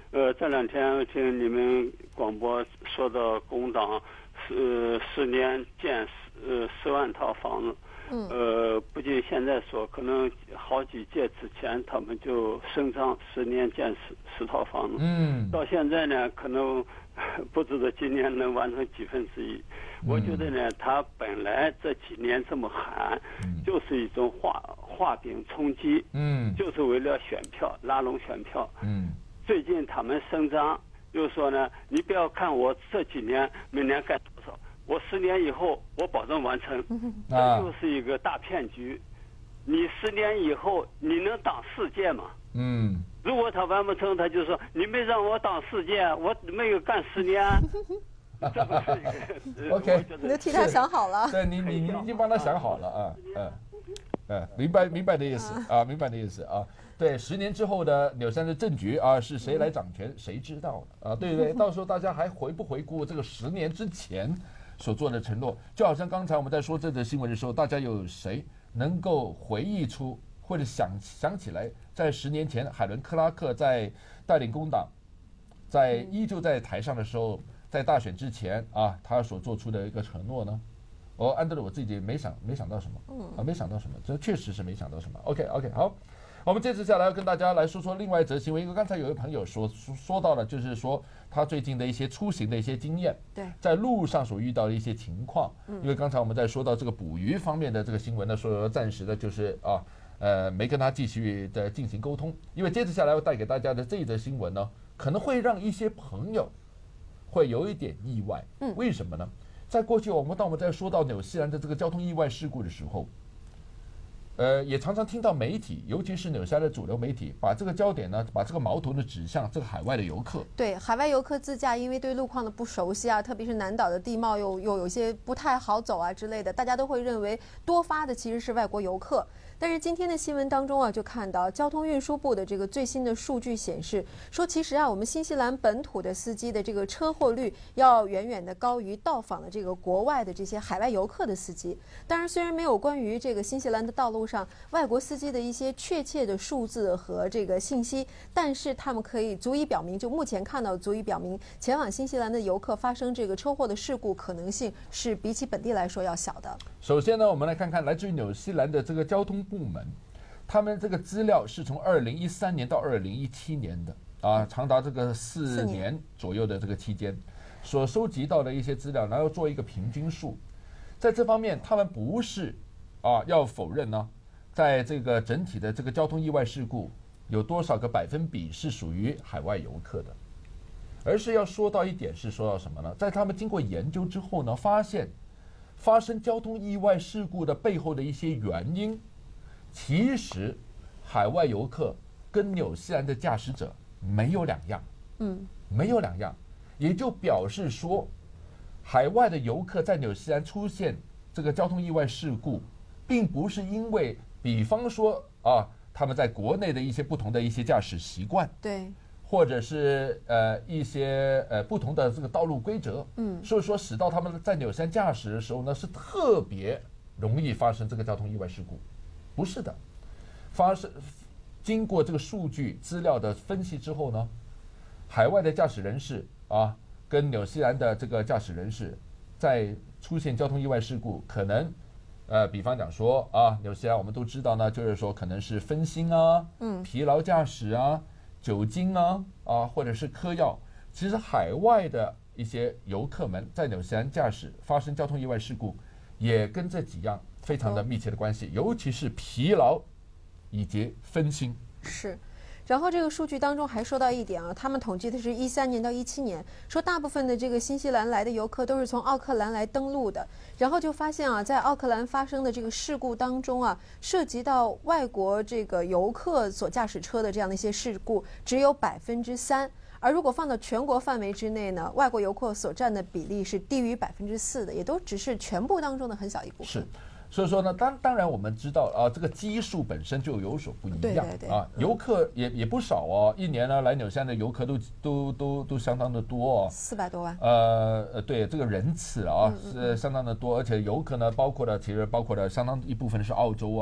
呃，这两天听你们广播说到工党十十年建十呃十万套房子，
嗯，
呃，不仅现在说，可能好几届之前他们就声张十年建十十套房子，
嗯，
到现在呢，可能不知道今年能完成几分之一。我觉得呢，他本来这几年这么喊，
嗯、
就是一种画画饼充饥，
嗯，
就是为了选票，拉拢选票，
嗯。
最近他们声张又说呢，你不要看我这几年每年干多少，我十年以后我保证完成，这就是一个大骗局。你十年以后你能当四届吗？
嗯。
如果他完不成，他就说你没让我当四届，我没有干十年。这不是一个
OK，
你都替他想好了。
对你，你你已经帮他想好了啊，嗯，嗯，明白明白的意思啊，明白的意思啊。对，十年之后的柳山的政局啊，是谁来掌权，谁知道了啊？对不对？到时候大家还回不回顾这个十年之前所做的承诺？就好像刚才我们在说这则新闻的时候，大家有谁能够回忆出或者想想起来，在十年前海伦·克拉克在带领工党，在依旧在台上的时候，在大选之前啊，他所做出的一个承诺呢？我安德鲁我自己没想没想到什么，啊，没想到什么，这确实是没想到什么。OK OK， 好。我们接着下来要跟大家来说说另外一则新闻，因为刚才有一位朋友说说说到了，就是说他最近的一些出行的一些经验，
对，
在路上所遇到的一些情况。因为刚才我们在说到这个捕鱼方面的这个新闻呢，说暂时的就是啊，呃，没跟他继续的进行沟通。因为接着下来要带给大家的这一则新闻呢，可能会让一些朋友会有一点意外。
嗯，
为什么呢？在过去我们当我们在说到纽西兰的这个交通意外事故的时候，呃，也常常听到媒体，尤其是纽西兰的主流媒体，把这个焦点呢，把这个矛头呢指向这个海外的游客。
对，海外游客自驾，因为对路况的不熟悉啊，特别是南岛的地貌又又有些不太好走啊之类的，大家都会认为多发的其实是外国游客。但是今天的新闻当中啊，就看到交通运输部的这个最新的数据显示，说其实啊，我们新西兰本土的司机的这个车祸率要远远的高于到访的这个国外的这些海外游客的司机。当然，虽然没有关于这个新西兰的道路上外国司机的一些确切的数字和这个信息，但是他们可以足以表明，就目前看到足以表明，前往新西兰的游客发生这个车祸的事故可能性是比起本地来说要小的。
首先呢，我们来看看来自于纽西兰的这个交通部门，他们这个资料是从二零一三年到二零一七年的啊，长达这个四年左右的这个期间，所收集到的一些资料，然后做一个平均数。在这方面，他们不是啊要否认呢，在这个整体的这个交通意外事故有多少个百分比是属于海外游客的，而是要说到一点是说到什么呢？在他们经过研究之后呢，发现发生交通意外事故的背后的一些原因，其实海外游客跟纽西兰的驾驶者没有两样，
嗯，
没有两样，也就表示说，海外的游客在纽西兰出现这个交通意外事故，并不是因为，比方说啊，他们在国内的一些不同的一些驾驶习惯，
对，
或者是呃一些呃不同的这个道路规则，
嗯，
所以说使到他们在纽西兰驾驶的时候呢，是特别容易发生这个交通意外事故，不是的，发生经过这个数据资料的分析之后呢，海外的驾驶人士啊，跟纽西兰的这个驾驶人士，在出现交通意外事故，可能呃，比方讲说啊，纽西兰我们都知道呢，就是说可能是分心啊，
嗯，
疲劳驾驶啊。酒精啊啊，或者是嗑药，其实海外的一些游客们在纽西兰驾驶发生交通意外事故，也跟这几样非常的密切的关系，尤其是疲劳以及分心。
是。然后这个数据当中还说到一点啊，他们统计的是一三年到一七年，说大部分的这个新西兰来的游客都是从奥克兰来登陆的，然后就发现啊，在奥克兰发生的这个事故当中啊，涉及到外国这个游客所驾驶车的这样的一些事故只有百分之三，而如果放到全国范围之内呢，外国游客所占的比例是低于百分之四的，也都只是全部当中的很小一部分。
是。所以说呢，当当然我们知道啊，这个基数本身就有所不一样，
对对对
啊，游客也也不少哦，一年呢来纽西兰的游客都都都都相当的多哦，
四百多万，
呃呃，对这个人次啊
嗯嗯
是相当的多，而且游客呢包括了其实包括了相当一部分是澳洲啊，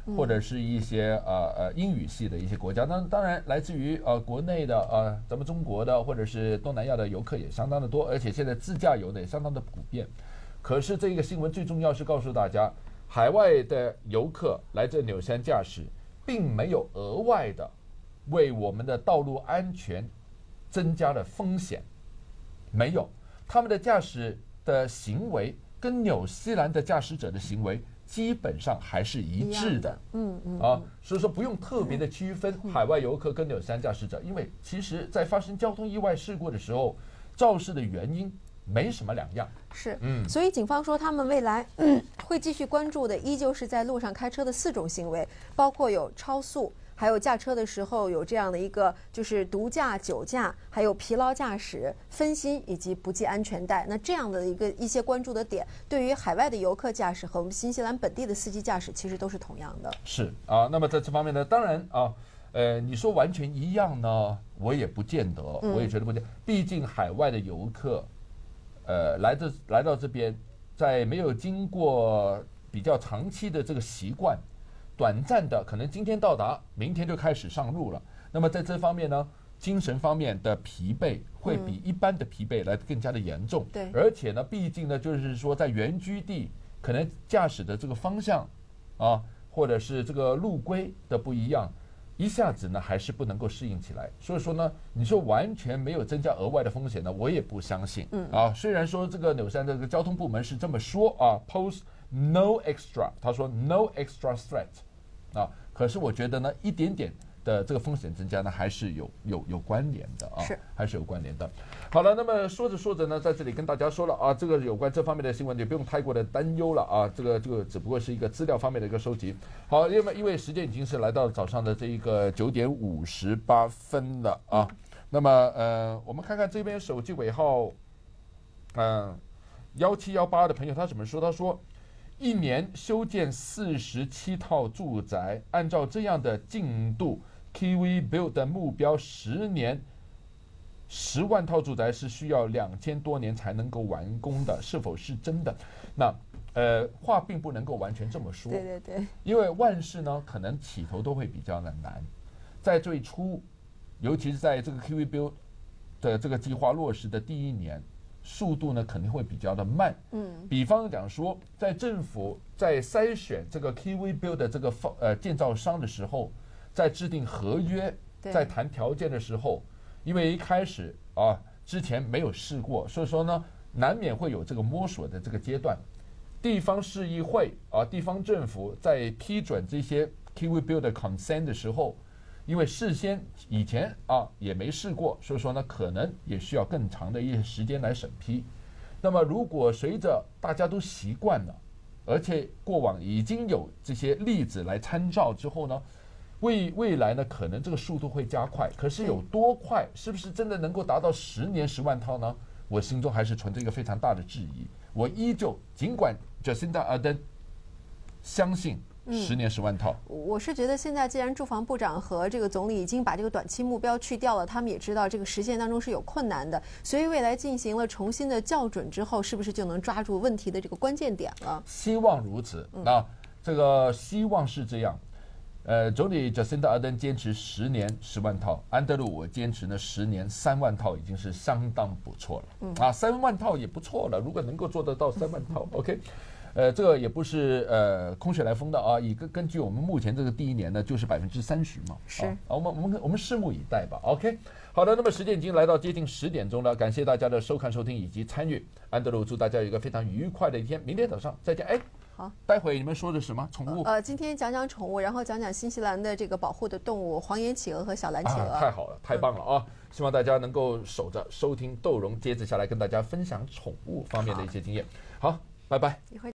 或者是一些呃呃英语系的一些国家。那当然来自于呃国内的呃咱们中国的或者是东南亚的游客也相当的多，而且现在自驾游的也相当的普遍。可是这个新闻最重要是告诉大家，海外的游客来这纽西兰驾驶，并没有额外的为我们的道路安全增加了风险，没有，他们的驾驶的行为跟纽西兰的驾驶者的行为基本上还是一致的，
嗯嗯
啊，所以说不用特别的区分海外游客跟纽西兰驾驶者，因为其实在发生交通意外事故的时候，肇事的原因没什么两样。
是，
嗯，
所以警方说他们未来、嗯、会继续关注的，依旧是在路上开车的四种行为，包括有超速。还有驾车的时候有这样的一个，就是毒驾、酒驾，还有疲劳驾驶、分心以及不系安全带。那这样的一个一些关注的点，对于海外的游客驾驶和我们新西兰本地的司机驾驶，其实都是同样的。
是啊，那么在这方面呢，当然啊，呃，你说完全一样呢，我也不见得，我也觉得不见得。毕竟海外的游客，呃，来的来到这边，在没有经过比较长期的这个习惯。短暂的，可能今天到达，明天就开始上路了。那么在这方面呢，精神方面的疲惫会比一般的疲惫来更加的严重。
对，
而且呢，毕竟呢，就是说在原居地，可能驾驶的这个方向啊，或者是这个路规的不一样，一下子呢还是不能够适应起来。所以说呢，你说完全没有增加额外的风险呢，我也不相信。嗯啊，虽然说这个纽西兰的这个交通部门是这么说啊 ，post no extra， 他说 no extra threat。啊，可是我觉得呢，一点点的这个风险增加呢，还是有有有关联的啊，
是
还是有关联的。好了，那么说着说着呢，在这里跟大家说了啊，这个有关这方面的新闻，也不用太过的担忧了啊，这个这个只不过是一个资料方面的一个收集。好，因为因为时间已经是来到早上的这一个九点五十八分了啊，那么呃，我们看看这边手机尾号嗯幺七幺八的朋友他怎么说？他说。一年修建四十七套住宅，按照这样的进度 ，Kiwi Build 的目标，十年十万套住宅是需要两千多年才能够完工的，是否是真的？那呃，话并不能够完全这么说。
对对对，
因为万事呢，可能起头都会比较的难，在最初，尤其是在这个 Kiwi Build 的这个计划落实的第一年。速度呢肯定会比较的慢，嗯，比方讲说，在政府在筛选这个 Kiwi Build 的这个呃建造商的时候，在制定合约、在谈条件的时候，因为一开始啊之前没有试过，所以说呢，难免会有这个摸索的这个阶段。地方市议会啊，地方政府在批准这些 Kiwi Build 的 consent 的时候。因为事先以前啊也没试过，所以说呢，可能也需要更长的一些时间来审批。那么，如果随着大家都习惯了，而且过往已经有这些例子来参照之后呢，未未来呢，可能这个速度会加快。可是有多快，是不是真的能够达到十年十万套呢？我心中还是存着一个非常大的质疑。我依旧，尽管 Jacinda Ardern 相信。十年十万套、
嗯，我是觉得现在既然住房部长和这个总理已经把这个短期目标去掉了，他们也知道这个实现当中是有困难的，所以未来进行了重新的校准之后，是不是就能抓住问题的这个关键点了？
希望如此。嗯、那这个希望是这样。呃，总理 Jacinda Ardern 坚持十年十万套，安德鲁我坚持呢十年三万套，已经是相当不错了。嗯、啊，三万套也不错了，如果能够做得到三万套 ，OK。呃，这个也不是呃空穴来风的啊，以根根据我们目前这个第一年呢，就是百分之三十嘛。
是。
啊，我们我们我们拭目以待吧。OK。好的，那么时间已经来到接近十点钟了，感谢大家的收看、收听以及参与。安德鲁祝大家有一个非常愉快的一天，明天早上再见。哎，
好，
待会你们说的什么宠物？
呃，今天讲讲宠物，然后讲讲新西兰的这个保护的动物——黄眼企鹅和小蓝企鹅。
啊、太好了，太棒了啊！嗯、希望大家能够守着收听窦荣，接着下来跟大家分享宠物方面的一些经验。好，拜拜。
一会。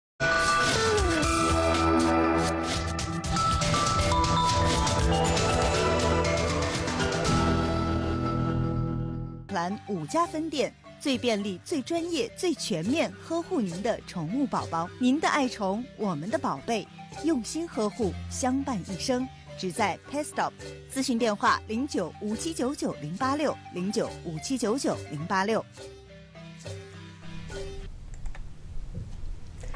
兰五家分店，最便利、最专业、最全面呵护您的宠物宝宝。您的爱宠，我们的宝贝，用心呵护，相伴一生。只在 Pet Stop， 咨询电话零九五七九九零八六零九五七九九零八六。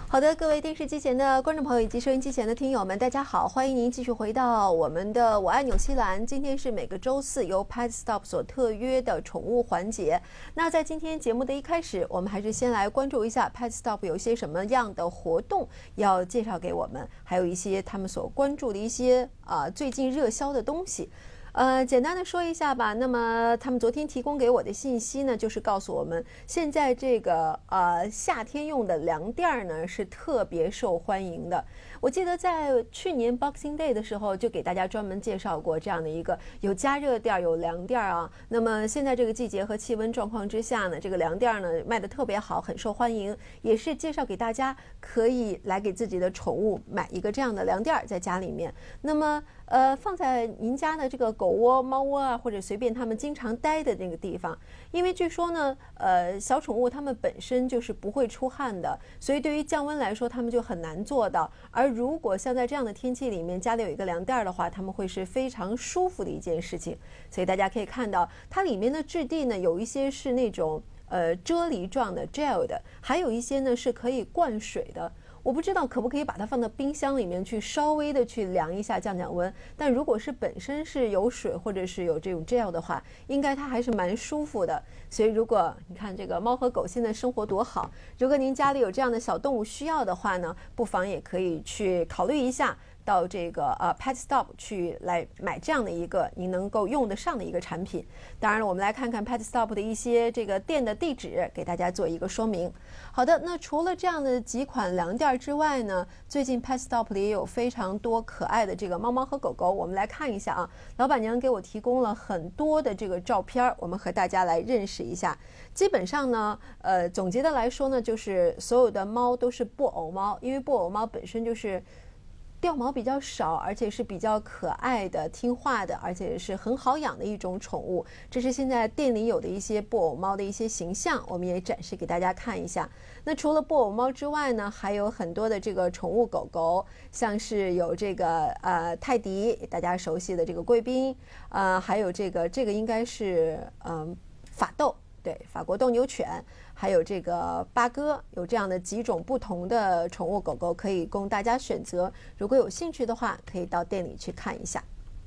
好的，各位电视机前的观众朋友以及收音机前的听友们，大家好，欢迎您继续回到我们的我爱纽西兰。今天是每个周四由 Pet Stop 所特约的宠物环节。那在今天节目的一开始，我们还是先来关注一下 Pet Stop 有一些什么样的活动要介绍给我们，还有一些他们所关注的一些啊、呃、最近热销的东西。呃，简单的说一下吧。那么他们昨天提供给我的信息呢，就是告诉我们，现在这个呃夏天用的凉垫呢是特别受欢迎的。我记得在去年 Boxing Day 的时候，就给大家专门介绍过这样的一个有加热垫有凉垫啊。那么现在这个季节和气温状况之下呢，这个凉垫呢卖得特别好，很受欢迎，也是介绍给大家可以来给自己的宠物买一个这样的凉垫在家里面。那么呃，放在您家的这个狗窝、猫窝啊，或者随便他们经常待的那个地方，因为据说呢，呃，小宠物它们本身就是不会出汗的，所以对于降温来说，它们就很难做到。而如果像在这样的天气里面，家里有一个凉垫的话，它们会是非常舒服的一件事情。所以大家可以看到，它里面的质地呢，有一些是那种呃啫喱状的 gel 的，还有一些呢是可以灌水的。我不知道可不可以把它放到冰箱里面去稍微的去凉一下降降温，但如果是本身是有水或者是有这种 gel 的话，应该它还是蛮舒服的。所以如果你看这个猫和狗现在生活多好，如果您家里有这样的小动物需要的话呢，不妨也可以去考虑一下到这个呃 Pet Stop 去来买这样的一个您能够用得上的一个产品。当然了，我们来看看 Pet Stop 的一些这个店的地址，给大家做一个说明。好的，那除了这样的几款凉垫之外呢，最近 Pet Stop 里也有非常多可爱的这个猫猫和狗狗。我们来看一下啊，老板娘给我提供了很多的这个照片，我们和大家来认识一下。基本上呢，呃，总结的来说呢，就是所有的猫都是布偶猫，因为布偶猫本身就是掉毛比较少，而且是比较可爱的、听话的，而且是很好养的一种宠物。这是现在店里有的一些布偶猫的一些形象，我们也展示给大家看一下。那除了布偶猫之外呢，还有很多的这个宠物狗狗，像是有这个呃泰迪，大家熟悉的这个贵宾，呃，还有这个这个应该是嗯、呃、法斗，对，法国斗牛犬。还有这个八哥，有这样的几种不同的宠物狗狗可以供大家选择。如果有兴趣的话，可以到店里去看一下。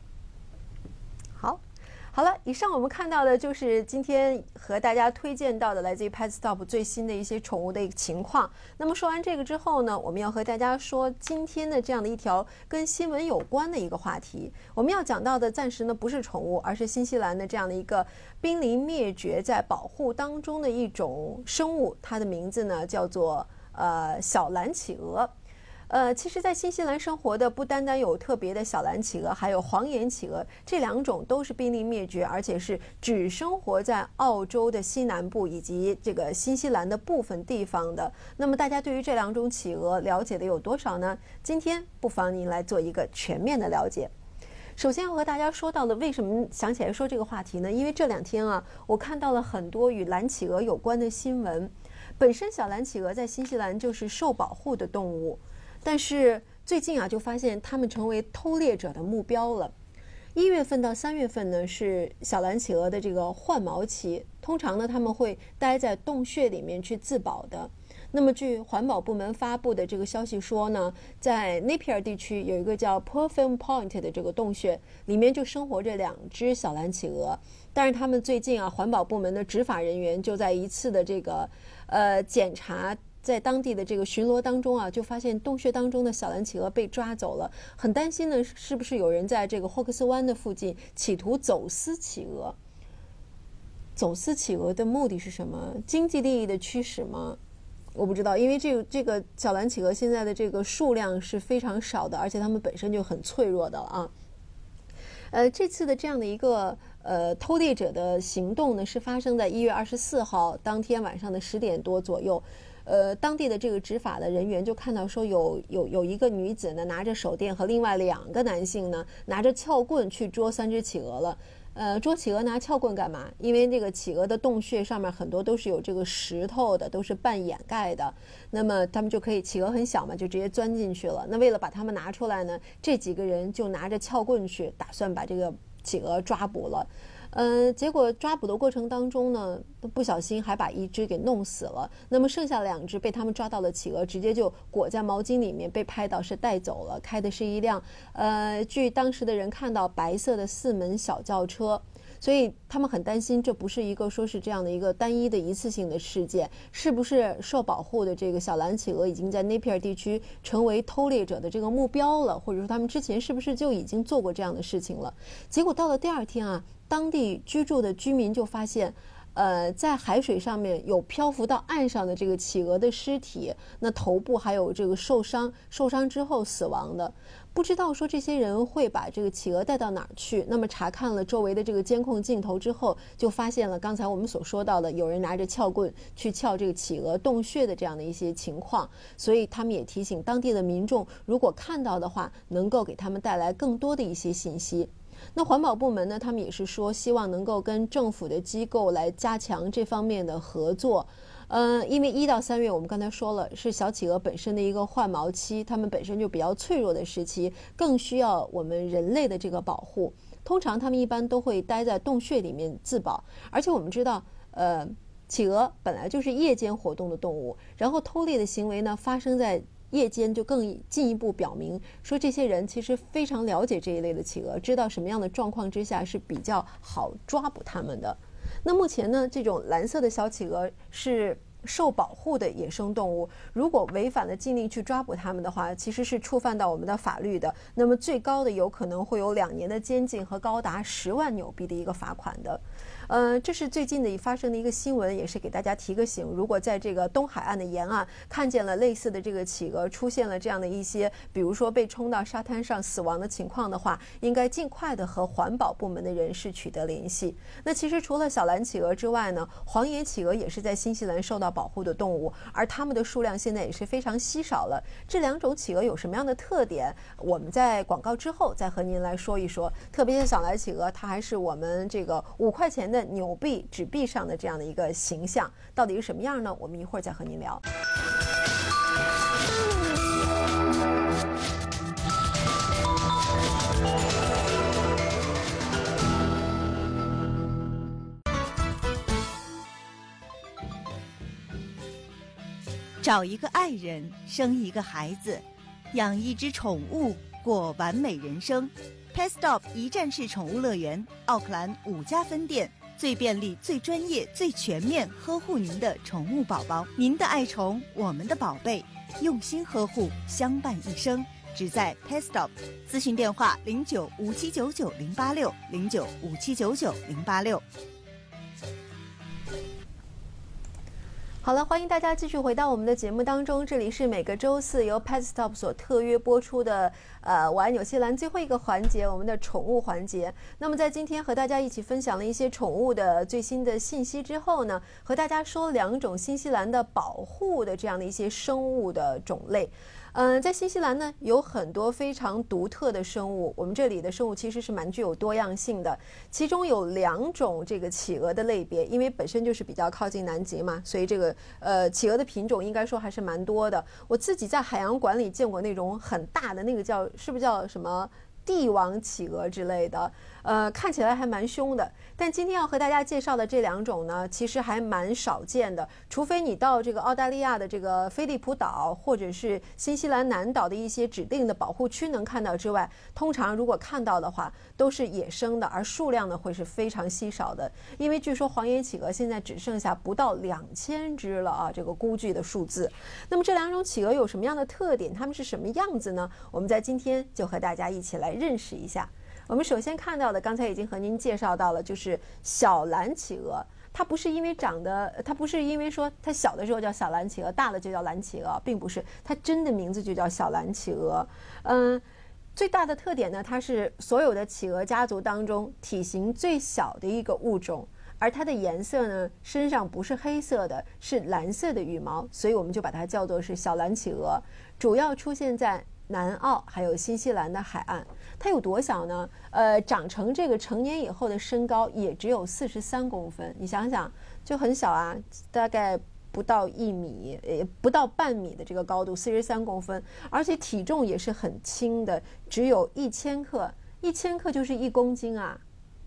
好，好了，以上我们看到的就是今天和大家推荐到的来自于 Pet Stop 最新的一些宠物的一个情况。那么说完这个之后呢，我们要和大家说今天的这样的一条跟新闻有关的一个话题。我们要讲到的暂时呢不是宠物，而是新西兰的这样的一个濒临灭绝在保护当中的一种生物，它的名字呢叫做呃小蓝企鹅。呃，其实，在新西兰生活的不单单有特别的小蓝企鹅，还有黄眼企鹅，这两种都是濒临灭绝，而且是只生活在澳洲的西南部以及这个新西兰的部分地方的。那么，大家对于这两种企鹅了解的有多少呢？今天不妨您来做一个全面的了解。首先要和大家说到的，为什么想起来说这个话题呢？因为这两天啊，我看到了很多与蓝企鹅有关的新闻。本身小蓝企鹅在新西兰就是受保护的动物，但是最近啊，就发现它们成为偷猎者的目标了。一月份到三月份呢，是小蓝企鹅的这个换毛期，通常呢，它们会待在洞穴里面去自保的。那么，据环保部门发布的这个消息说呢，在 Napier 地区有一个叫 Perfume Point 的这个洞穴，里面就生活着两只小蓝企鹅。但是他们最近啊，环保部门的执法人员就在一次的这个呃检查，在当地的这个巡逻当中啊，就发现洞穴当中的小蓝企鹅被抓走了。很担心呢，是不是有人在这个霍克斯湾的附近企图走私企鹅？走私企鹅的目的是什么？经济利益的驱使吗？我不知道，因为这个这个小蓝企鹅现在的这个数量是非常少的，而且它们本身就很脆弱的了啊。呃，这次的这样的一个呃偷猎者的行动呢，是发生在一月二十四号当天晚上的十点多左右。呃，当地的这个执法的人员就看到说有有有一个女子呢拿着手电和另外两个男性呢拿着撬棍去捉三只企鹅了。呃，捉企鹅拿撬棍干嘛？因为这个企鹅的洞穴上面很多都是有这个石头的，都是半掩盖的。那么他们就可以，企鹅很小嘛，就直接钻进去了。那为了把它们拿出来呢，这几个人就拿着撬棍去，打算把这个企鹅抓捕了。 呃，结果抓捕的过程当中呢，不小心还把一只给弄死了。那么剩下两只被他们抓到的企鹅，直接就裹在毛巾里面被拍到是带走了，开的是一辆呃，据当时的人看到白色的四门小轿车。所以他们很担心，这不是一个说是这样的一个单一的一次性的事件，是不是受保护的这个小蓝企鹅已经在那片地区成为偷猎者的这个目标了，或者说他们之前是不是就已经做过这样的事情了？结果到了第二天啊，当地居住的居民就发现，呃，在海水上面有漂浮到岸上的这个企鹅的尸体，那头部还有这个受伤，受伤之后死亡的。不知道说这些人会把这个企鹅带到哪儿去？那么查看了周围的这个监控镜头之后，就发现了刚才我们所说到的有人拿着撬棍去撬这个企鹅洞穴的这样的一些情况。所以他们也提醒当地的民众，如果看到的话，能够给他们带来更多的一些信息。那环保部门呢，他们也是说希望能够跟政府的机构来加强这方面的合作。呃，因为一到三月我们刚才说了，是小企鹅本身的一个换毛期，它们本身就比较脆弱的时期，更需要我们人类的这个保护。通常它们一般都会待在洞穴里面自保，而且我们知道，呃，企鹅本来就是夜间活动的动物，然后偷猎的行为呢发生在夜间，就更进一步表明说这些人其实非常了解这一类的企鹅，知道什么样的状况之下是比较好抓捕它们的。那目前呢，这种蓝色的小企鹅是受保护的野生动物，如果违反了禁令去抓捕它们的话，其实是触犯到我们的法律的，那么最高的有可能会有两年的监禁和高达十万纽币的一个罚款的。呃，这是最近的发生的一个新闻，也是给大家提个醒，如果在这个东海岸的沿岸看见了类似的这个企鹅出现了这样的一些，比如说被冲到沙滩上死亡的情况的话，应该尽快的和环保部门的人士取得联系。那其实除了小蓝企鹅之外呢，黄眼企鹅也是在新西兰受到保护的动物，而它们的数量现在也是非常稀少了。这两种企鹅有什么样的特点？我们在广告之后再和您来说一说。特别是小蓝企鹅，它还是我们这个五块钱的纽币纸币上的这样的一个形象，到底是什么样呢？我们一会儿再和您聊。
找一个爱人，生一个孩子，养一只宠物，过完美人生。Pet Stop 一站式宠物乐园，奥克兰五家分店，最便利、最专业、最全面呵护您的宠物宝宝。您的爱宠，我们的宝贝，用心呵护，相伴一生。只在 Pet Stop， 咨询电话零九五七九九零八六零九五七九九零八六。
好了，欢迎大家继续回到我们的节目当中，这里是每个周四由 Pet Stop 所特约播出的呃，我爱纽西兰最后一个环节，我们的宠物环节。那么在今天和大家一起分享了一些宠物的最新的信息之后呢，和大家说两种新西兰的保护的这样的一些生物的种类。嗯、呃，在新西兰呢，有很多非常独特的生物。我们这里的生物其实是蛮具有多样性的，其中有两种这个企鹅的类别，因为本身就是比较靠近南极嘛，所以这个呃企鹅的品种应该说还是蛮多的。我自己在海洋馆里见过那种很大的那个叫是不是叫什么帝王企鹅之类的，呃，看起来还蛮凶的。但今天要和大家介绍的这两种呢，其实还蛮少见的，除非你到这个澳大利亚的这个菲利普岛，或者是新西兰南岛的一些指定的保护区能看到之外，通常如果看到的话，都是野生的，而数量呢会是非常稀少的。因为据说黄眼企鹅现在只剩下不到两千只了啊，这个估计的数字。那么这两种企鹅有什么样的特点？它们是什么样子呢？我们在今天就和大家一起来认识一下。我们首先看到的，刚才已经和您介绍到了，就是小蓝企鹅。它不是因为长得，它不是因为说它小的时候叫小蓝企鹅，大了就叫蓝企鹅，并不是，它真的名字就叫小蓝企鹅。嗯，最大的特点呢，它是所有的企鹅家族当中体型最小的一个物种，而它的颜色呢，身上不是黑色的，是蓝色的羽毛，所以我们就把它叫做是小蓝企鹅，主要出现在南澳还有新西兰的海岸。它有多小呢？呃，长成这个成年以后的身高也只有四十三公分，你想想就很小啊，大概不到一米，也不到半米的这个高度，四十三公分，而且体重也是很轻的，只有一千克，一千克就是一公斤啊。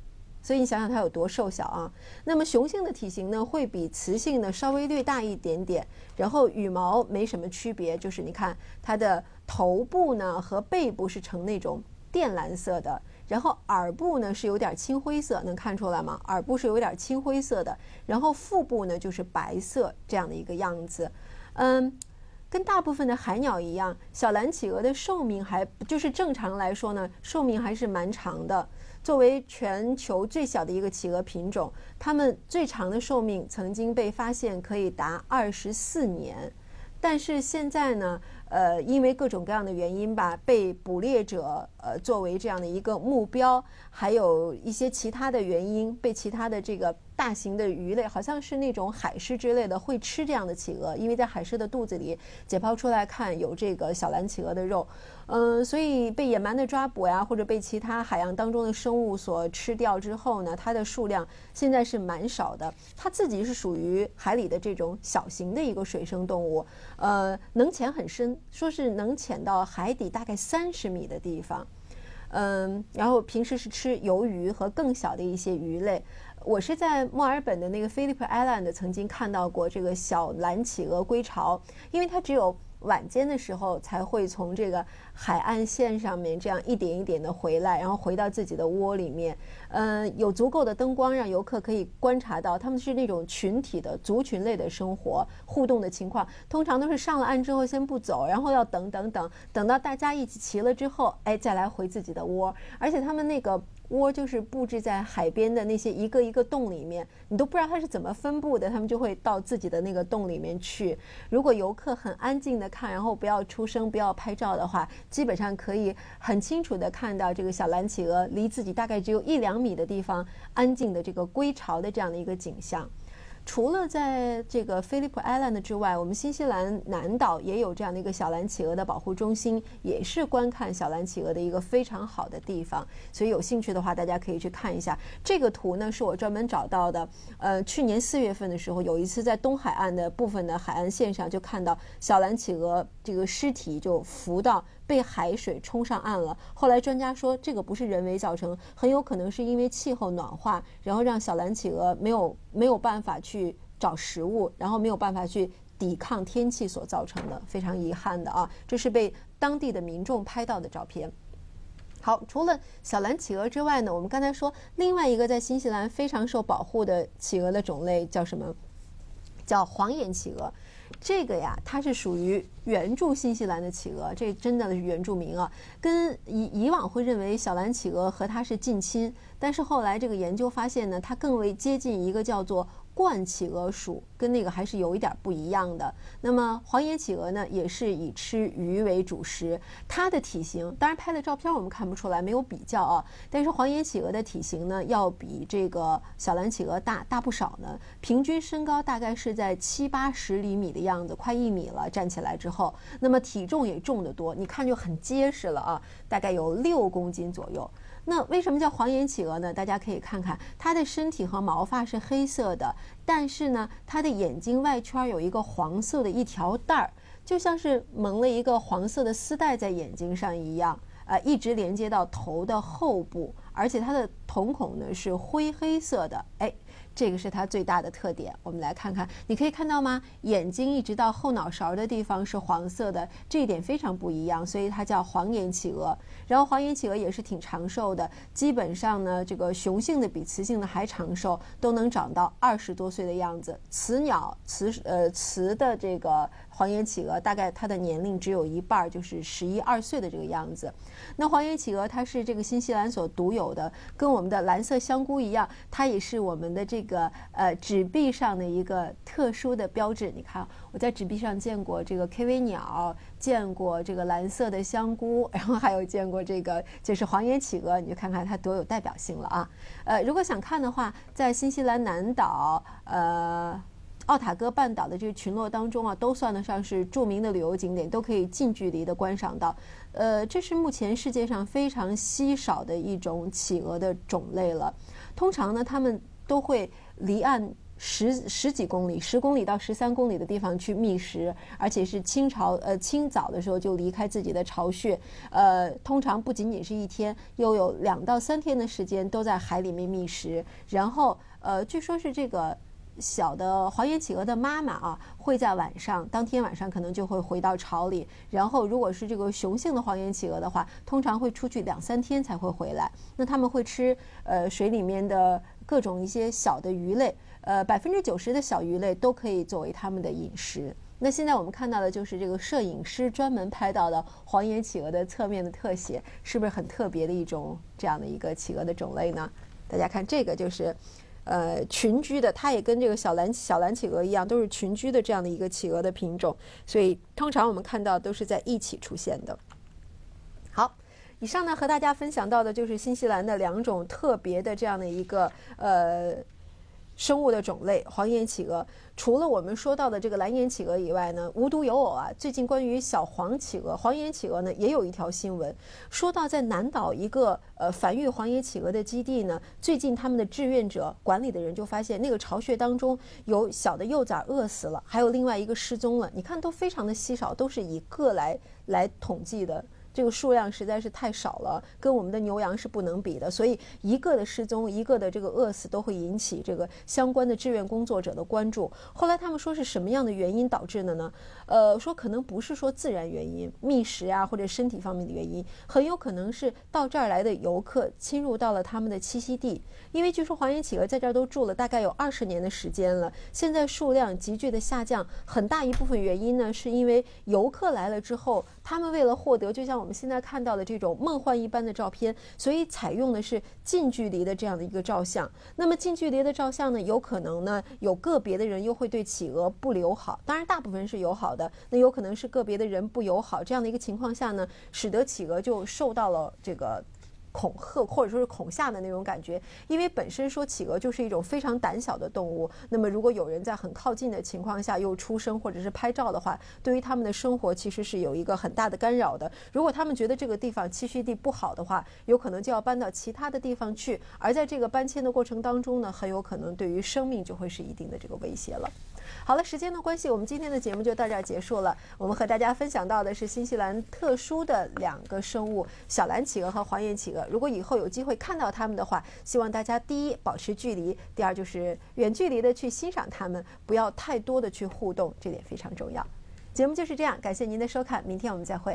所以你想想它有多瘦小啊。那么雄性的体型呢，会比雌性呢稍微略大一点点，然后羽毛没什么区别，就是你看它的头部呢和背部是呈那种靛蓝色的，然后耳部呢是有点青灰色，能看出来吗？耳部是有点青灰色的，然后腹部呢就是白色这样的一个样子。嗯，跟大部分的海鸟一样，小蓝企鹅的寿命还就是正常来说呢，寿命还是蛮长的。作为全球最小的一个企鹅品种，它们最长的寿命曾经被发现可以达二十四年。但是现在呢，呃，因为各种各样的原因吧，被捕猎者呃作为这样的一个目标，还有一些其他的原因，被其他的这个大型的鱼类，好像是那种海狮之类的会吃这样的企鹅，因为在海狮的肚子里解剖出来看有这个小蓝企鹅的肉，嗯、呃，所以被野蛮的抓捕呀，或者被其他海洋当中的生物所吃掉之后呢，它的数量现在是蛮少的。它自己是属于海里的这种小型的一个水生动物。呃，能潜很深，说是能潜到海底大概三十米的地方，嗯，然后平时是吃鱿鱼和更小的一些鱼类。我是在墨尔本的那个 Phillip Island 曾经看到过这个小蓝企鹅归巢，因为它只有晚间的时候才会从这个海岸线上面这样一点一点的回来，然后回到自己的窝里面。嗯、呃，有足够的灯光让游客可以观察到他们是那种群体的族群类的生活互动的情况。通常都是上了岸之后先不走，然后要等等等等到大家一起齐了之后，哎，再来回自己的窝。而且他们那个窝就是布置在海边的那些一个一个洞里面，你都不知道它是怎么分布的，他们就会到自己的那个洞里面去。如果游客很安静的看，然后不要出声，不要拍照的话，基本上可以很清楚的看到这个小蓝企鹅离自己大概只有一两米的地方安静的这个归巢的这样的一个景象。除了在这个 Phillip Island 之外，我们新西兰南岛也有这样的一个小蓝企鹅的保护中心，也是观看小蓝企鹅的一个非常好的地方。所以有兴趣的话，大家可以去看一下。这个图呢是我专门找到的，呃，去年四月份的时候，有一次在东海岸的部分的海岸线上就看到小蓝企鹅这个尸体就浮到被海水冲上岸了。后来专家说，这个不是人为造成，很有可能是因为气候暖化，然后让小蓝企鹅没有没有办法去找食物，然后没有办法去抵抗天气所造成的，非常遗憾的啊！这是被当地的民众拍到的照片。好，除了小蓝企鹅之外呢，我们刚才说另外一个在新西兰非常受保护的企鹅的种类叫什么？叫黄眼企鹅。这个呀，它是属于原住新西兰的企鹅，这真的是原住民啊。跟以以往会认为小蓝企鹅和它是近亲，但是后来这个研究发现呢，它更为接近一个叫做冠企鹅属，跟那个还是有一点不一样的。那么黄眼企鹅呢，也是以吃鱼为主食，它的体型当然拍的照片我们看不出来，没有比较啊。但是黄眼企鹅的体型呢，要比这个小蓝企鹅大大不少呢，平均身高大概是在七八十厘米的样子，快一米了，站起来之后，那么体重也重得多，你看就很结实了啊，大概有六公斤左右。那为什么叫黄眼企鹅呢？大家可以看看它的身体和毛发是黑色的，但是呢，它的眼睛外圈有一个黄色的一条带儿，就像是蒙了一个黄色的丝带在眼睛上一样，呃，一直连接到头的后部，而且它的瞳孔呢是灰黑色的，哎。这个是它最大的特点。我们来看看，你可以看到吗？眼睛一直到后脑勺的地方是黄色的，这一点非常不一样，所以它叫黄眼企鹅。然后黄眼企鹅也是挺长寿的，基本上呢，这个雄性的比雌性的还长寿，都能长到二十多岁的样子。雌鸟，雌呃雌的这个黄眼企鹅，大概它的年龄只有一半，就是十一二岁的这个样子。那黄眼企鹅它是这个新西兰所独有的，跟我们的蓝色香菇一样，它也是我们的这个呃纸币上的一个特殊的标志。你看，我在纸币上见过这个 K V 鸟，见过这个蓝色的香菇，然后还有见过这个就是黄眼企鹅，你就看看它多有代表性了啊。呃，如果想看的话，在新西兰南岛，呃。奥塔哥半岛的这个群落当中啊，都算得上是著名的旅游景点，都可以近距离的观赏到。呃，这是目前世界上非常稀少的一种企鹅的种类了。通常呢，它们都会离岸十十几公里，十公里到十三公里的地方去觅食，而且是清朝呃清早的时候就离开自己的巢穴，呃，通常不仅仅是一天，又有两到三天的时间都在海里面觅食。然后呃，据说是这个小的黄眼企鹅的妈妈啊，会在晚上，当天晚上可能就会回到巢里。然后如果是这个雄性的黄眼企鹅的话，通常会出去两三天才会回来。那他们会吃呃水里面的各种一些小的鱼类。呃，百分之九十的小鱼类都可以作为它们的饮食。那现在我们看到的就是这个摄影师专门拍到的黄眼企鹅的侧面的特写，是不是很特别的一种这样的一个企鹅的种类呢？大家看这个就是，呃，群居的，它也跟这个小蓝小蓝企鹅一样，都是群居的这样的一个企鹅的品种，所以通常我们看到都是在一起出现的。好。以上呢和大家分享到的就是新西兰的两种特别的这样的一个呃。生物的种类，黄眼企鹅。除了我们说到的这个蓝眼企鹅以外呢，无独有偶啊，最近关于小黄企鹅、黄眼企鹅呢，也有一条新闻，说到在南岛一个呃繁育黄眼企鹅的基地呢，最近他们的志愿者管理的人就发现，那个巢穴当中有小的幼崽饿死了，还有另外一个失踪了。你看都非常的稀少，都是以个来来统计的。这个数量实在是太少了，跟我们的牛羊是不能比的，所以一个的失踪，一个的这个饿死，都会引起这个相关的志愿工作者的关注。后来他们说是什么样的原因导致的呢？呃，说可能不是说自然原因，觅食啊或者身体方面的原因，很有可能是到这儿来的游客侵入到了他们的栖息地。因为据说黄眼企鹅在这儿都住了大概有二十年的时间了，现在数量急剧的下降，很大一部分原因呢，是因为游客来了之后，他们为了获得就像我们现在看到的这种梦幻一般的照片，所以采用的是近距离的这样的一个照相。那么近距离的照相呢，有可能呢有个别的人又会对企鹅不友好，当然大部分是友好的，那有可能是个别的人不友好，这样的一个情况下呢，使得企鹅就受到了这个恐吓或者说是恐吓的那种感觉。因为本身说企鹅就是一种非常胆小的动物，那么如果有人在很靠近的情况下又出声或者是拍照的话，对于他们的生活其实是有一个很大的干扰的。如果他们觉得这个地方栖息地不好的话，有可能就要搬到其他的地方去，而在这个搬迁的过程当中呢，很有可能对于生命就会是一定的这个威胁了。好了，时间的关系，我们今天的节目就到这儿结束了。我们和大家分享到的是新西兰特殊的两个生物，小蓝企鹅和黄眼企鹅。如果以后有机会看到它们的话，希望大家第一保持距离，第二就是远距离的去欣赏它们，不要太多的去互动，这点非常重要。节目就是这样，感谢您的收看，明天我们再会。